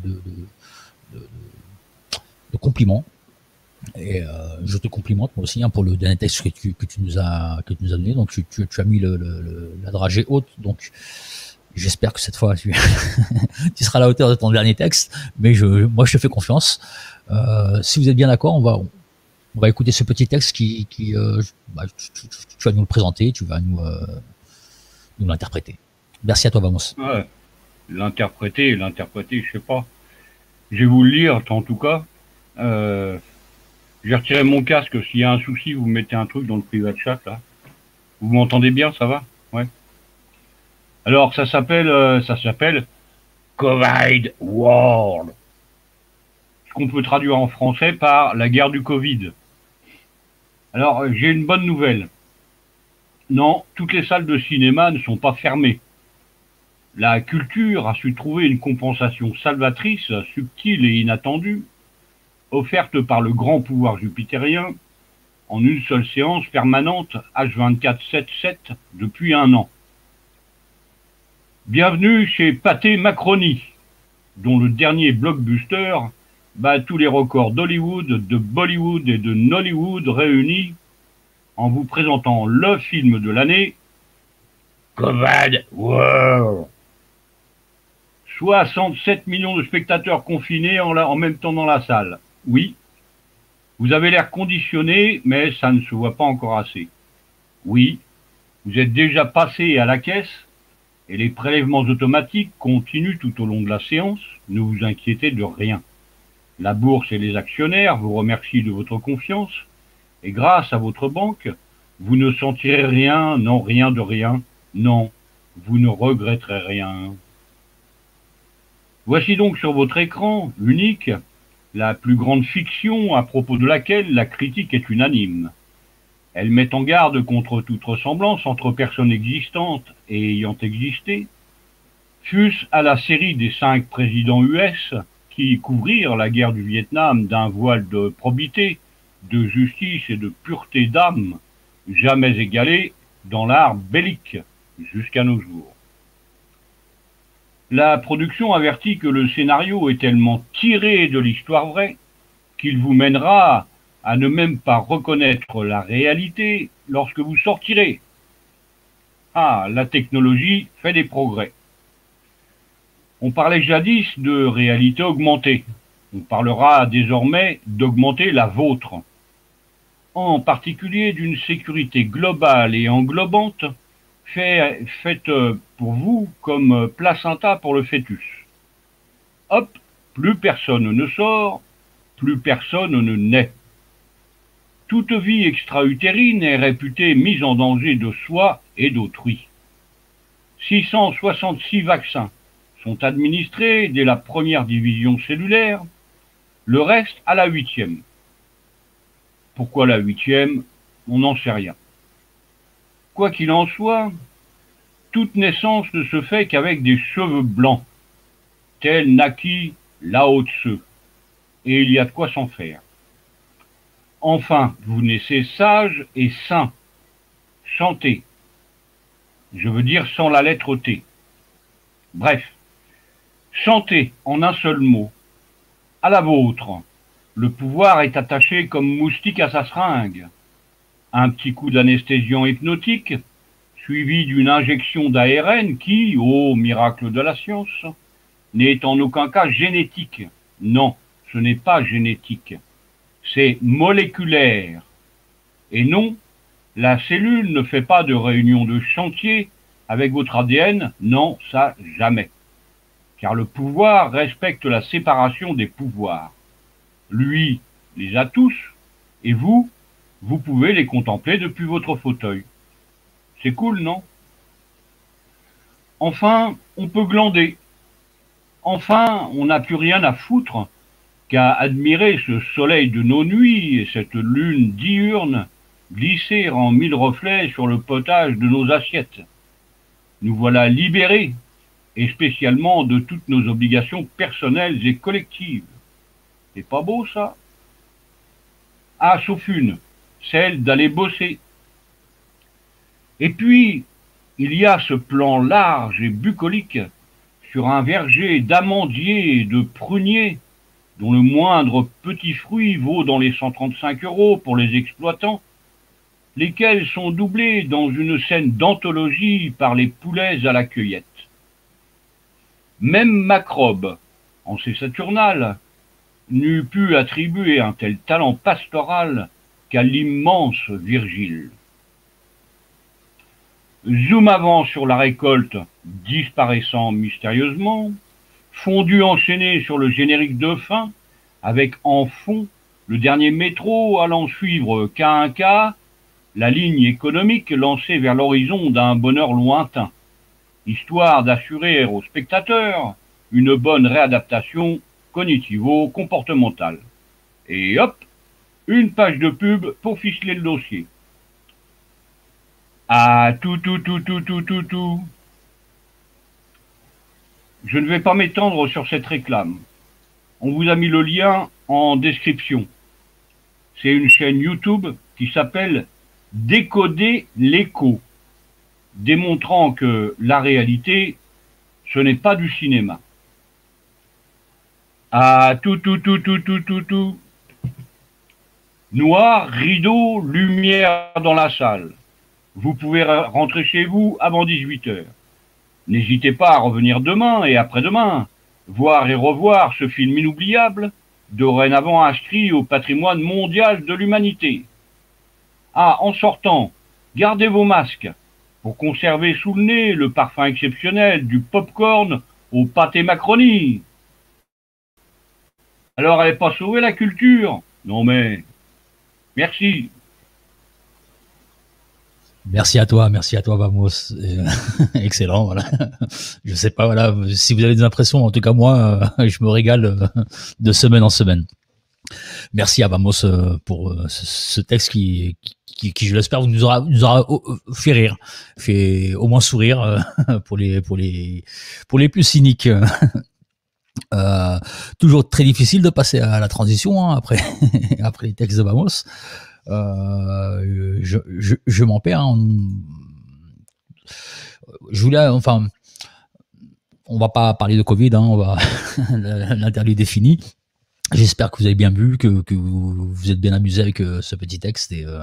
compliments. Et je te complimente moi aussi, hein, pour le dernier texte que tu nous as donné. Donc tu as mis la dragée haute, donc j'espère que cette fois tu seras à la hauteur de ton dernier texte, mais moi je te fais confiance. Si vous êtes bien d'accord, on va écouter ce petit texte qui tu vas nous le présenter, tu vas nous l'interpréter. Merci à toi, Vamos. Ouais, l'interpréter, je sais pas. Je vais vous le lire en tout cas. J'ai retiré mon casque. S'il y a un souci, vous mettez un truc dans le privé chat là. Vous m'entendez bien, ça va? Ouais. Alors ça s'appelle Covid World. Ce qu'on peut traduire en français par la guerre du Covid. Alors j'ai une bonne nouvelle. Non, toutes les salles de cinéma ne sont pas fermées. La culture a su trouver une compensation salvatrice, subtile et inattendue, offerte par le grand pouvoir jupitérien, en une seule séance permanente H24/7/7 depuis 1 an. Bienvenue chez Pathé Macronie, dont le dernier blockbuster bat tous les records d'Hollywood, de Bollywood et de Nollywood réunis, en vous présentant le film de l'année, Covid World. 67 millions de spectateurs confinés en même temps dans la salle. Oui, vous avez l'air conditionné, mais ça ne se voit pas encore assez. Oui, vous êtes déjà passé à la caisse et les prélèvements automatiques continuent tout au long de la séance. Ne vous inquiétez de rien. La bourse et les actionnaires vous remercient de votre confiance et grâce à votre banque, vous ne sentirez rien, non, rien de rien. Non, vous ne regretterez rien. Voici donc sur votre écran unique la plus grande fiction à propos de laquelle la critique est unanime. Elle met en garde contre toute ressemblance entre personnes existantes et ayant existé, fût-ce à la série des 5 présidents US qui couvrirent la guerre du Vietnam d'un voile de probité, de justice et de pureté d'âme jamais égalé dans l'art bellique jusqu'à nos jours. La production avertit que le scénario est tellement tiré de l'histoire vraie qu'il vous mènera à ne même pas reconnaître la réalité lorsque vous sortirez. Ah, la technologie fait des progrès. On parlait jadis de réalité augmentée. On parlera désormais d'augmenter la vôtre, en particulier d'une sécurité globale et englobante faite pour vous comme placenta pour le fœtus. Hop, plus personne ne sort, plus personne ne naît. Toute vie extra-utérine est réputée mise en danger de soi et d'autrui. 666 vaccins sont administrés dès la première division cellulaire, le reste à la 8e. Pourquoi la 8e? On n'en sait rien. Quoi qu'il en soit, toute naissance ne se fait qu'avec des cheveux blancs, tel naquit Lao Tse, et il y a de quoi s'en faire. Enfin, vous naissez sage et sain, santé, je veux dire sans la lettre T. Bref, santé en un seul mot, à la vôtre. Le pouvoir est attaché comme moustique à sa seringue. Un petit coup d'anesthésiant hypnotique, suivi d'une injection d'ARN qui, ô miracle de la science, n'est en aucun cas génétique. Non, ce n'est pas génétique. C'est moléculaire. Et non, la cellule ne fait pas de réunion de chantier avec votre ADN, non, ça jamais. Car le pouvoir respecte la séparation des pouvoirs. Lui les a tous, et vous, vous pouvez les contempler depuis votre fauteuil. C'est cool, non? Enfin, on peut glander. Enfin, on n'a plus rien à foutre qu'à admirer ce soleil de nos nuits et cette lune diurne glisser en mille reflets sur le potage de nos assiettes. Nous voilà libérés, et spécialement de toutes nos obligations personnelles et collectives. C'est pas beau, ça? Ah, sauf une, celle d'aller bosser. Et puis, il y a ce plan large et bucolique sur un verger d'amandiers et de pruniers, dont le moindre petit fruit vaut dans les 135 € pour les exploitants, lesquels sont doublés dans une scène d'anthologie par les poulets à la cueillette. Même Macrobe, en ses Saturnales, n'eût pu attribuer un tel talent pastoral qu'à l'immense Virgile. Zoom avant sur la récolte, disparaissant mystérieusement, fondu enchaîné sur le générique de fin, avec en fond le dernier métro allant suivre K1K, la ligne économique lancée vers l'horizon d'un bonheur lointain, histoire d'assurer aux spectateurs une bonne réadaptation cognitivo-comportementale. Et hop, une page de pub pour ficeler le dossier. Ah, tout. Je ne vais pas m'étendre sur cette réclame. On vous a mis le lien en description. C'est une chaîne YouTube qui s'appelle Décoder l'écho, démontrant que la réalité, ce n'est pas du cinéma. Ah, tout. Noir, rideau, lumière dans la salle. Vous pouvez rentrer chez vous avant 18 h. N'hésitez pas à revenir demain et après-demain, voir et revoir ce film inoubliable, dorénavant inscrit au patrimoine mondial de l'humanité. Ah, en sortant, gardez vos masques pour conserver sous le nez le parfum exceptionnel du pop-corn au pâté macaroni. Alors, elle n'est pas sauvée la culture? Non mais, merci. Merci à toi, Vamos. Excellent, voilà. Je sais pas, voilà, si vous avez des impressions, en tout cas moi, je me régale de semaine en semaine. Merci à Vamos pour ce texte qui je l'espère, nous aura fait rire, fait au moins sourire pour les plus cyniques. Toujours très difficile de passer à la transition après les textes de Vamos. Je m'en perds. Je voulais, enfin, on va pas parler de Covid, hein, l'interdit est fini. J'espère que vous avez bien bu, que vous êtes bien amusé avec ce petit texte et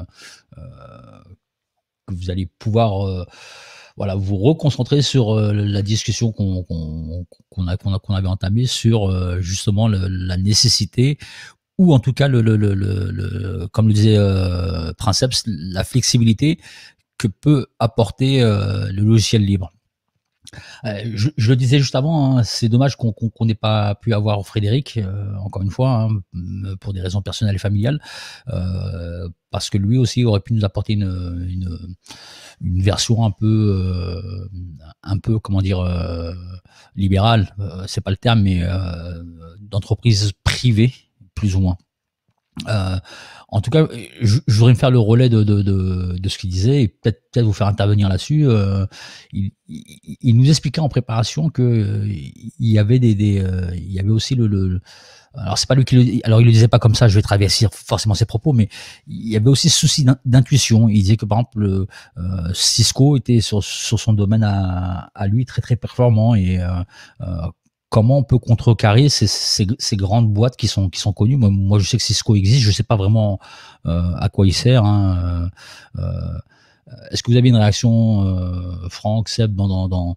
que vous allez pouvoir voilà, vous reconcentrer sur la discussion qu'on avait entamée sur justement la nécessité ou en tout cas comme le disait Princeps, la flexibilité que peut apporter le logiciel libre. Je le disais juste avant, hein, c'est dommage qu'on n'ait pas pu avoir Frédéric, encore une fois, hein, pour des raisons personnelles et familiales, parce que lui aussi aurait pu nous apporter une version un peu, comment dire, libérale, c'est pas le terme, mais d'entreprise privée, plus ou moins. En tout cas, je voudrais me faire le relais de ce qu'il disait et peut-être vous faire intervenir là-dessus. Il nous expliquait en préparation que il y avait il y avait aussi alors c'est pas lui alors il le disait pas comme ça, je vais traverser forcément ses propos, mais il y avait aussi ce souci d'intuition. Il disait que par exemple Cisco était sur son domaine à lui très très performant et comment on peut contrecarrer ces grandes boîtes qui sont connues. Moi, je sais que Cisco existe, je sais pas vraiment à quoi il sert. Hein. Est-ce que vous avez une réaction, Franck, Seb, dans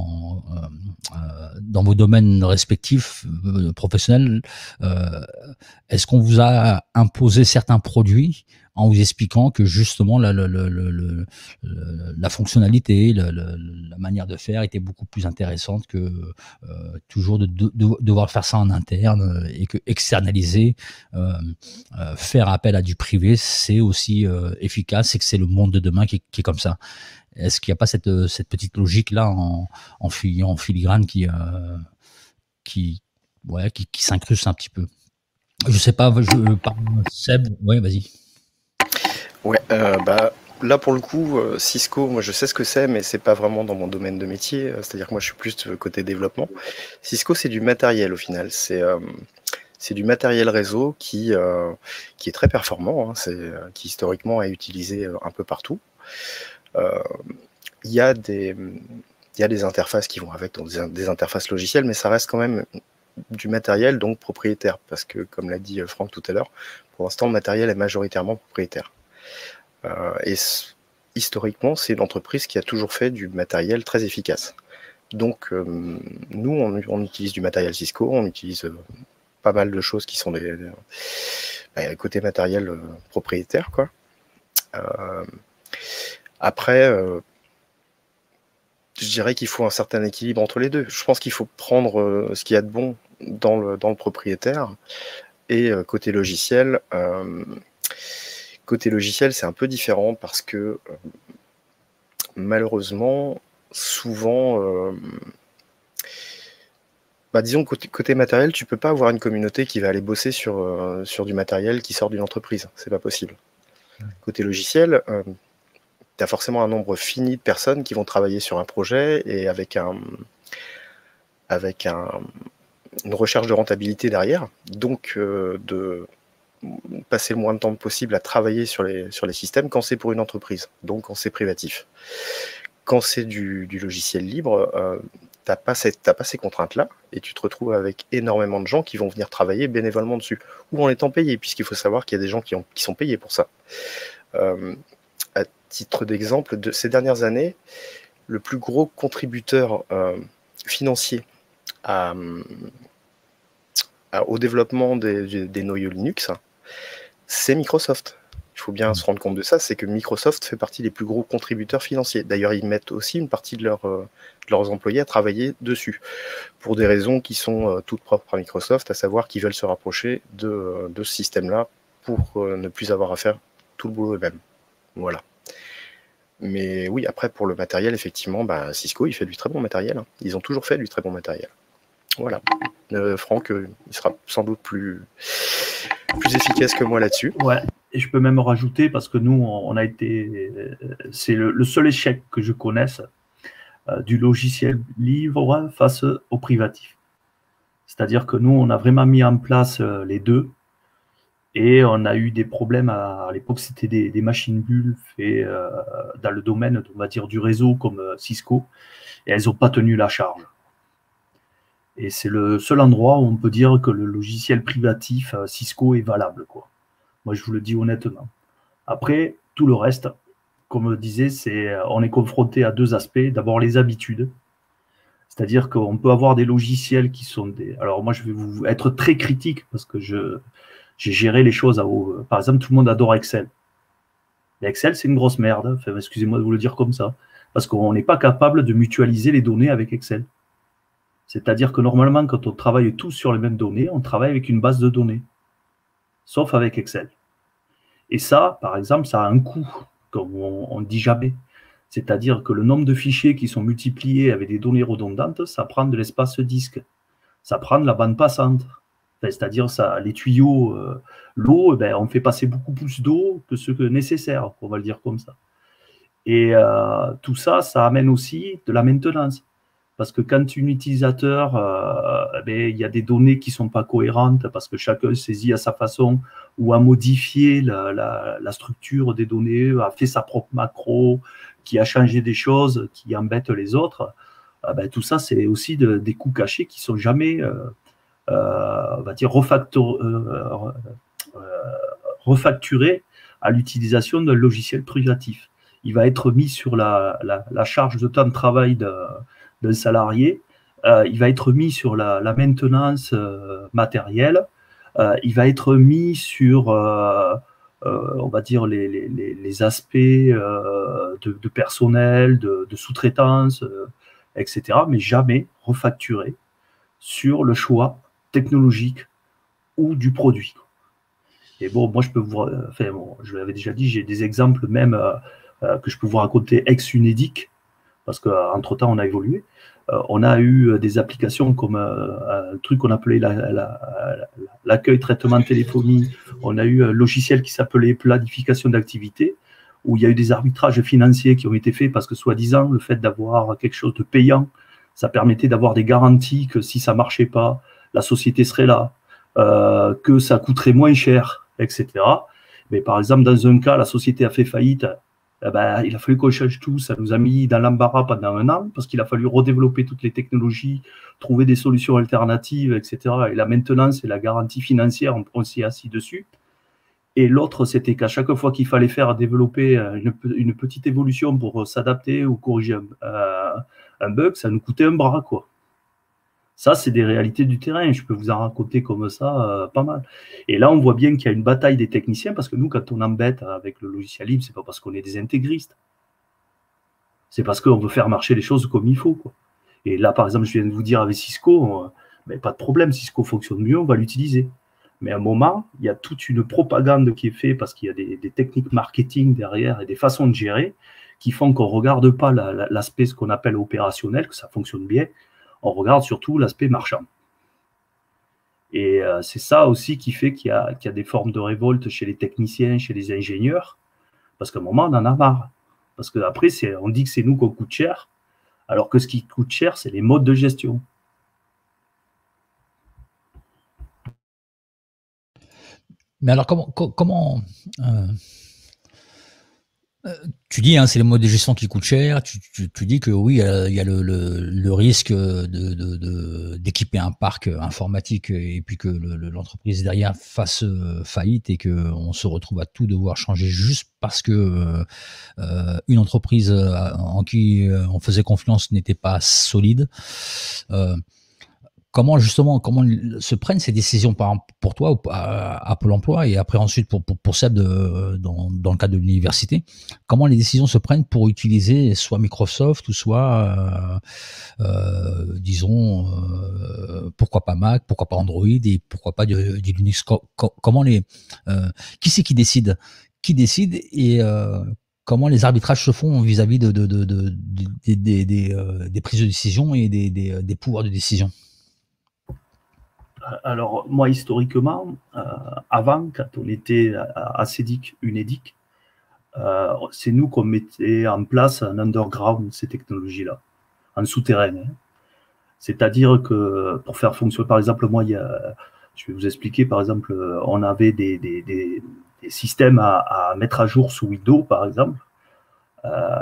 vos domaines respectifs professionnels? Est-ce qu'on vous a imposé certains produits en vous expliquant que justement la fonctionnalité, la manière de faire était beaucoup plus intéressante que toujours de devoir faire ça en interne et que externaliser, faire appel à du privé, c'est aussi efficace et que c'est le monde de demain qui est comme ça. Est-ce qu'il n'y a pas cette petite logique-là en filigrane qui s'incruste un petit peu? Je sais pas, Seb, ouais, vas-y. Ouais, là pour le coup, Cisco, moi je sais ce que c'est, mais c'est pas vraiment dans mon domaine de métier. C'est-à-dire que moi je suis plus côté développement. Cisco, c'est du matériel au final. C'est du matériel réseau qui est très performant, hein, qui historiquement est utilisé un peu partout. Il y a des interfaces qui vont avec, donc des interfaces logicielles, mais ça reste quand même du matériel donc propriétaire, parce que comme l'a dit Franck tout à l'heure, pour l'instant le matériel est majoritairement propriétaire. Et historiquement, c'est une entreprise qui a toujours fait du matériel très efficace. Donc nous, on utilise du matériel Cisco, on utilise pas mal de choses qui sont des côté matériel propriétaire, quoi. Après, je dirais qu'il faut un certain équilibre entre les deux. Je pense qu'il faut prendre ce qu'il y a de bon dans le propriétaire et côté logiciel. Côté logiciel, c'est un peu différent parce que malheureusement, souvent, disons côté matériel, tu peux pas avoir une communauté qui va aller bosser sur du matériel qui sort d'une entreprise. C'est pas possible. Côté logiciel, tu as forcément un nombre fini de personnes qui vont travailler sur un projet et avec une recherche de rentabilité derrière. Donc, de passer le moins de temps possible à travailler sur les systèmes quand c'est pour une entreprise, donc quand c'est privatif. Quand c'est du logiciel libre, t'as pas ces contraintes-là, et tu te retrouves avec énormément de gens qui vont venir travailler bénévolement dessus, ou en étant payés, puisqu'il faut savoir qu'il y a des gens qui sont payés pour ça. À titre d'exemple, de ces dernières années, le plus gros contributeur financier au développement des noyaux Linux, c'est Microsoft. Il faut bien se rendre compte de ça, c'est que Microsoft fait partie des plus gros contributeurs financiers. D'ailleurs, ils mettent aussi une partie de leurs employés à travailler dessus, pour des raisons qui sont toutes propres à Microsoft, à savoir qu'ils veulent se rapprocher de ce système-là pour ne plus avoir à faire tout le boulot eux-mêmes. Voilà. Mais oui, après, pour le matériel, effectivement, Cisco, il fait du très bon matériel. Ils ont toujours fait du très bon matériel. Voilà. Franck, il sera sans doute plus efficace que moi là-dessus. Ouais, et je peux même rajouter, parce que nous, on a été... C'est le seul échec que je connaisse du logiciel libre face au privatif. C'est-à-dire que nous, on a vraiment mis en place les deux, et on a eu des problèmes à l'époque, c'était des machines bulles faites dans le domaine, on va dire, du réseau comme Cisco, et elles n'ont pas tenu la charge. Et c'est le seul endroit où on peut dire que le logiciel privatif Cisco est valable, quoi. Moi, je vous le dis honnêtement. Après, tout le reste, comme je le disais, on est confronté à deux aspects. D'abord, les habitudes. C'est-à-dire qu'on peut avoir des logiciels qui sont des... Alors moi, je vais vous être très critique parce que j'ai géré les choses. Par exemple, tout le monde adore Excel. Mais Excel, c'est une grosse merde. Enfin, excusez-moi de vous le dire comme ça. Parce qu'on n'est pas capable de mutualiser les données avec Excel. C'est-à-dire que normalement, quand on travaille tous sur les mêmes données, on travaille avec une base de données. Sauf avec Excel. Et ça, par exemple, ça a un coût, comme on ne dit jamais. C'est-à-dire que le nombre de fichiers qui sont multipliés avec des données redondantes, ça prend de l'espace disque. Ça prend de la bande passante. Enfin, c'est-à-dire les tuyaux, l'eau, on fait passer beaucoup plus d'eau que ce que nécessaire, on va le dire comme ça. Et tout ça, ça amène aussi de la maintenance. Parce que quand un utilisateur, il y a des données qui ne sont pas cohérentes, parce que chacun saisit à sa façon, ou a modifié la structure des données, a fait sa propre macro, qui a changé des choses, qui embêtent les autres, tout ça, c'est aussi des coûts cachés qui ne sont jamais, on va dire, refacturés à l'utilisation d'un logiciel privatif. Il va être mis sur la charge de temps de travail d'un salarié, il va être mis sur la maintenance matérielle, il va être mis sur, on va dire, les aspects de personnel, de sous-traitance, etc., mais jamais refacturé sur le choix technologique ou du produit. Et bon, moi, je peux vous... Enfin, bon, je l'avais déjà dit, j'ai des exemples même que je peux vous raconter ex-Unédic, parce qu'entre-temps, on a évolué. On a eu des applications comme un truc qu'on appelait l'accueil traitement de téléphonie. On a eu un logiciel qui s'appelait planification d'activité, où il y a eu des arbitrages financiers qui ont été faits parce que, soi-disant, le fait d'avoir quelque chose de payant, ça permettait d'avoir des garanties que si ça ne marchait pas, la société serait là, que ça coûterait moins cher, etc. Mais par exemple, dans un cas, la société a fait faillite. Il a fallu qu'on change tout, ça nous a mis dans l'embarras pendant 1 an, parce qu'il a fallu redévelopper toutes les technologies, trouver des solutions alternatives, etc. Et la maintenance et la garantie financière, on s'y est assis dessus. Et l'autre, c'était qu'à chaque fois qu'il fallait faire développer une petite évolution pour s'adapter ou corriger un bug, ça nous coûtait un bras, quoi. Ça, c'est des réalités du terrain. Je peux vous en raconter comme ça, pas mal. Et là, on voit bien qu'il y a une bataille des techniciens, parce que nous, quand on embête avec le logiciel libre, c'est pas parce qu'on est des intégristes. C'est parce qu'on veut faire marcher les choses comme il faut, quoi. Et là, par exemple, je viens de vous dire avec Cisco, pas de problème, Cisco fonctionne mieux, on va l'utiliser. Mais à un moment, il y a toute une propagande qui est faite, parce qu'il y a des techniques marketing derrière et des façons de gérer qui font qu'on ne regarde pas l'aspect, ce qu'on appelle opérationnel, que ça fonctionne bien. On regarde surtout l'aspect marchand. Et c'est ça aussi qui fait qu'il y a des formes de révolte chez les techniciens, chez les ingénieurs, parce qu'à un moment, on en a marre. Parce qu'après, on dit que c'est nous qu'on coûte cher, alors que ce qui coûte cher, c'est les modes de gestion. Mais alors, comment tu dis, c'est les modes de gestion qui coûtent cher. Tu dis que oui, il y a le risque d'équiper un parc informatique et puis que l'entreprise derrière fasse faillite et qu'on se retrouve à tout devoir changer juste parce que une entreprise en qui on faisait confiance n'était pas solide. Comment se prennent ces décisions pour toi à Pôle emploi et après ensuite pour Seb dans le cadre de l'université, comment les décisions se prennent pour utiliser soit Microsoft ou soit disons pourquoi pas Mac, pourquoi pas Android et pourquoi pas du Linux. Comment qui c'est qui décide et comment les arbitrages se font vis-à-vis des prises de décision et des pouvoirs de décision? Alors, moi, historiquement, avant, quand on était à CEDIC, Unédic, c'est nous qu'on mettait en place en underground ces technologies-là, en souterrain. C'est-à-dire que pour faire fonctionner, par exemple, moi, je vais vous expliquer, par exemple, on avait des systèmes à mettre à jour sous Windows, par exemple.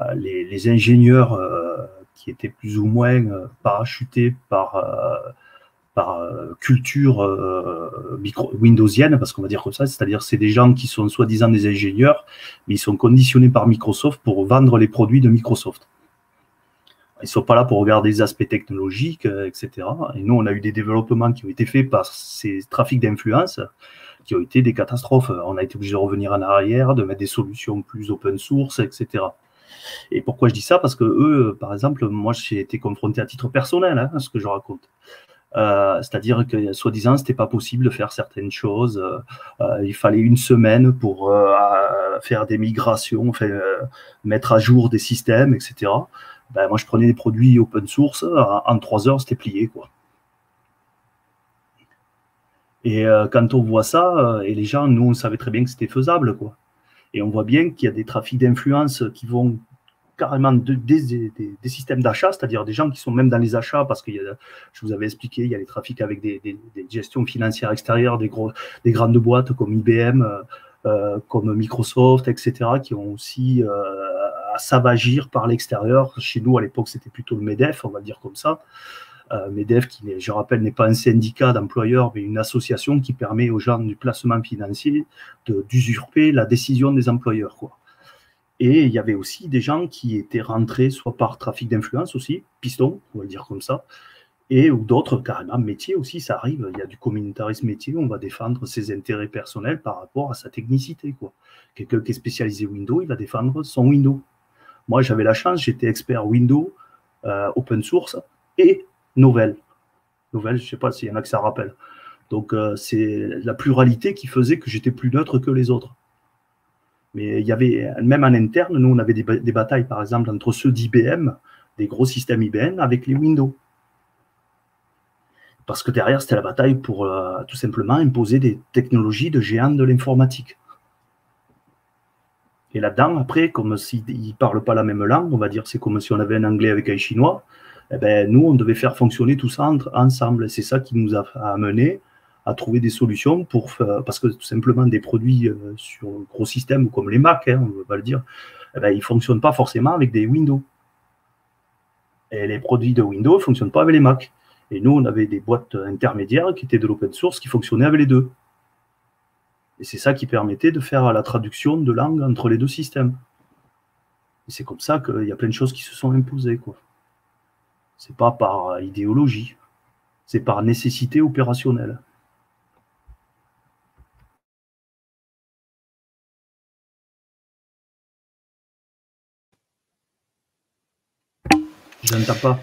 Les ingénieurs qui étaient plus ou moins parachutés par culture windowsienne, parce qu'on va dire comme ça, c'est-à-dire c'est des gens qui sont soi-disant des ingénieurs, mais ils sont conditionnés par Microsoft pour vendre les produits de Microsoft. Ils ne sont pas là pour regarder les aspects technologiques, etc. Et nous, on a eu des développements qui ont été faits par ces trafics d'influence qui ont été des catastrophes. On a été obligé de revenir en arrière, de mettre des solutions plus open source, etc. Et pourquoi je dis ça? Parce que eux, par exemple, moi, j'ai été confronté à titre personnel à ce que je raconte. C'est-à-dire que, soi-disant, c'était pas possible de faire certaines choses. Il fallait une semaine pour faire des migrations, mettre à jour des systèmes, etc. Ben, moi, je prenais des produits open source, en 3 heures, c'était plié, quoi. Et quand on voit ça, et les gens, nous, on savait très bien que c'était faisable, quoi. Et on voit bien qu'il y a des trafics d'influence qui vont carrément des systèmes d'achat, c'est-à-dire des gens qui sont même dans les achats, parce que je vous avais expliqué, il y a les trafics avec des gestions financières extérieures, des grandes boîtes comme IBM, comme Microsoft, etc., qui ont aussi à s'avagir par l'extérieur. Chez nous, à l'époque, c'était plutôt le MEDEF, on va dire comme ça. MEDEF, qui, je rappelle, n'est pas un syndicat d'employeurs, mais une association qui permet aux gens du placement financier d'usurper la décision des employeurs, quoi. Et il y avait aussi des gens qui étaient rentrés soit par trafic d'influence aussi, piston, on va le dire comme ça, et ou d'autres carrément métiers aussi, ça arrive. Il y a du communautarisme métier, on va défendre ses intérêts personnels par rapport à sa technicité, quoi. Quelqu'un qui est spécialisé Windows, il va défendre son Windows. Moi, j'avais la chance, j'étais expert Windows, open source et Novell. Novell, je ne sais pas s'il y en a que ça rappelle. Donc, c'est la pluralité qui faisait que j'étais plus neutre que les autres. Mais il y avait, même en interne, nous, on avait des batailles, par exemple, entre ceux d'IBM, des gros systèmes IBM, avec les Windows. Parce que derrière, c'était la bataille pour tout simplement imposer des technologies de géants de l'informatique. Et là-dedans, après, comme s'ils ne parlent pas la même langue, on va dire c'est comme si on avait un anglais avec un chinois, eh ben, nous, on devait faire fonctionner tout ça ensemble. Et c'est ça qui nous a amené à trouver des solutions parce que tout simplement des produits sur gros systèmes comme les Mac, on va le dire, eh ben, ils ne fonctionnent pas forcément avec des Windows. Et les produits de Windows ne fonctionnent pas avec les Mac. Et nous, on avait des boîtes intermédiaires qui étaient de l'open source qui fonctionnaient avec les deux. Et c'est ça qui permettait de faire la traduction de langue entre les deux systèmes. Et c'est comme ça qu'il y a plein de choses qui se sont imposées, quoi. C'est pas par idéologie, c'est par nécessité opérationnelle. Je n'entends pas.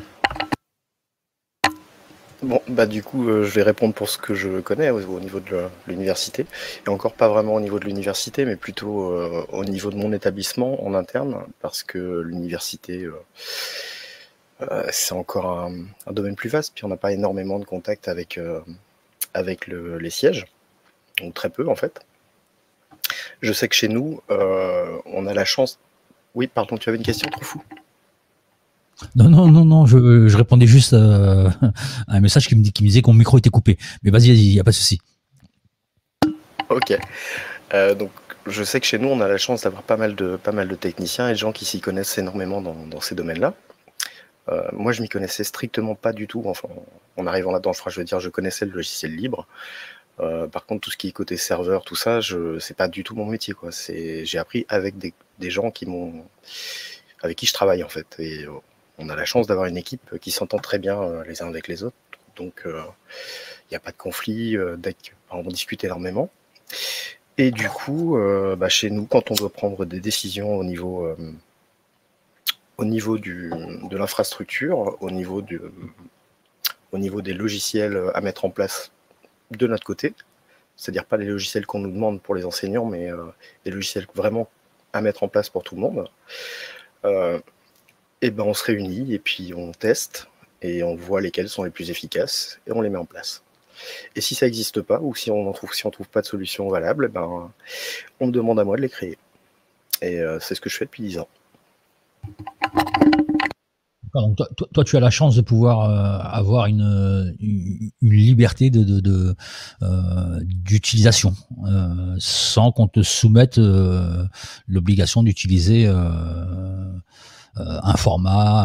Bon, bah du coup, je vais répondre pour ce que je connais au niveau de l'université. Et encore pas vraiment au niveau de l'université, mais plutôt au niveau de mon établissement en interne, parce que l'université, c'est encore un domaine plus vaste, puis on n'a pas énormément de contact avec les sièges, donc très peu en fait. Je sais que chez nous, on a la chance... Oui, pardon, tu avais une question, trop fou? Non, je répondais juste à un message qui me disait que mon micro était coupé. Mais vas-y, il n'y a pas de souci. Ok. Donc, je sais que chez nous, on a la chance d'avoir pas mal de techniciens et de gens qui s'y connaissent énormément dans ces domaines-là. Moi, je m'y connaissais strictement pas du tout. Enfin, en arrivant là-dedans, je veux dire, je connaissais le logiciel libre. Par contre, tout ce qui est côté serveur, tout ça, c'est pas du tout mon métier, quoi. J'ai appris avec des gens avec qui je travaille, en fait. Et on a la chance d'avoir une équipe qui s'entend très bien les uns avec les autres. Donc, il n'y a pas de conflit, on discute énormément. Et du coup, chez nous, quand on doit prendre des décisions au niveau de l'infrastructure, au niveau des logiciels à mettre en place de notre côté, c'est-à-dire pas les logiciels qu'on nous demande pour les enseignants, mais des logiciels vraiment à mettre en place pour tout le monde, et ben on se réunit et puis on teste et on voit lesquels sont les plus efficaces et on les met en place. Et si ça n'existe pas ou si on trouve pas de solution valable, ben on me demande à moi de les créer. Et c'est ce que je fais depuis 10 ans. Donc toi, tu as la chance de pouvoir avoir une liberté d'utilisation sans qu'on te soumette l'obligation d'utiliser un format,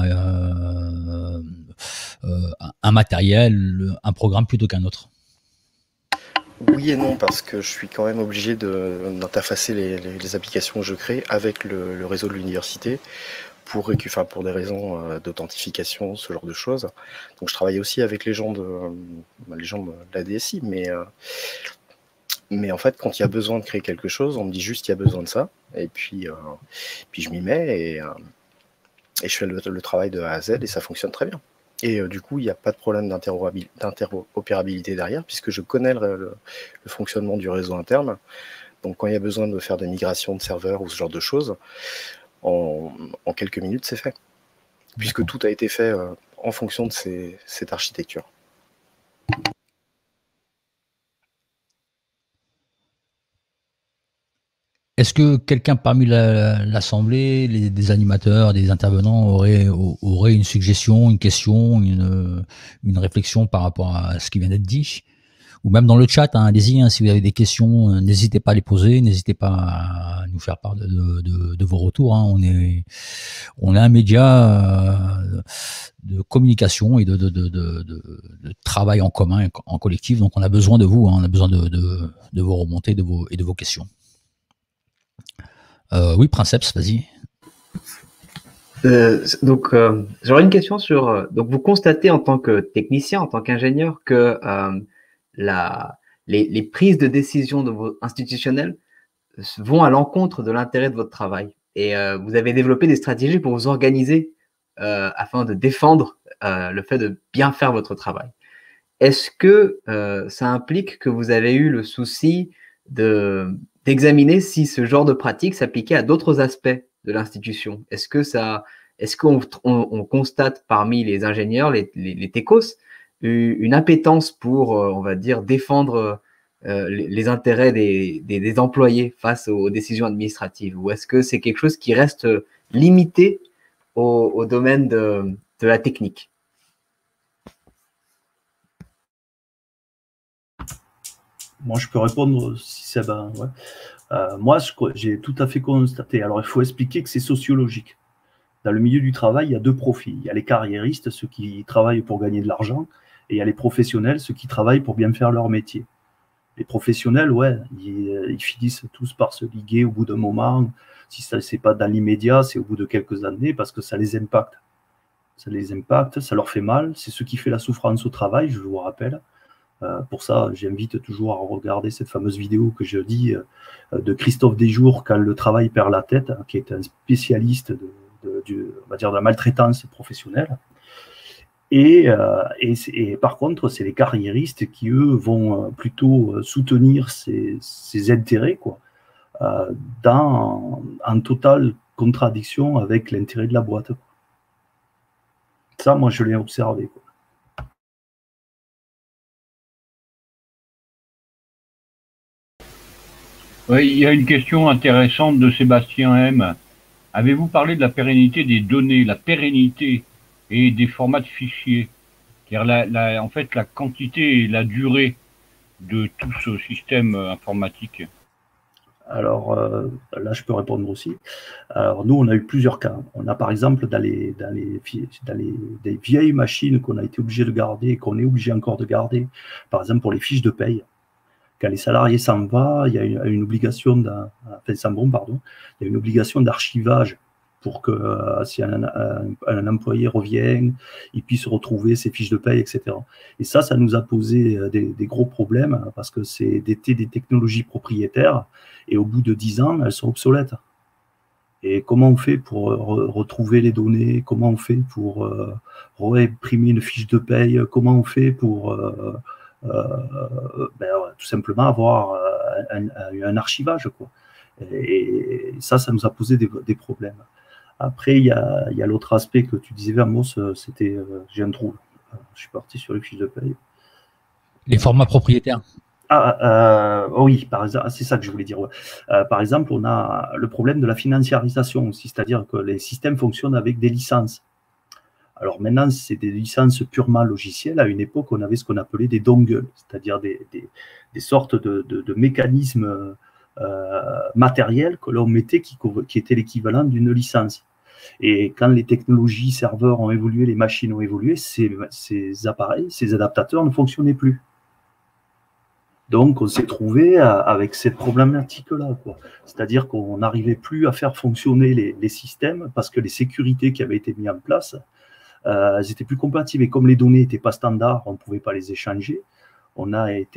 un matériel, un programme plutôt qu'un autre? Oui et non, parce que je suis quand même obligé d'interfacer les applications que je crée avec le réseau de l'université pour des raisons d'authentification, ce genre de choses. Donc je travaille aussi avec les gens de la DSI, mais en fait, quand il y a besoin de créer quelque chose, on me dit juste qu'il y a besoin de ça, et puis je m'y mets et je fais le travail de A à Z et ça fonctionne très bien. Et du coup, il n'y a pas de problème d'interopérabilité derrière, puisque je connais le fonctionnement du réseau interne. Donc quand il y a besoin de faire des migrations de serveurs ou ce genre de choses, en quelques minutes, c'est fait. Puisque tout a été fait en fonction de cette architecture. Est-ce que quelqu'un parmi l'assemblée, des animateurs, des intervenants aurait une suggestion, une question, une réflexion par rapport à ce qui vient d'être dit? Ou même dans le chat, hein, allez-y, hein, si vous avez des questions, n'hésitez pas à les poser, n'hésitez pas à nous faire part de vos retours. Hein. On est un média de communication et de travail en commun, en collectif, donc on a besoin de vous, hein, on a besoin de vos remontées et de vos questions. Oui, Princeps, vas-y. J'aurais une question sur. Donc, vous constatez en tant que technicien, en tant qu'ingénieur, que les prises de décision institutionnelles vont à l'encontre de l'intérêt de votre travail. Et vous avez développé des stratégies pour vous organiser afin de défendre le fait de bien faire votre travail. Est-ce que ça implique que vous avez eu le souci d'examiner si ce genre de pratique s'appliquait à d'autres aspects de l'institution? Est-ce qu'on constate parmi les ingénieurs, les techos, une appétence pour, on va dire, défendre les intérêts des employés face aux décisions administratives? Ou est-ce que c'est quelque chose qui reste limité au domaine de la technique? Moi, je peux répondre si c'est ben, ouais. Moi, j'ai tout à fait constaté. Alors, il faut expliquer que c'est sociologique. Dans le milieu du travail, il y a deux profils. Il y a les carriéristes, ceux qui travaillent pour gagner de l'argent, et il y a les professionnels, ceux qui travaillent pour bien faire leur métier. Les professionnels, ouais, ils finissent tous par se liguer au bout d'un moment. Si ça c'est pas dans l'immédiat, c'est au bout de quelques années parce que ça les impacte. Ça les impacte, ça leur fait mal. C'est ce qui fait la souffrance au travail, je vous rappelle. Pour ça, j'invite toujours à regarder cette fameuse vidéo que je dis de Christophe Desjours, Quand le travail perd la tête, hein, qui est un spécialiste on va dire de la maltraitance professionnelle. Et par contre, c'est les carriéristes qui, eux, vont plutôt soutenir ces intérêts, quoi, en totale contradiction avec l'intérêt de la boîte. Ça, moi, je l'ai observé, quoi. Oui, il y a une question intéressante de Sébastien M. Avez-vous parlé de la pérennité des données, la pérennité et des formats de fichiers? Car en fait, la quantité et la durée de tout ce système informatique. Alors, là, je peux répondre aussi. Alors, nous, on a eu plusieurs cas. On a, par exemple, dans des vieilles machines qu'on a été obligé de garder, qu'on est obligé encore de garder, par exemple, pour les fiches de paye. Quand les salariés s'en vont, il y a une obligation il y a une obligation d'archivage pour que si un employé revient, il puisse retrouver ses fiches de paye, etc. Et ça nous a posé des gros problèmes parce que c'était des technologies propriétaires et au bout de 10 ans, elles sont obsolètes. Et comment on fait pour retrouver les données? Comment on fait pour réimprimer une fiche de paye? Comment on fait pour tout simplement avoir un archivage, quoi. Et ça nous a posé des problèmes. Après, il y a l'autre aspect que tu disais, Amos, c'était j'ai un trou. Je suis parti sur les fiches de paye. Les formats propriétaires. Oui, c'est ça que je voulais dire. Ouais. Par exemple, on a le problème de la financiarisation aussi, c'est-à-dire que les systèmes fonctionnent avec des licences. Alors maintenant, c'est des licences purement logicielles. À une époque, on avait ce qu'on appelait des dongles, c'est-à-dire des sortes de mécanismes matériels que l'on mettait qui étaient l'équivalent d'une licence. Et quand les technologies serveurs ont évolué, les machines ont évolué, ces appareils, ces adaptateurs ne fonctionnaient plus. Donc, on s'est trouvé avec cette problématique-là, quoi. C'est-à-dire qu'on n'arrivait plus à faire fonctionner les systèmes parce que les sécurités qui avaient été mises en place, elles étaient plus compatibles. Et comme les données n'étaient pas standards, on ne pouvait pas les échanger. On a eu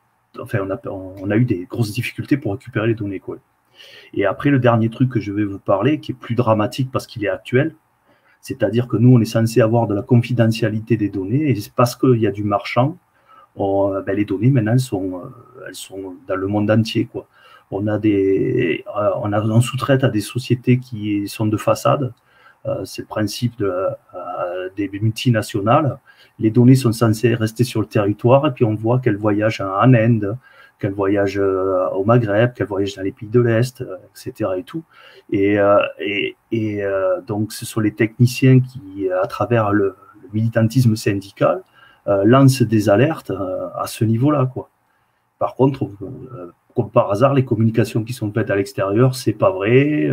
des grosses difficultés pour récupérer les données, quoi. Et après, le dernier truc que je vais vous parler, qui est plus dramatique parce qu'il est actuel, c'est-à-dire que nous, on est censé avoir de la confidentialité des données, et c'est parce qu'il y a du marchand, les données maintenant elles sont dans le monde entier, quoi. On sous-traite à des sociétés qui sont de façade. C'est le principe des multinationales. Les données sont censées rester sur le territoire et puis on voit qu'elles voyagent en Inde, qu'elles voyagent au Maghreb, qu'elles voyagent dans les pays de l'Est, etc. et tout. Donc ce sont les techniciens qui, à travers le militantisme syndical, lance des alertes à ce niveau-là, quoi. Par contre, comme par hasard, les communications qui sont faites à l'extérieur, c'est pas vrai.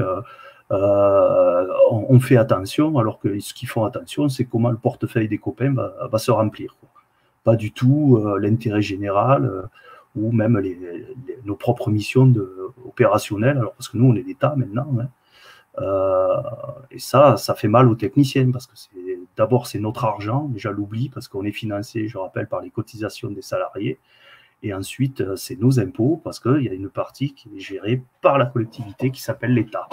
On fait attention, alors que ce qu'ils font attention, c'est comment le portefeuille des copains va se remplir, quoi. Pas du tout l'intérêt général ou même nos propres missions opérationnelles. Alors parce que nous, on est l'État maintenant, hein. Et ça fait mal aux techniciens parce que d'abord c'est notre argent, déjà l'oublie parce qu'on est financé, je rappelle, par les cotisations des salariés, et ensuite c'est nos impôts parce qu'il y a une partie qui est gérée par la collectivité qui s'appelle l'État.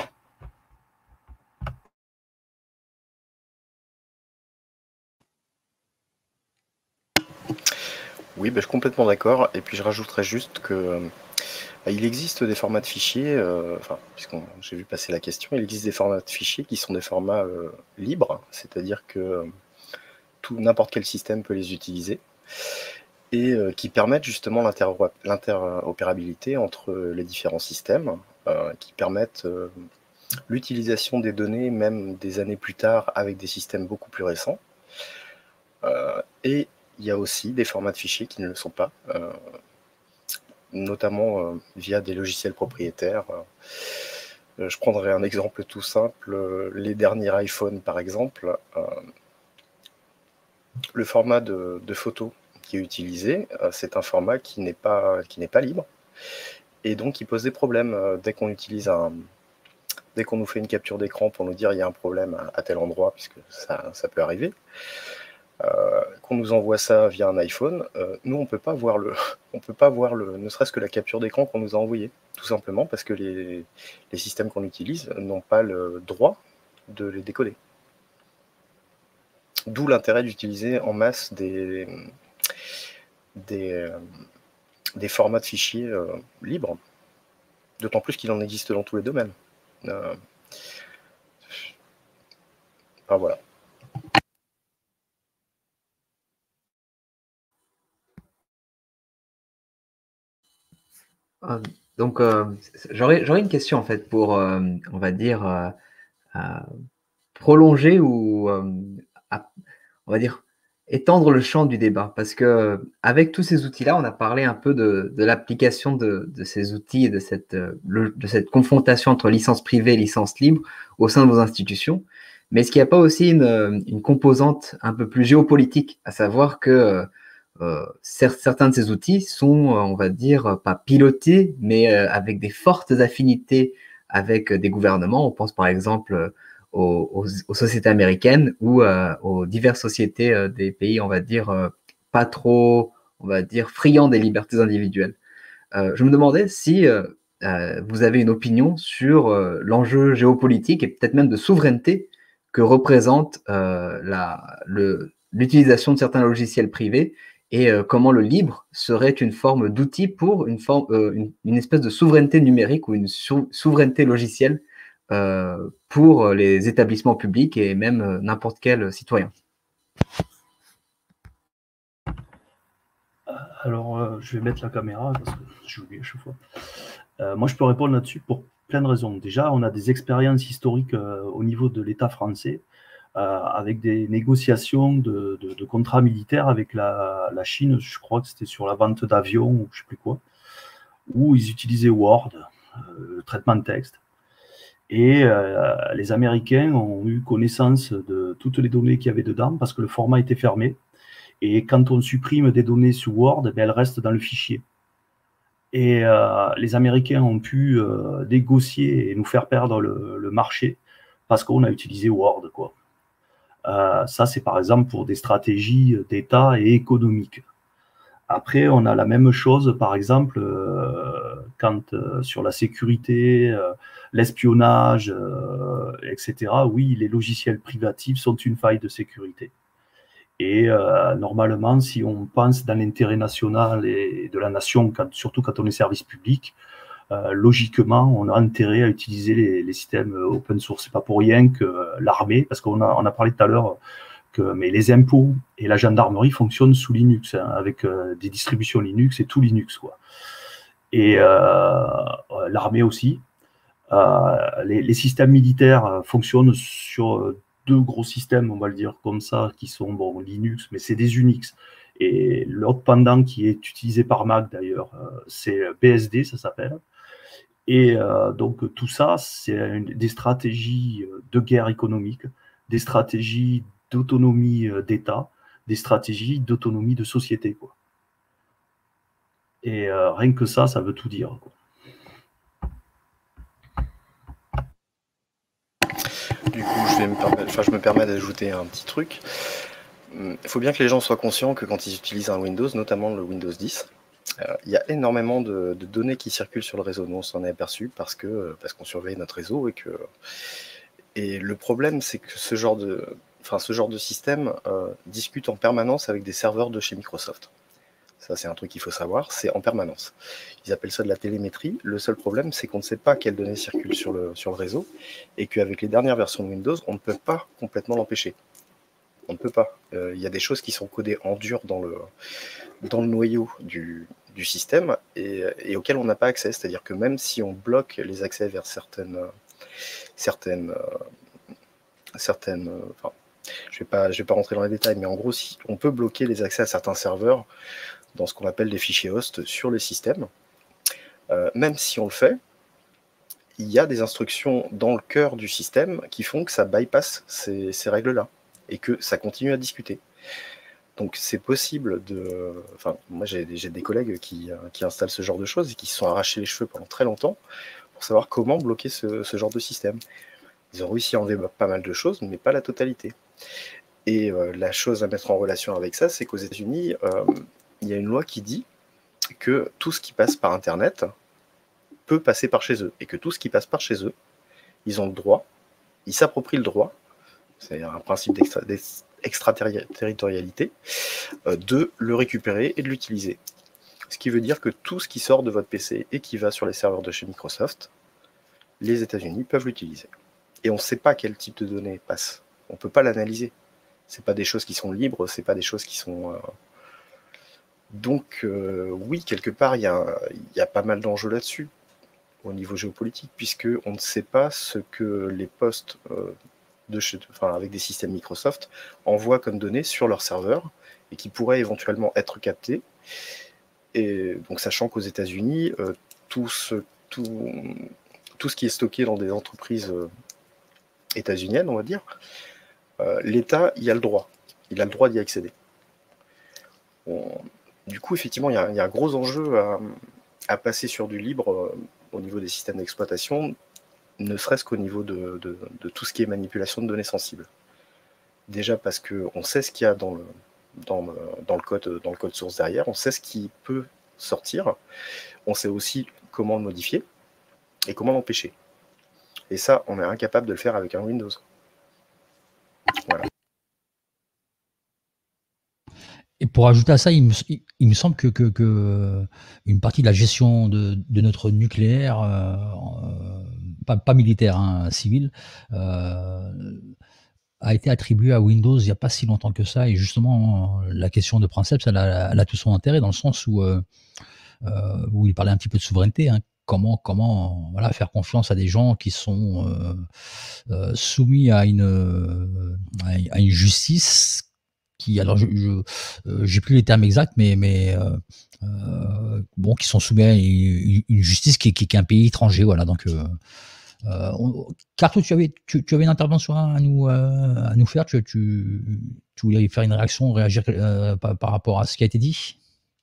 Oui, je suis complètement d'accord, et puis je rajouterais juste que il existe des formats de fichiers, puisque j'ai vu passer la question, il existe des formats de fichiers qui sont des formats libres, c'est-à-dire que n'importe quel système peut les utiliser, et qui permettent justement l'interopérabilité entre les différents systèmes, qui permettent l'utilisation des données même des années plus tard avec des systèmes beaucoup plus récents. Et il y a aussi des formats de fichiers qui ne le sont pas, notamment via des logiciels propriétaires. Je prendrai un exemple tout simple, les derniers iPhones par exemple. Le format de photo qui est utilisé, c'est un format qui n'est pas libre, et donc qui pose des problèmes dès qu'on nous fait une capture d'écran pour nous dire il y a un problème à tel endroit, puisque ça peut arriver. Qu'on nous envoie ça via un iPhone, nous on peut pas voir ne serait-ce que la capture d'écran qu'on nous a envoyée, tout simplement parce que les systèmes qu'on utilise n'ont pas le droit de les décoder. D'où l'intérêt d'utiliser en masse des formats de fichiers libres, d'autant plus qu'il en existe dans tous les domaines. Voilà. Donc, j'aurais une question en fait pour, on va dire, prolonger ou, on va dire, étendre le champ du débat. Parce que avec tous ces outils-là, on a parlé un peu de l'application de ces outils et de cette confrontation entre licence privée et licence libre au sein de vos institutions. Mais est-ce qu'il n'y a pas aussi une composante un peu plus géopolitique, à savoir que certains de ces outils sont, on va dire, pas pilotés, mais avec des fortes affinités avec des gouvernements. On pense par exemple aux sociétés américaines ou aux diverses sociétés des pays, on va dire, pas trop, on va dire, friands des libertés individuelles. Je me demandais si vous avez une opinion sur l'enjeu géopolitique et peut-être même de souveraineté que représente l'utilisation de certains logiciels privés, et comment le libre serait une forme d'outil pour une espèce de souveraineté numérique ou une souveraineté logicielle pour les établissements publics et même n'importe quel citoyen. Alors, je vais mettre la caméra parce que j'oublie à chaque fois. Moi, je peux répondre là-dessus pour plein de raisons. Déjà, on a des expériences historiques au niveau de l'État français, avec des négociations de contrats militaires avec la Chine. Je crois que c'était sur la vente d'avions ou je ne sais plus quoi, où ils utilisaient Word, le traitement de texte. Et les Américains ont eu connaissance de toutes les données qu'il y avait dedans parce que le format était fermé. Et quand on supprime des données sous Word, ben, elles restent dans le fichier. Et les Américains ont pu négocier et nous faire perdre le marché parce qu'on a utilisé Word, quoi. Ça, c'est par exemple pour des stratégies d'État et économiques. Après, on a la même chose, par exemple, quand sur la sécurité, l'espionnage, etc. Oui, les logiciels privatifs sont une faille de sécurité. Et normalement, si on pense dans l'intérêt national et de la nation, surtout quand on est service public, logiquement, on a intérêt à utiliser les systèmes open source. C'est pas pour rien que l'armée, parce qu'on a parlé tout à l'heure, mais les impôts et la gendarmerie fonctionnent sous Linux, hein, avec des distributions Linux et tout Linux, quoi. Et l'armée aussi. Les systèmes militaires fonctionnent sur deux gros systèmes, on va le dire comme ça, qui sont bon, Linux, mais c'est des Unix. Et l'autre pendant qui est utilisé par Mac d'ailleurs, c'est BSD, ça s'appelle. Et donc tout ça, c'est des stratégies de guerre économique, des stratégies d'autonomie d'État, des stratégies d'autonomie de société, quoi. Et rien que ça veut tout dire, quoi. Du coup, je me permets d'ajouter un petit truc. Il faut bien que les gens soient conscients que quand ils utilisent un Windows, notamment le Windows 10, il y a énormément de données qui circulent sur le réseau. Nous, on s'en est aperçu parce qu'on surveille notre réseau et le problème, c'est que ce genre de système discute en permanence avec des serveurs de chez Microsoft. Ça, c'est un truc qu'il faut savoir, c'est en permanence. Ils appellent ça de la télémétrie. Le seul problème, c'est qu'on ne sait pas quelles données circulent sur le réseau et qu'avec les dernières versions de Windows, on ne peut pas complètement l'empêcher. On ne peut pas. Il y a des choses qui sont codées en dur dans le noyau du système et auxquelles on n'a pas accès. C'est-à-dire que même si on bloque les accès vers certaines enfin, je vais pas rentrer dans les détails, mais en gros, si on peut bloquer les accès à certains serveurs dans ce qu'on appelle des fichiers host sur le système. Même si on le fait, il y a des instructions dans le cœur du système qui font que ça bypass ces règles-là et que ça continue à discuter. Donc c'est possible de... Enfin, moi j'ai des collègues qui installent ce genre de choses et qui se sont arrachés les cheveux pendant très longtemps pour savoir comment bloquer ce genre de système. Ils ont réussi à enlever pas mal de choses, mais pas la totalité. Et la chose à mettre en relation avec ça, c'est qu'aux États-Unis, il y a une loi qui dit que tout ce qui passe par Internet peut passer par chez eux, et que tout ce qui passe par chez eux, ils ont le droit, ils s'approprient le droit, c'est un principe d'extraterritorialité, de le récupérer et de l'utiliser. Ce qui veut dire que tout ce qui sort de votre PC et qui va sur les serveurs de chez Microsoft, les États-Unis peuvent l'utiliser. Et on ne sait pas quel type de données passe. On ne peut pas l'analyser. C'est pas des choses qui sont libres, c'est pas des choses qui sont... Donc, oui, quelque part, il y a pas mal d'enjeux là-dessus, au niveau géopolitique, puisqu'on ne sait pas ce que les postes avec des systèmes Microsoft envoient comme données sur leur serveur et qui pourraient éventuellement être captés. Et donc, sachant qu'aux États-Unis, tout ce qui est stocké dans des entreprises états-uniennes, on va dire, l'État, il a le droit d'y accéder. Du coup, effectivement, il y a un gros enjeu à passer sur du libre au niveau des systèmes d'exploitation, ne serait-ce qu'au niveau de tout ce qui est manipulation de données sensibles. Déjà parce qu'on sait ce qu'il y a dans le code source derrière, on sait ce qui peut sortir, on sait aussi comment le modifier et comment l'empêcher. Et ça, on est incapable de le faire avec un Windows. Voilà. Et pour ajouter à ça, il me semble que une partie de la gestion de notre nucléaire, pas militaire, hein, civil, a été attribuée à Windows il n'y a pas si longtemps que ça. Et justement, la question de Princeps, elle a tout son intérêt dans le sens où il parlait un petit peu de souveraineté, hein. Comment voilà, faire confiance à des gens qui sont soumis à une justice qui, alors j'ai plus les termes exacts, mais bon, qui sont soumis à une justice qui est un pays étranger, voilà. Donc Carto, tu avais une intervention à nous faire? Tu voulais faire une réaction, réagir par rapport à ce qui a été dit?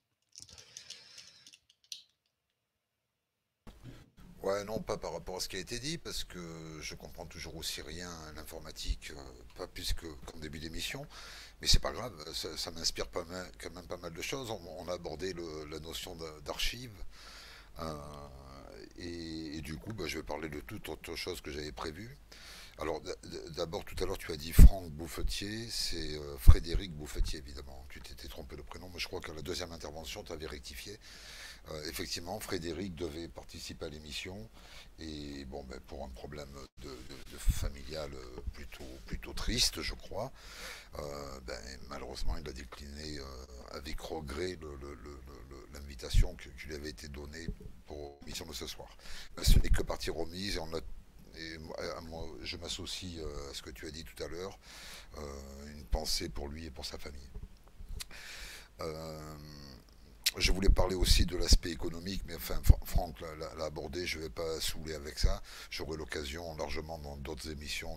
Ouais, non, pas par rapport à ce qui a été dit, parce que je comprends toujours aussi rien à l'informatique, pas plus qu'en début d'émission, mais c'est pas grave, ça m'inspire quand même pas mal de choses. On a abordé la notion d'archive, euh, et du coup, bah, je vais parler de toute autre chose que j'avais prévu. Alors, d'abord, tout à l'heure, tu as dit Franck Bouffetier, c'est Frédéric Bouffetier, évidemment. Tu t'étais trompé le prénom, mais je crois qu'à la deuxième intervention, tu avais rectifié. Effectivement, Frédéric devait participer à l'émission et bon, ben, pour un problème de familial plutôt triste, je crois, ben, malheureusement, il a décliné avec regret l'invitation qui lui avait été donnée pour l'émission de ce soir. Ben, ce n'est que partie remise et moi, je m'associe à ce que tu as dit tout à l'heure, une pensée pour lui et pour sa famille. Euh, je voulais parler aussi de l'aspect économique, mais enfin, Franck l'a abordé, je ne vais pas saouler avec ça. J'aurai l'occasion largement dans d'autres émissions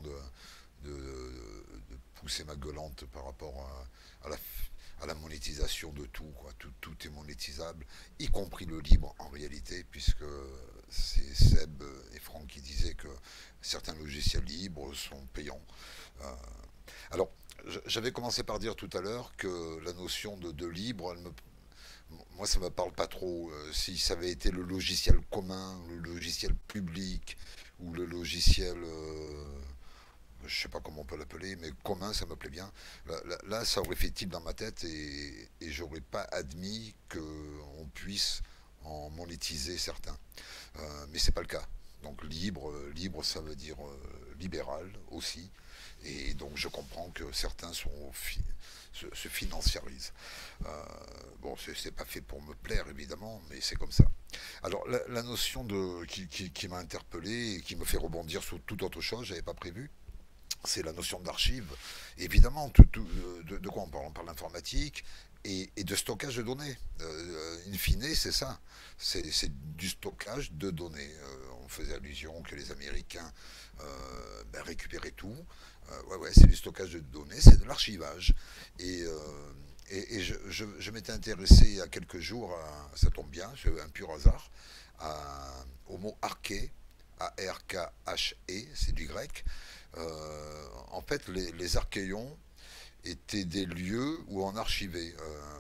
de pousser ma gueulante par rapport à la monétisation de tout, quoi. Tout est monétisable, y compris le libre en réalité, puisque c'est Seb et Franck qui disaient que certains logiciels libres sont payants. Euh, alors, j'avais commencé par dire tout à l'heure que la notion de libre, moi, ça me parle pas trop. Si ça avait été le logiciel commun, le logiciel public ou le logiciel, je sais pas comment on peut l'appeler, mais commun, ça me plaît bien. Là, ça aurait fait tilt dans ma tête et j'aurais pas admis qu'on puisse en monétiser certains. Mais c'est pas le cas. Donc libre, ça veut dire libéral aussi. Et donc je comprends que certains se financiarisent. Bon, c'est pas fait pour me plaire évidemment, mais c'est comme ça. Alors la notion qui m'a interpellé et qui me fait rebondir sur toute autre chose, j'avais pas prévu, c'est la notion d'archive. Évidemment, de quoi on parle? On parle d'informatique et de stockage de données. In fine, c'est ça. C'est du stockage de données. On faisait allusion que les Américains ben, récupéraient tout. Ouais, c'est du stockage de données, c'est de l'archivage. Et je m'étais intéressé il y a quelques jours, ça tombe bien, c'est un pur hasard, au mot arché, A-R-K-H-E, c'est du grec. En fait, les archéons étaient des lieux où on archivait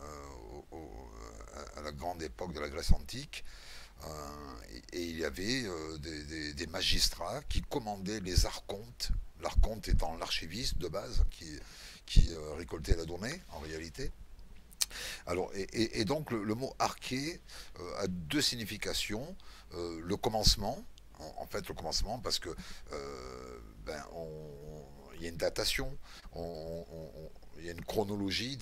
à la grande époque de la Grèce antique. Et il y avait des magistrats qui commandaient les archontes, l'archonte étant l'archiviste de base qui récoltait la donnée en réalité. Alors, et donc le mot arché a deux significations. Le commencement, en fait le commencement parce que ben, il y a une datation, il y a une chronologie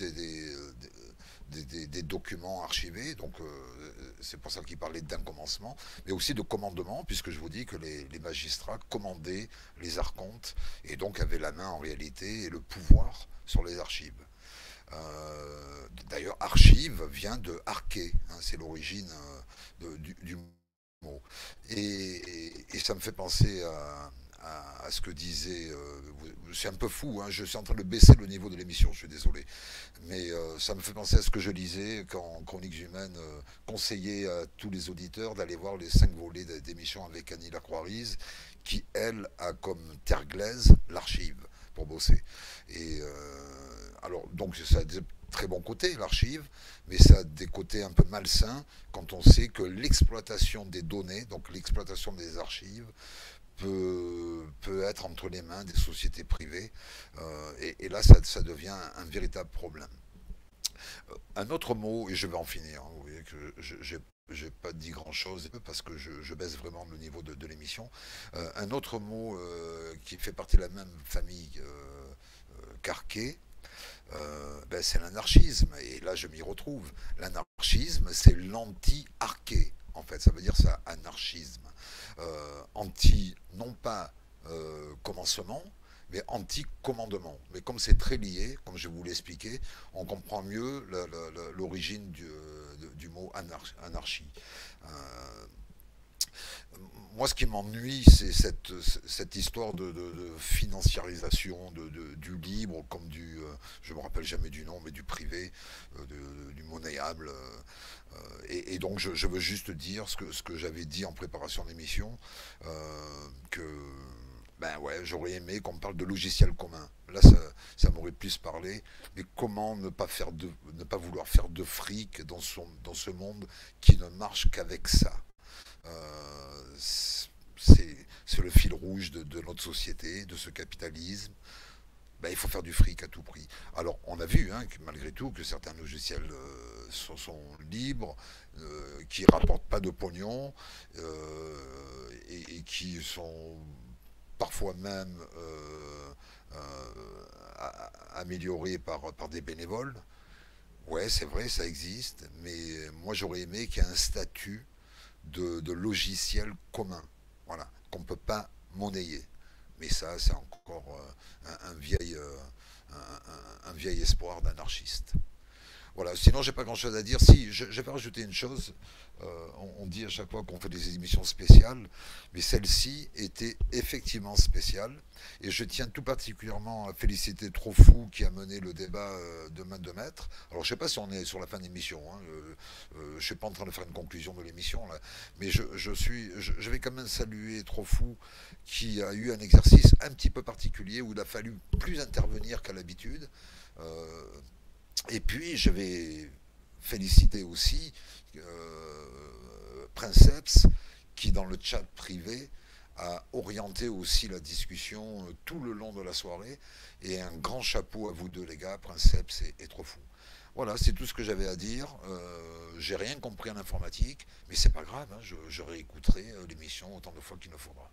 des documents archivés, donc c'est pour ça qu'il parlait d'un commencement, mais aussi de commandement, puisque je vous dis que les magistrats commandaient les archontes et donc avaient la main en réalité et le pouvoir sur les archives. D'ailleurs, archive vient de arché, hein, c'est l'origine du mot. Et ça me fait penser à ce que disait. C'est un peu fou, hein, je suis en train de baisser le niveau de l'émission, je suis désolé. Mais ça me fait penser à ce que je lisais quand Chroniques Humaines conseillait à tous les auditeurs d'aller voir les 5 volets d'émission avec Annie Lacroix-Rize, qui, elle, a comme terre glaise l'archive pour bosser. Et alors, donc, ça a des très bons côtés, l'archive, mais ça a des côtés un peu malsains quand on sait que l'exploitation des données, donc l'exploitation des archives, peut être entre les mains des sociétés privées. Et là, ça devient un véritable problème. Un autre mot, et je vais en finir, hein, vous voyez que j'ai pas dit grand chose parce que je baisse vraiment le niveau de l'émission. Un autre mot qui fait partie de la même famille qu'arché, ben c'est l'anarchisme. Et là, je m'y retrouve. L'anarchisme, c'est l'anti-arché. En fait, ça veut dire ça, anarchisme. Anti, non pas commencement, mais anti-commandement. Mais comme c'est très lié, comme je vous l'expliquais, on comprend mieux l'origine du mot anarchie. moi, ce qui m'ennuie, c'est cette histoire de financiarisation du libre, comme je me rappelle jamais du nom, mais du privé, du monnayable. Et donc, je veux juste dire ce que j'avais dit en préparation d'émission, que ben ouais, j'aurais aimé qu'on me parle de logiciel commun. Là, ça m'aurait plus parlé. Mais comment ne pas vouloir faire de fric dans ce monde qui ne marche qu'avec ça? C'est le fil rouge de notre société, de ce capitalisme. Ben, il faut faire du fric à tout prix. Alors, on a vu, hein, que malgré tout, que certains logiciels sont libres, qui rapportent pas de pognon, et qui sont parfois même améliorés par des bénévoles. Ouais, c'est vrai, ça existe, mais moi j'aurais aimé qu'il y ait un statut de logiciel commun, voilà, qu'on ne peut pas monnayer. Mais ça, c'est encore un vieil espoir d'anarchiste. Voilà, sinon j'ai pas grand chose à dire. Si, je vais rajouter une chose. On dit à chaque fois qu'on fait des émissions spéciales, mais celle-ci était effectivement spéciale. Et je tiens tout particulièrement à féliciter Trofou qui a mené le débat de main de maître. Alors je sais pas si on est sur la fin de l'émission, hein. Je suis pas en train de faire une conclusion de l'émission là, mais je vais quand même saluer Trofou qui a eu un exercice un petit peu particulier où il a fallu plus intervenir qu'à l'habitude. Et puis, je vais féliciter aussi Princeps, qui dans le chat privé a orienté aussi la discussion tout le long de la soirée. Et un grand chapeau à vous deux, les gars, Princeps et Trofou. Voilà, c'est tout ce que j'avais à dire. J'ai rien compris en informatique, mais c'est pas grave, hein, je réécouterai l'émission autant de fois qu'il le faudra.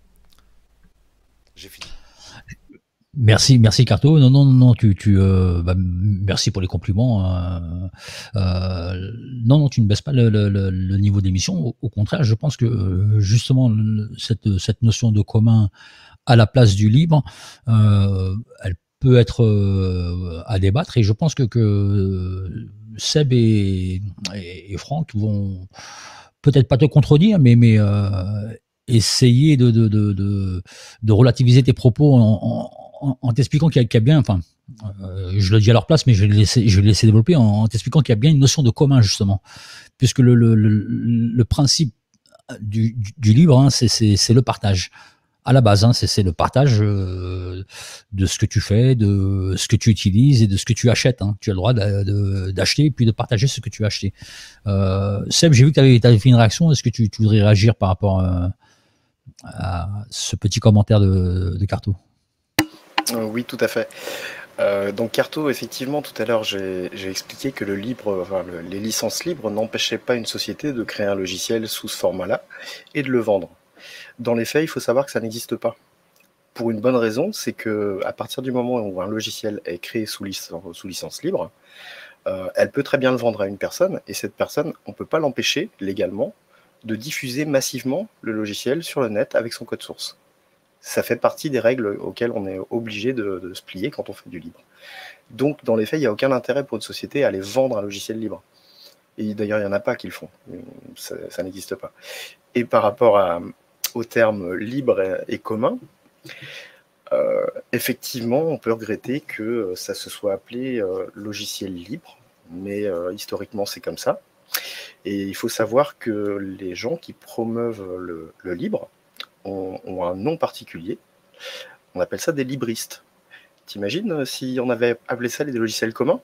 J'ai fini. Merci Carto. Non, merci pour les compliments. Non, tu ne baisses pas le niveau d'émission. Au contraire, je pense que justement cette notion de commun à la place du libre, elle peut être à débattre. Et je pense que Seb et Franck vont peut-être pas te contredire, mais essayer de relativiser tes propos en t'expliquant qu'il y a bien, enfin, je le dis à leur place, mais je vais le laisser développer en t'expliquant qu'il y a bien une notion de commun, justement, puisque le principe du libre, hein, c'est le partage. À la base, hein, c'est le partage de ce que tu fais, de ce que tu utilises et de ce que tu achètes. Hein. Tu as le droit d'acheter et puis de partager ce que tu as acheté. Seb, j'ai vu que tu avais fait une réaction. Est-ce que tu voudrais réagir par rapport à ce petit commentaire de Carto? Oui, tout à fait. Donc Carto, effectivement, tout à l'heure, j'ai expliqué que les licences libres n'empêchaient pas une société de créer un logiciel sous ce format-là et de le vendre. Dans les faits, il faut savoir que ça n'existe pas. Pour une bonne raison, c'est que à partir du moment où un logiciel est créé sous licence libre, elle peut très bien le vendre à une personne, et cette personne, on ne peut pas l'empêcher légalement de diffuser massivement le logiciel sur le net avec son code source. Ça fait partie des règles auxquelles on est obligé de se plier quand on fait du libre. Donc, dans les faits, il n'y a aucun intérêt pour une société à aller vendre un logiciel libre. Et d'ailleurs, il n'y en a pas qui le font. Ça n'existe pas. Et par rapport au terme libre et commun, effectivement, on peut regretter que ça se soit appelé logiciel libre, mais historiquement, c'est comme ça. Et il faut savoir que les gens qui promeuvent le libre ont un nom particulier. On appelle ça des libristes. T'imagines si on avait appelé ça les logiciels communs?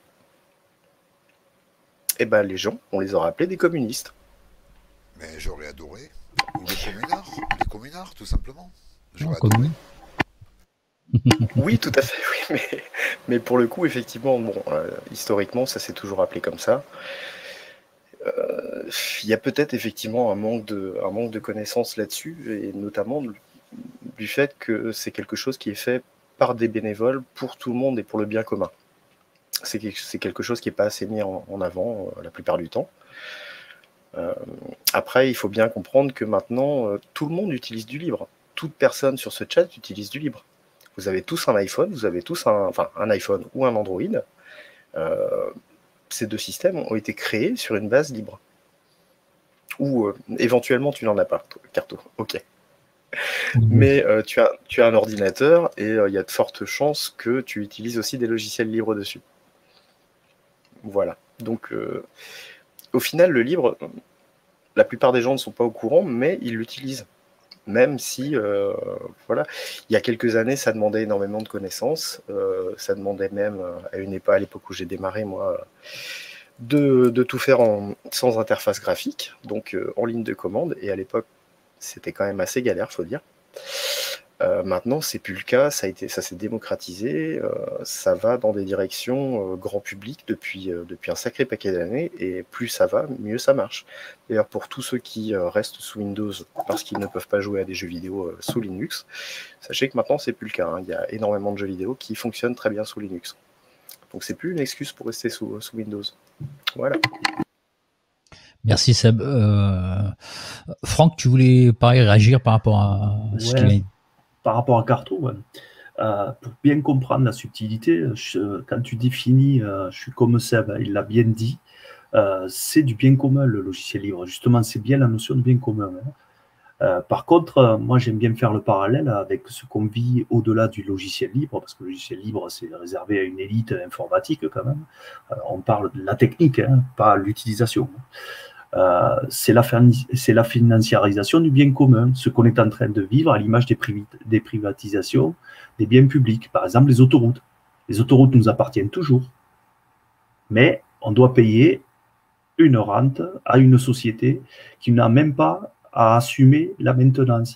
Eh ben, les gens, on les aurait appelés des communistes. Mais j'aurais adoré. Ou les communards, tout simplement. J'aurais adoré. Oui, tout à fait, oui, mais pour le coup, effectivement, bon, historiquement, ça s'est toujours appelé comme ça. Il y a peut-être effectivement un manque de connaissances là-dessus, et notamment du fait que c'est quelque chose qui est fait par des bénévoles pour tout le monde et pour le bien commun. C'est quelque chose qui n'est pas assez mis en avant la plupart du temps. Après, il faut bien comprendre que maintenant, tout le monde utilise du libre. Toute personne sur ce chat utilise du libre. Vous avez tous un iPhone, vous avez tous un iPhone ou un Android. Ces deux systèmes ont été créés sur une base libre. Ou éventuellement, tu n'en as pas, Carto. Ok. Mais tu as un ordinateur et il y a de fortes chances que tu utilises aussi des logiciels libres dessus. Voilà. Donc, au final, le libre, la plupart des gens ne sont pas au courant, mais ils l'utilisent. Même si, voilà, il y a quelques années, ça demandait énormément de connaissances. Ça demandait même, à l'époque où j'ai démarré, moi, de tout faire sans interface graphique, donc en ligne de commande. Et à l'époque, c'était quand même assez galère, faut dire. Maintenant, c'est plus le cas, ça s'est démocratisé, ça va dans des directions grand public depuis un sacré paquet d'années, et plus ça va, mieux ça marche. D'ailleurs, pour tous ceux qui restent sous Windows parce qu'ils ne peuvent pas jouer à des jeux vidéo sous Linux, sachez que maintenant, c'est plus le cas, hein. Il y a énormément de jeux vidéo qui fonctionnent très bien sous Linux. Donc, c'est plus une excuse pour rester sous Windows. Voilà. Merci Seb. Franck, tu voulais pareil réagir par rapport à ce qu'il a dit? Par rapport à Carto, ouais. Pour bien comprendre la subtilité, quand tu définis, je suis comme Seb, il l'a bien dit, c'est du bien commun le logiciel libre. Justement, c'est bien la notion de bien commun. Hein. Par contre, moi j'aime bien faire le parallèle avec ce qu'on vit au-delà du logiciel libre, parce que le logiciel libre c'est réservé à une élite informatique quand même. On parle de la technique, hein, pas l'utilisation. C'est la financiarisation du bien commun, ce qu'on est en train de vivre à l'image des privatisations des biens publics. Par exemple, les autoroutes. Les autoroutes nous appartiennent toujours, mais on doit payer une rente à une société qui n'a même pas à assumer la maintenance.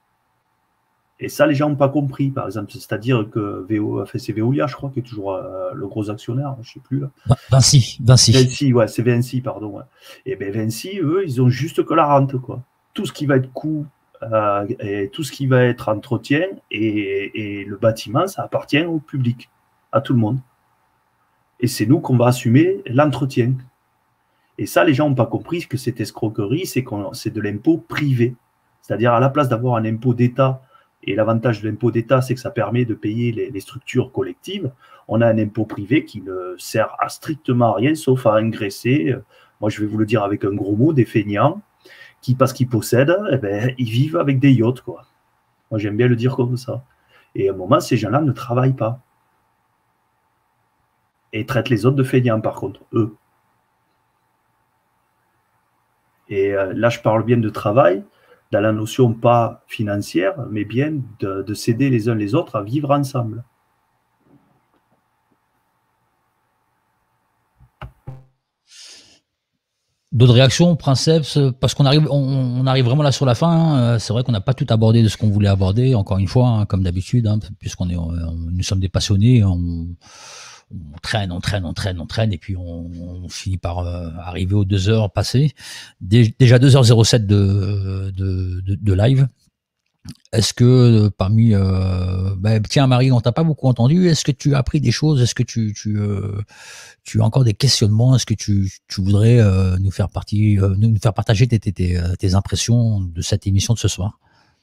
Et ça, les gens n'ont pas compris, par exemple. C'est-à-dire que c'est Veolia, je crois, qui est toujours le gros actionnaire, je ne sais plus. Là. Vinci, ouais, c'est Vinci, pardon. Ouais. Et bien Vinci, eux, ils ont juste que la rente, quoi. Tout ce qui va être coût et tout ce qui va être entretien et le bâtiment, ça appartient au public, à tout le monde. Et c'est nous qu'on va assumer l'entretien. Et ça, les gens n'ont pas compris que cette escroquerie, c'est de l'impôt privé. C'est-à-dire, à la place d'avoir un impôt d'État, et l'avantage de l'impôt d'État, c'est que ça permet de payer les structures collectives, on a un impôt privé qui ne sert à strictement rien, sauf à engraisser, moi je vais vous le dire avec un gros mot, des feignants, qui, parce qu'ils possèdent, eh ben, ils vivent avec des yachts, quoi. Moi j'aime bien le dire comme ça. Et à un moment, ces gens-là ne travaillent pas. Et traitent les autres de feignants, par contre, eux. Et là, je parle bien de travail, dans la notion pas financière, mais bien de s'aider les uns les autres à vivre ensemble. D'autres réactions, Princeps, parce qu'on arrive, on arrive vraiment là sur la fin. Hein. C'est vrai qu'on n'a pas tout abordé de ce qu'on voulait aborder, encore une fois, hein, comme d'habitude, hein, puisqu'on est, nous sommes des passionnés. On traîne, et puis on finit par arriver aux 2 heures passées. Déjà 2h07 de live. Est-ce que parmi... tiens Marie, on t'a pas beaucoup entendu. Est-ce que tu as appris des choses? Est-ce que tu as encore des questionnements? Est-ce que tu voudrais nous faire partager tes impressions de cette émission de ce soir?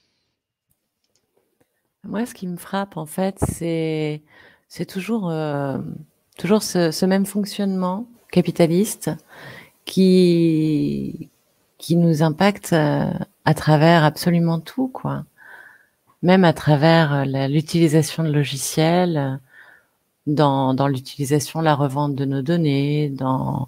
Moi, ce qui me frappe, en fait, c'est toujours ce même fonctionnement capitaliste qui nous impacte à travers absolument tout, quoi. Même à travers l'utilisation de logiciels, dans l'utilisation, la revente de nos données, dans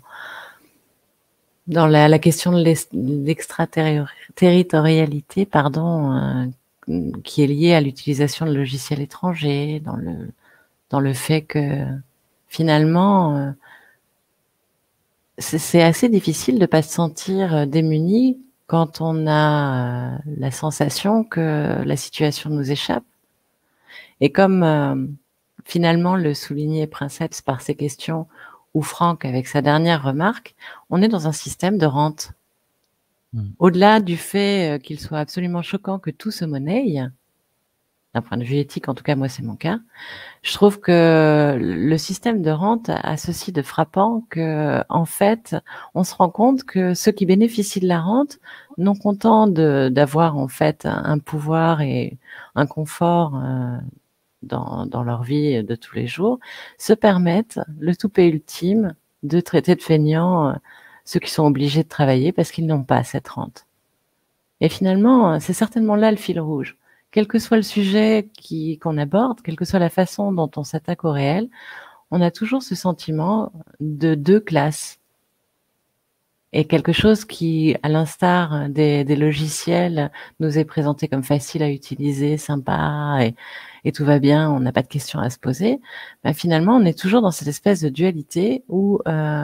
la question de l'extraterritorialité, qui est liée à l'utilisation de logiciels étrangers, dans le fait que finalement, c'est assez difficile de ne pas se sentir démuni quand on a la sensation que la situation nous échappe. Et comme finalement le soulignait Princeps par ses questions, ou Franck avec sa dernière remarque, on est dans un système de rente. Au-delà du fait qu'il soit absolument choquant que tout se monnaie, d'un point de vue éthique, en tout cas moi c'est mon cas, je trouve que le système de rente a ceci de frappant que, en fait, on se rend compte que ceux qui bénéficient de la rente, non contents d'avoir en fait un pouvoir et un confort dans leur vie de tous les jours, se permettent le toupet ultime de traiter de feignants ceux qui sont obligés de travailler parce qu'ils n'ont pas cette rente. Et finalement, c'est certainement là le fil rouge. Quel que soit le sujet qu'on aborde, quelle que soit la façon dont on s'attaque au réel, on a toujours ce sentiment de deux classes. Et quelque chose qui, à l'instar des logiciels, nous est présenté comme facile à utiliser, sympa, et tout va bien, on n'a pas de questions à se poser, bah finalement, on est toujours dans cette espèce de dualité où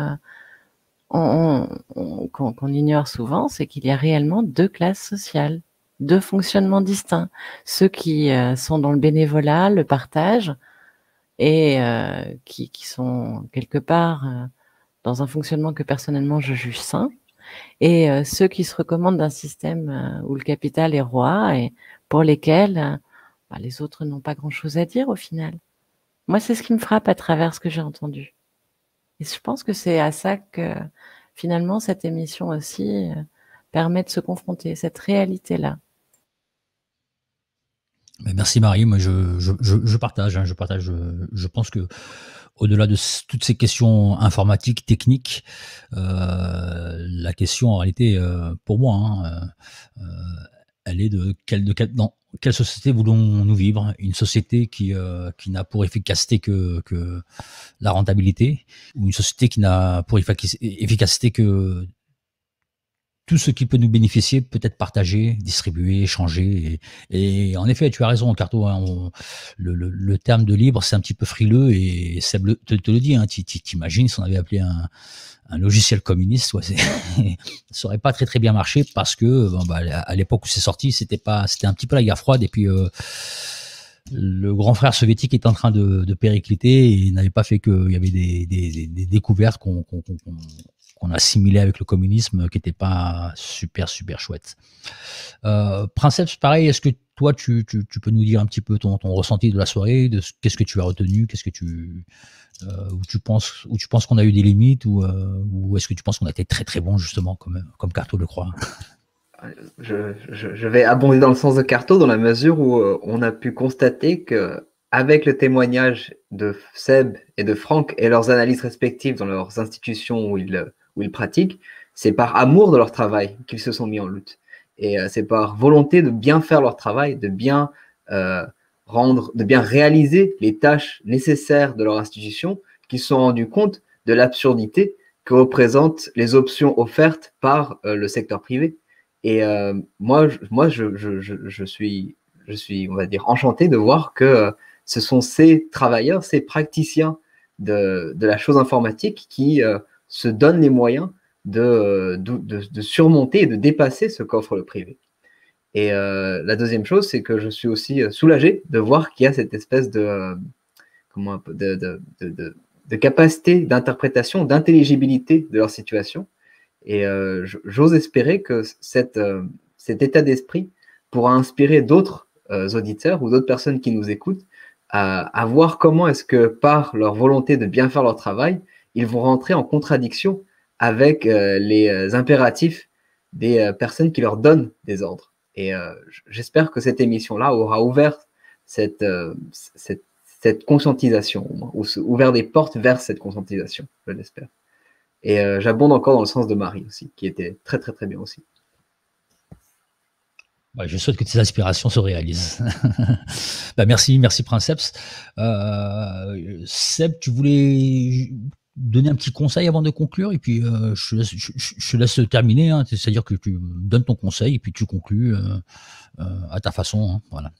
qu'on ignore souvent, c'est qu'il y a réellement deux classes sociales, deux fonctionnements distincts. Ceux qui sont dans le bénévolat, le partage, et qui sont quelque part dans un fonctionnement que personnellement je juge sain, et ceux qui se recommandent d'un système où le capital est roi et pour lesquels les autres n'ont pas grand-chose à dire au final. Moi, c'est ce qui me frappe à travers ce que j'ai entendu. Et je pense que c'est à ça que finalement cette émission aussi permet de se confronter, cette réalité-là. Merci Marie, moi je partage, hein, je pense que au-delà de toutes ces questions informatiques, techniques, la question en réalité, pour moi, elle est dans quelle société voulons-nous vivre? Une société qui n'a pour efficacité que la rentabilité, ou une société qui n'a pour efficacité que tout ce qui peut nous bénéficier peut être partagé, distribué, échangé. Et en effet, tu as raison, Carto, hein, le terme de libre, c'est un petit peu frileux, et Seb te le dit, hein, t'imagines si on avait appelé un logiciel communiste, ouais, ça aurait pas très très bien marché, parce que à l'époque où c'est sorti, c'était un petit peu la guerre froide, et puis le grand frère soviétique est en train de péricliter, et il n'avait pas fait qu'il y avait des découvertes qu'on assimilait avec le communisme, qui n'était pas super chouette. Princeps, pareil, est-ce que toi tu peux nous dire un petit peu ton ressenti de la soirée, qu'est-ce que tu as retenu, qu'est-ce que où tu penses qu'on a eu des limites, ou est-ce que tu penses qu'on a été très très bon, justement, comme Carto le croit? Je vais abonder dans le sens de Carto, dans la mesure où on a pu constater que, avec le témoignage de Seb et de Franck et leurs analyses respectives dans leurs institutions où ils pratiquent, c'est par amour de leur travail qu'ils se sont mis en lutte. Et c'est par volonté de bien faire leur travail, de bien réaliser les tâches nécessaires de leur institution, qu'ils se sont rendus compte de l'absurdité que représentent les options offertes par le secteur privé. Et moi, je suis, on va dire, enchanté de voir que ce sont ces travailleurs, ces praticiens de la chose informatique qui se donnent les moyens de surmonter et de dépasser ce qu'offre le privé. Et la deuxième chose, c'est que je suis aussi soulagé de voir qu'il y a cette espèce de capacité d'interprétation, d'intelligibilité de leur situation. Et j'ose espérer que cet état d'esprit pourra inspirer d'autres auditeurs ou d'autres personnes qui nous écoutent à voir comment est-ce que, par leur volonté de bien faire leur travail, ils vont rentrer en contradiction avec les impératifs des personnes qui leur donnent des ordres. Et j'espère que cette émission-là aura ouvert cette conscientisation, ou ouvert des portes vers cette conscientisation, je l'espère. Et j'abonde encore dans le sens de Marie aussi, qui était très très très bien aussi. Ouais, je souhaite que tes aspirations se réalisent. Merci Princeps. Seb, tu voulais donner un petit conseil avant de conclure, et puis je te laisse terminer, hein, c'est-à-dire que tu donnes ton conseil et puis tu conclus à ta façon, hein, voilà.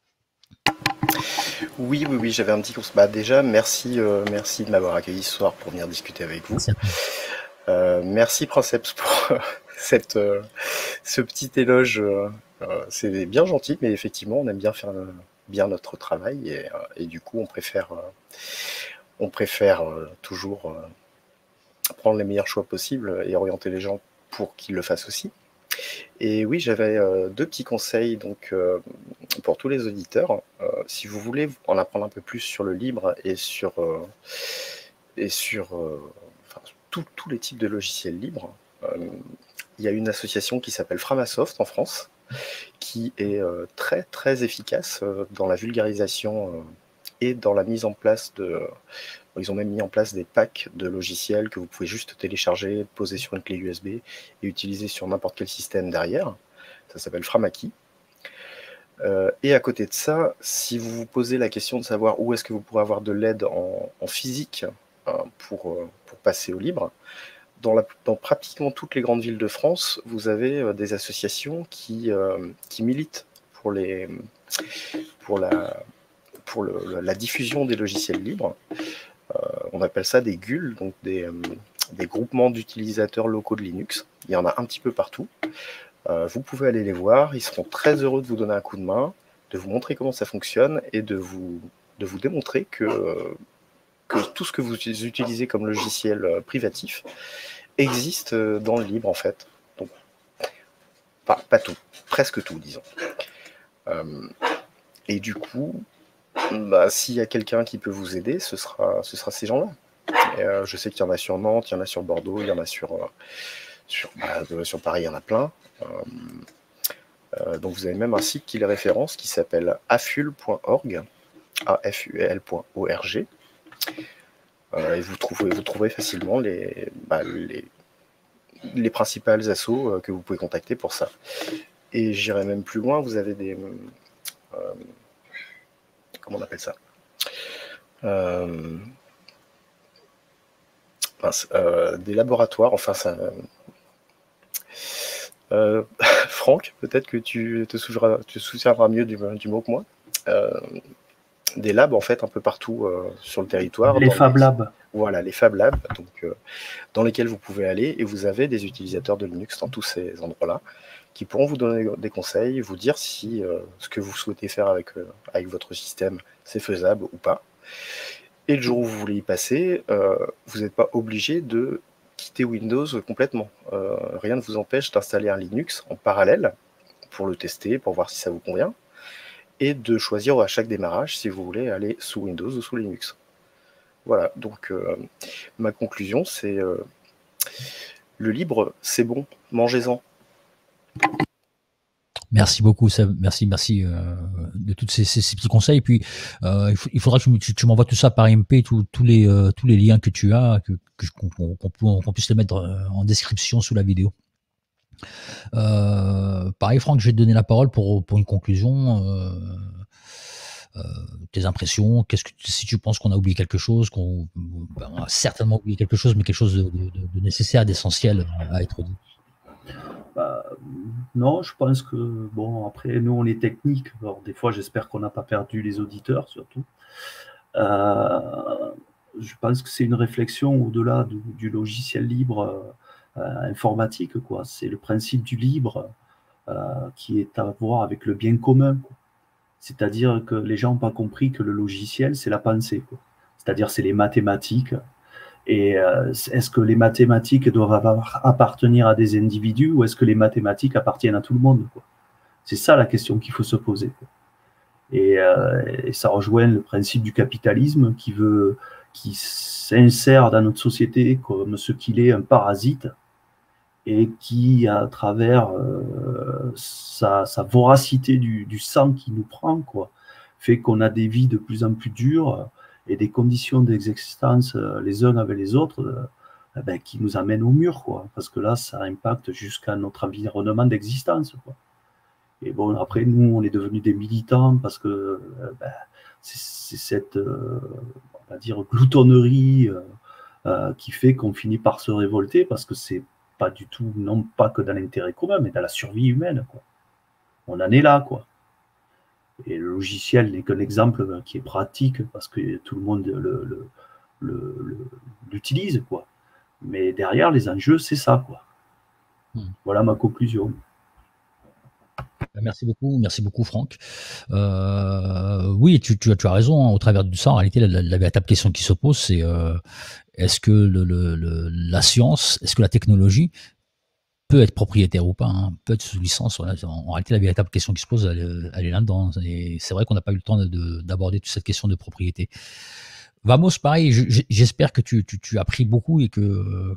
Oui, j'avais un petit conseil. Déjà, merci de m'avoir accueilli ce soir pour venir discuter avec vous. Merci Princeps pour ce petit éloge. C'est bien gentil, mais effectivement, on aime bien faire bien notre travail, et du coup, on préfère toujours prendre les meilleurs choix possibles et orienter les gens pour qu'ils le fassent aussi. Et oui, j'avais deux petits conseils donc pour tous les auditeurs. Si vous voulez en apprendre un peu plus sur le libre et sur tous les types de logiciels libres, il y a une association qui s'appelle Framasoft en France, qui est très très efficace dans la vulgarisation et dans la mise en place de... Ils ont même mis en place des packs de logiciels que vous pouvez juste télécharger, poser sur une clé USB et utiliser sur n'importe quel système derrière. Ça s'appelle Framaki. Et à côté de ça, si vous vous posez la question de savoir où est-ce que vous pourrez avoir de l'aide en physique pour passer au libre, dans pratiquement toutes les grandes villes de France, vous avez des associations qui militent pour la diffusion des logiciels libres. On appelle ça des GUL, donc des groupements d'utilisateurs locaux de Linux. Il y en a un petit peu partout. Vous pouvez aller les voir, ils seront très heureux de vous donner un coup de main, de vous montrer comment ça fonctionne et de vous démontrer que tout ce que vous utilisez comme logiciel privatif existe dans le libre en fait. Donc, pas tout, presque tout disons. Et du coup, s'il y a quelqu'un qui peut vous aider, ce sera ces gens-là. Je sais qu'il y en a sur Nantes, il y en a sur Bordeaux, il y en a sur Paris, il y en a plein. Donc vous avez même un site qui les référence qui s'appelle aful.org, aful.org. Et vous trouverez facilement les principales assos que vous pouvez contacter pour ça. Et j'irai même plus loin, vous avez des... comment on appelle ça, des laboratoires, enfin ça... Franck, peut-être que tu te souviendras mieux du mot que moi. Des labs en fait un peu partout sur le territoire. Les Fab Labs. Voilà, les Fab Labs, donc, dans lesquels vous pouvez aller et vous avez des utilisateurs de Linux dans tous ces endroits-là qui pourront vous donner des conseils, vous dire si ce que vous souhaitez faire avec votre système c'est faisable ou pas. Et le jour où vous voulez y passer, vous n'êtes pas obligé de quitter Windows complètement. Rien ne vous empêche d'installer un Linux en parallèle pour le tester, pour voir si ça vous convient, et de choisir à chaque démarrage si vous voulez aller sous Windows ou sous Linux. Voilà, donc ma conclusion c'est le libre c'est bon, mangez-en. Merci beaucoup, merci de tous ces petits conseils. Et puis il faudra que tu m'envoies tout ça par MP, tous les liens que tu as, qu'on puisse les mettre en description sous la vidéo. Pareil, Franck, je vais te donner la parole pour une conclusion. Tes impressions, si tu penses qu'on a oublié quelque chose, on a certainement oublié quelque chose, mais quelque chose de nécessaire, d'essentiel à être dit. Non, je pense que, bon, après, nous, on est technique. Alors, des fois, j'espère qu'on n'a pas perdu les auditeurs, surtout. Je pense que c'est une réflexion au-delà du logiciel libre informatique, quoi. C'est le principe du libre qui est à voir avec le bien commun, quoi. C'est-à-dire que les gens n'ont pas compris que le logiciel, c'est la pensée, quoi. C'est-à-dire, c'est les mathématiques. Et est-ce que les mathématiques doivent appartenir à des individus ou est-ce que les mathématiques appartiennent à tout le monde, quoi? C'est ça la question qu'il faut se poser, quoi. Et ça rejoint le principe du capitalisme qui s'insère dans notre société comme ce qu'il est, un parasite, et qui, à travers sa voracité du sang qui nous prend, quoi, fait qu'on a des vies de plus en plus dures et des conditions d'existence les uns avec les autres qui nous amènent au mur, quoi, parce que là, ça impacte jusqu'à notre environnement d'existence, quoi. Et bon, après, nous, on est devenus des militants parce que c'est cette, on va dire, gloutonnerie qui fait qu'on finit par se révolter parce que c'est pas du tout, non pas que dans l'intérêt commun, mais dans la survie humaine, quoi. On en est là, quoi. Et le logiciel n'est qu'un exemple qui est pratique parce que tout le monde l'utilise, quoi. Mais derrière, les enjeux, c'est ça, quoi. Voilà ma conclusion. Merci beaucoup Franck. Oui, tu as raison, hein, au travers de ça, en réalité, la véritable question qui se pose, c'est est-ce que la science, est-ce que la technologie peut être propriétaire ou pas, hein, peut être sous licence. En réalité, la véritable question qui se pose, elle est là-dedans. Et c'est vrai qu'on n'a pas eu le temps d'aborder toute cette question de propriété. Vamos, pareil, j'espère que tu as appris beaucoup et que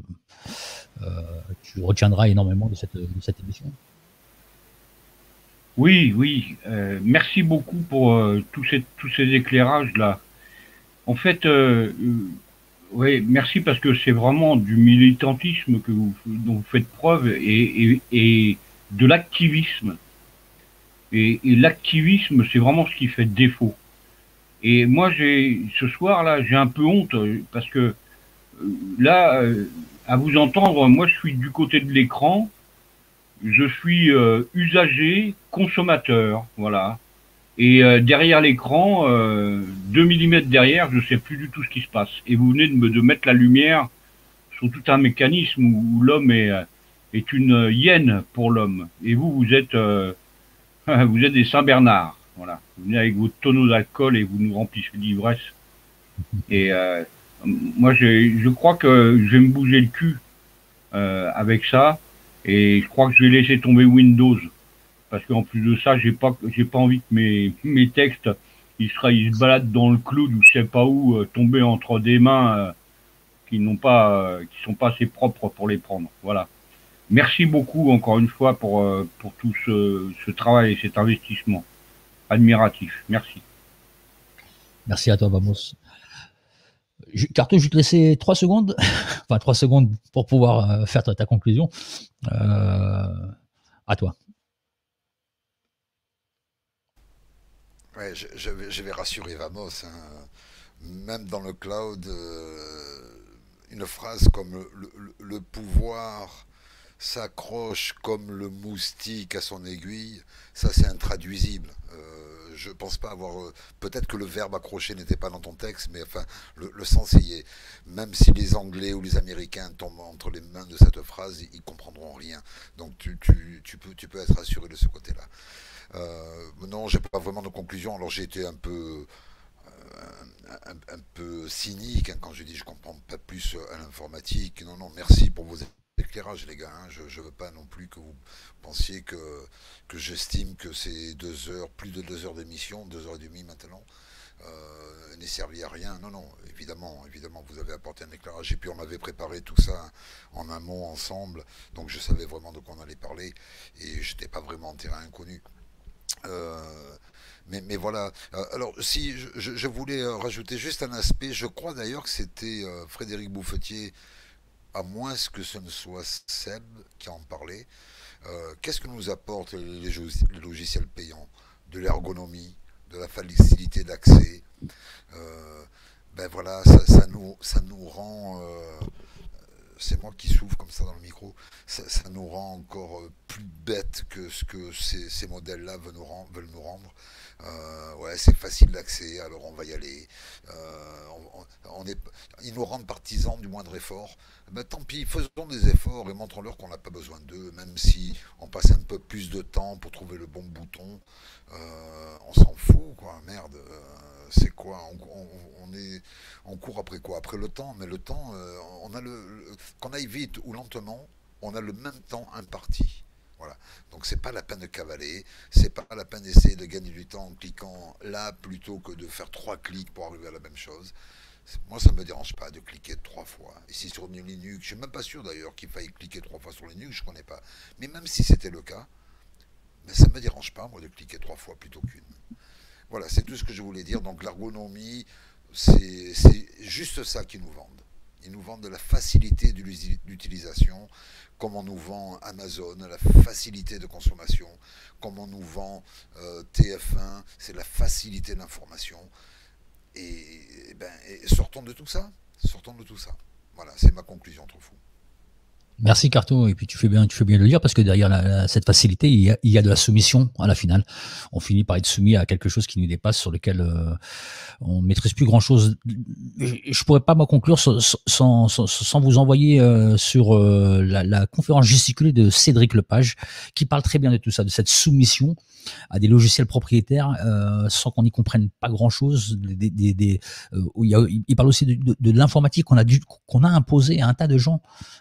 tu retiendras énormément de cette émission. Oui, oui. Merci beaucoup pour tous ces éclairages-là. En fait, oui, merci parce que c'est vraiment du militantisme dont vous faites preuve et de l'activisme. Et l'activisme, c'est vraiment ce qui fait défaut. Et moi, ce soir-là, j'ai un peu honte parce que là, à vous entendre, moi, je suis du côté de l'écran. Je suis usager, consommateur, voilà. Et derrière l'écran, 2 millimètres derrière, je sais plus du tout ce qui se passe. Et vous venez de mettre la lumière sur tout un mécanisme où l'homme est une hyène pour l'homme. Et vous êtes vous êtes des Saint-Bernard, voilà. Vous venez avec votre tonneau d'alcool et vous nous remplissez d'ivresse. Et moi, je crois que je vais me bouger le cul avec ça. Et je crois que je vais laisser tomber Windows. Parce qu'en plus de ça, j'ai pas envie que mes textes, ils se baladent dans le cloud ou je sais pas où, tomber entre des mains qui sont pas assez propres pour les prendre. Voilà. Merci beaucoup encore une fois pour tout ce travail et cet investissement. Admiratif. Merci. Merci à toi, Vamos. Carto, je vais te laisser 3 secondes, enfin 3 secondes pour pouvoir faire ta conclusion. À toi. Ouais, je vais rassurer Vamos. Hein. Même dans le cloud, une phrase comme le pouvoir s'accroche comme le moustique à son aiguille, ça c'est intraduisible. Je pense pas avoir. Peut-être que le verbe accrocher n'était pas dans ton texte, mais enfin, le sens y est. Même si les Anglais ou les Américains tombent entre les mains de cette phrase, ils comprendront rien. Donc tu peux être assuré de ce côté-là. Non, j'ai pas vraiment de conclusion. Alors j'ai été un peu cynique hein, quand je dis je comprends pas plus à l'informatique. Non, merci pour vos éclairages les gars. Hein. Je veux pas non plus que vous pensiez que j'estime que ces 2 heures, plus de 2 heures d'émission, 2 heures et demie maintenant, n'ait servi à rien. Non, évidemment, vous avez apporté un éclairage. Et puis on avait préparé tout ça en amont ensemble, donc je savais vraiment de quoi on allait parler et j'étais pas vraiment en terrain inconnu. Mais voilà. Alors, si je voulais rajouter juste un aspect, je crois d'ailleurs que c'était Frédéric Bouffetier, à moins que ce ne soit Seb qui en parlait. Qu'est-ce que nous apportent les logiciels payants? De l'ergonomie, de la facilité d'accès. Ben voilà, ça nous rend. C'est moi qui souffle comme ça dans le micro, ça nous rend encore plus bêtes que ce que ces modèles-là veulent nous rendre. Ouais, c'est facile d'accès, alors on va y aller. Ils nous rendent partisans du moindre effort. Ben, tant pis, faisons des efforts et montrons-leur qu'on n'a pas besoin d'eux, même si on passe un peu plus de temps pour trouver le bon bouton. On s'en fout, quoi, merde. C'est quoi on court après quoi? Après le temps, mais le temps, on a qu'on aille vite ou lentement, on a le même temps imparti. Voilà. Donc c'est pas la peine de cavaler, c'est pas la peine d'essayer de gagner du temps en cliquant là plutôt que de faire 3 clics pour arriver à la même chose. Moi, ça me dérange pas de cliquer 3 fois. Ici sur une Linux, je suis même pas sûr d'ailleurs qu'il faille cliquer 3 fois sur Linux, je connais pas. Mais même si c'était le cas, ben, ça me dérange pas moi de cliquer 3 fois plutôt qu'une. Voilà, c'est tout ce que je voulais dire. Donc l'ergonomie, c'est juste ça qu'ils nous vendent. Ils nous vendent de la facilité d'utilisation, comme on nous vend Amazon, la facilité de consommation, comme on nous vend TF1, c'est la facilité d'information. Et sortons de tout ça. Sortons de tout ça. Voilà, c'est ma conclusion, trop fou. Merci Carto, et puis tu fais bien de le dire parce que derrière cette facilité, il y a de la soumission à la finale. On finit par être soumis à quelque chose qui nous dépasse, sur lequel on maîtrise plus grand chose. Je pourrais pas m'en conclure sans vous envoyer sur la conférence gesticulée de Cédric Lepage, qui parle très bien de tout ça, de cette soumission à des logiciels propriétaires sans qu'on n'y comprenne pas grand chose. Il parle aussi de l'informatique qu'on a imposé à un tas de gens.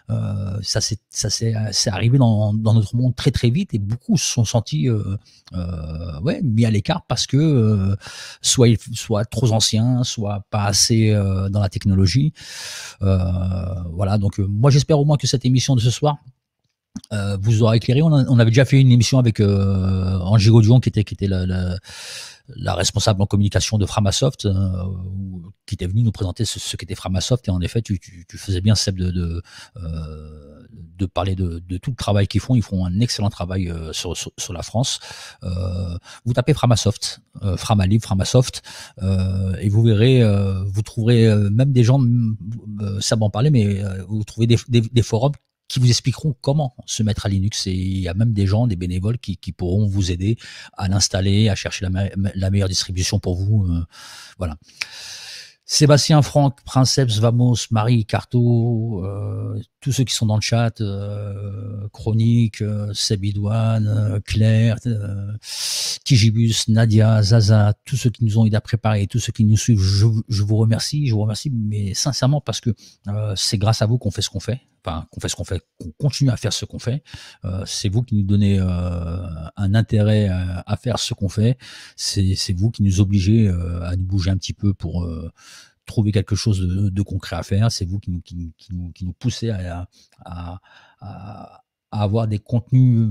C'est arrivé dans notre monde très très vite, et beaucoup se sont sentis mis à l'écart parce que soit trop anciens, soit pas assez dans la technologie. Voilà, donc moi j'espère au moins que cette émission de ce soir vous aura éclairé. On avait déjà fait une émission avec Angie Gaudion qui était la responsable en communication de Framasoft, qui était venue nous présenter ce qu'était Framasoft. Et en effet, tu faisais bien, Seb, de parler de tout le travail qu'ils font. Ils font un excellent travail sur la France. Vous tapez Framasoft, Framalib, Framasoft, et vous verrez, vous trouverez même des gens, Seb en parlait, mais vous trouvez des forums qui vous expliqueront comment se mettre à Linux, et il y a même des gens, des bénévoles qui pourront vous aider à l'installer, à chercher la meilleure distribution pour vous. Voilà. Sébastien, Franck, Princeps, Vamos, Marie, Carto, tous ceux qui sont dans le chat, Chronique, Sebidouane, Claire, Kijibus, Nadia, Zaza, tous ceux qui nous ont aidé à préparer, tous ceux qui nous suivent, je vous remercie, mais sincèrement, parce que c'est grâce à vous qu'on fait ce qu'on fait. Enfin, qu'on continue à faire ce qu'on fait. C'est vous qui nous donnez un intérêt à faire ce qu'on fait. C'est vous qui nous obligez à nous bouger un petit peu pour trouver quelque chose de concret à faire. C'est vous qui nous poussez à avoir des contenus,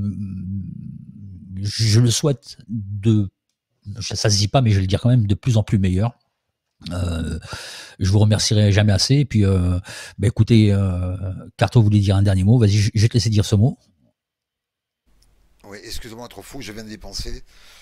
je le souhaite, ça se dit pas, mais je vais le dire quand même, de plus en plus meilleurs. Je vous remercierai jamais assez. Et puis, écoutez, Carto voulait dire un dernier mot. Vas-y, je vais te laisser dire ce mot. Oui, excuse-moi, trop fou, je viens d'y penser.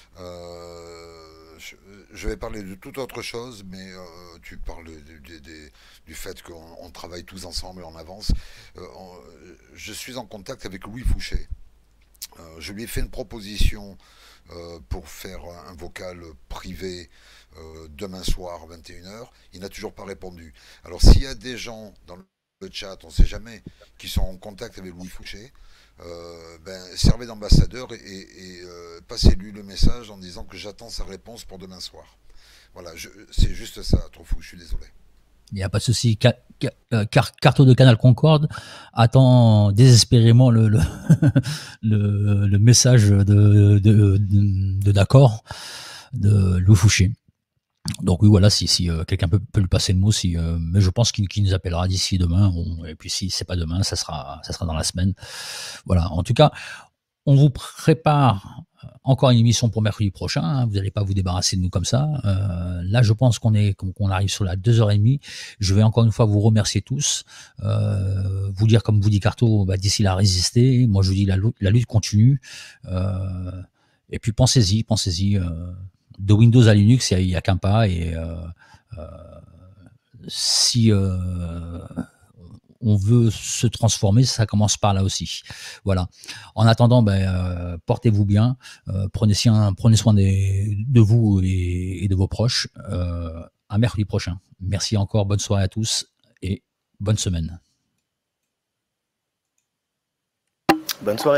Je vais parler de toute autre chose, mais tu parles du fait qu'on travaille tous ensemble et on avance. Je suis en contact avec Louis Fouché. Je lui ai fait une proposition pour faire un vocal privé demain soir, 21h. Il n'a toujours pas répondu. Alors, s'il y a des gens dans le chat, on ne sait jamais, qui sont en contact avec Louis Fouché, servez d'ambassadeur et passez-lui le message en disant que j'attends sa réponse pour demain soir. Voilà, c'est juste ça, trop fou, je suis désolé. Il n'y a pas de souci. Carto de Canal Concorde attend désespérément le message de d'accord de Louis Fouché. Donc oui, voilà, si quelqu'un peut lui passer le mot, mais je pense qu'il nous appellera d'ici demain. Et puis si c'est pas demain, ça sera dans la semaine. Voilà. En tout cas, on vous prépare encore une émission pour mercredi prochain. Hein. Vous n'allez pas vous débarrasser de nous comme ça. Là, je pense qu'on arrive sur la 2h30. Je vais encore une fois vous remercier tous. Vous dire, comme vous dit Carto, d'ici là, résister. Moi, je vous dis, la lutte continue. Et puis, pensez-y. De Windows à Linux, il n'y a qu'un pas. Et si on veut se transformer, ça commence par là aussi. Voilà. En attendant, portez-vous bien, prenez soin de vous et de vos proches. À mercredi prochain. Merci encore, bonne soirée à tous et bonne semaine. Bonne soirée.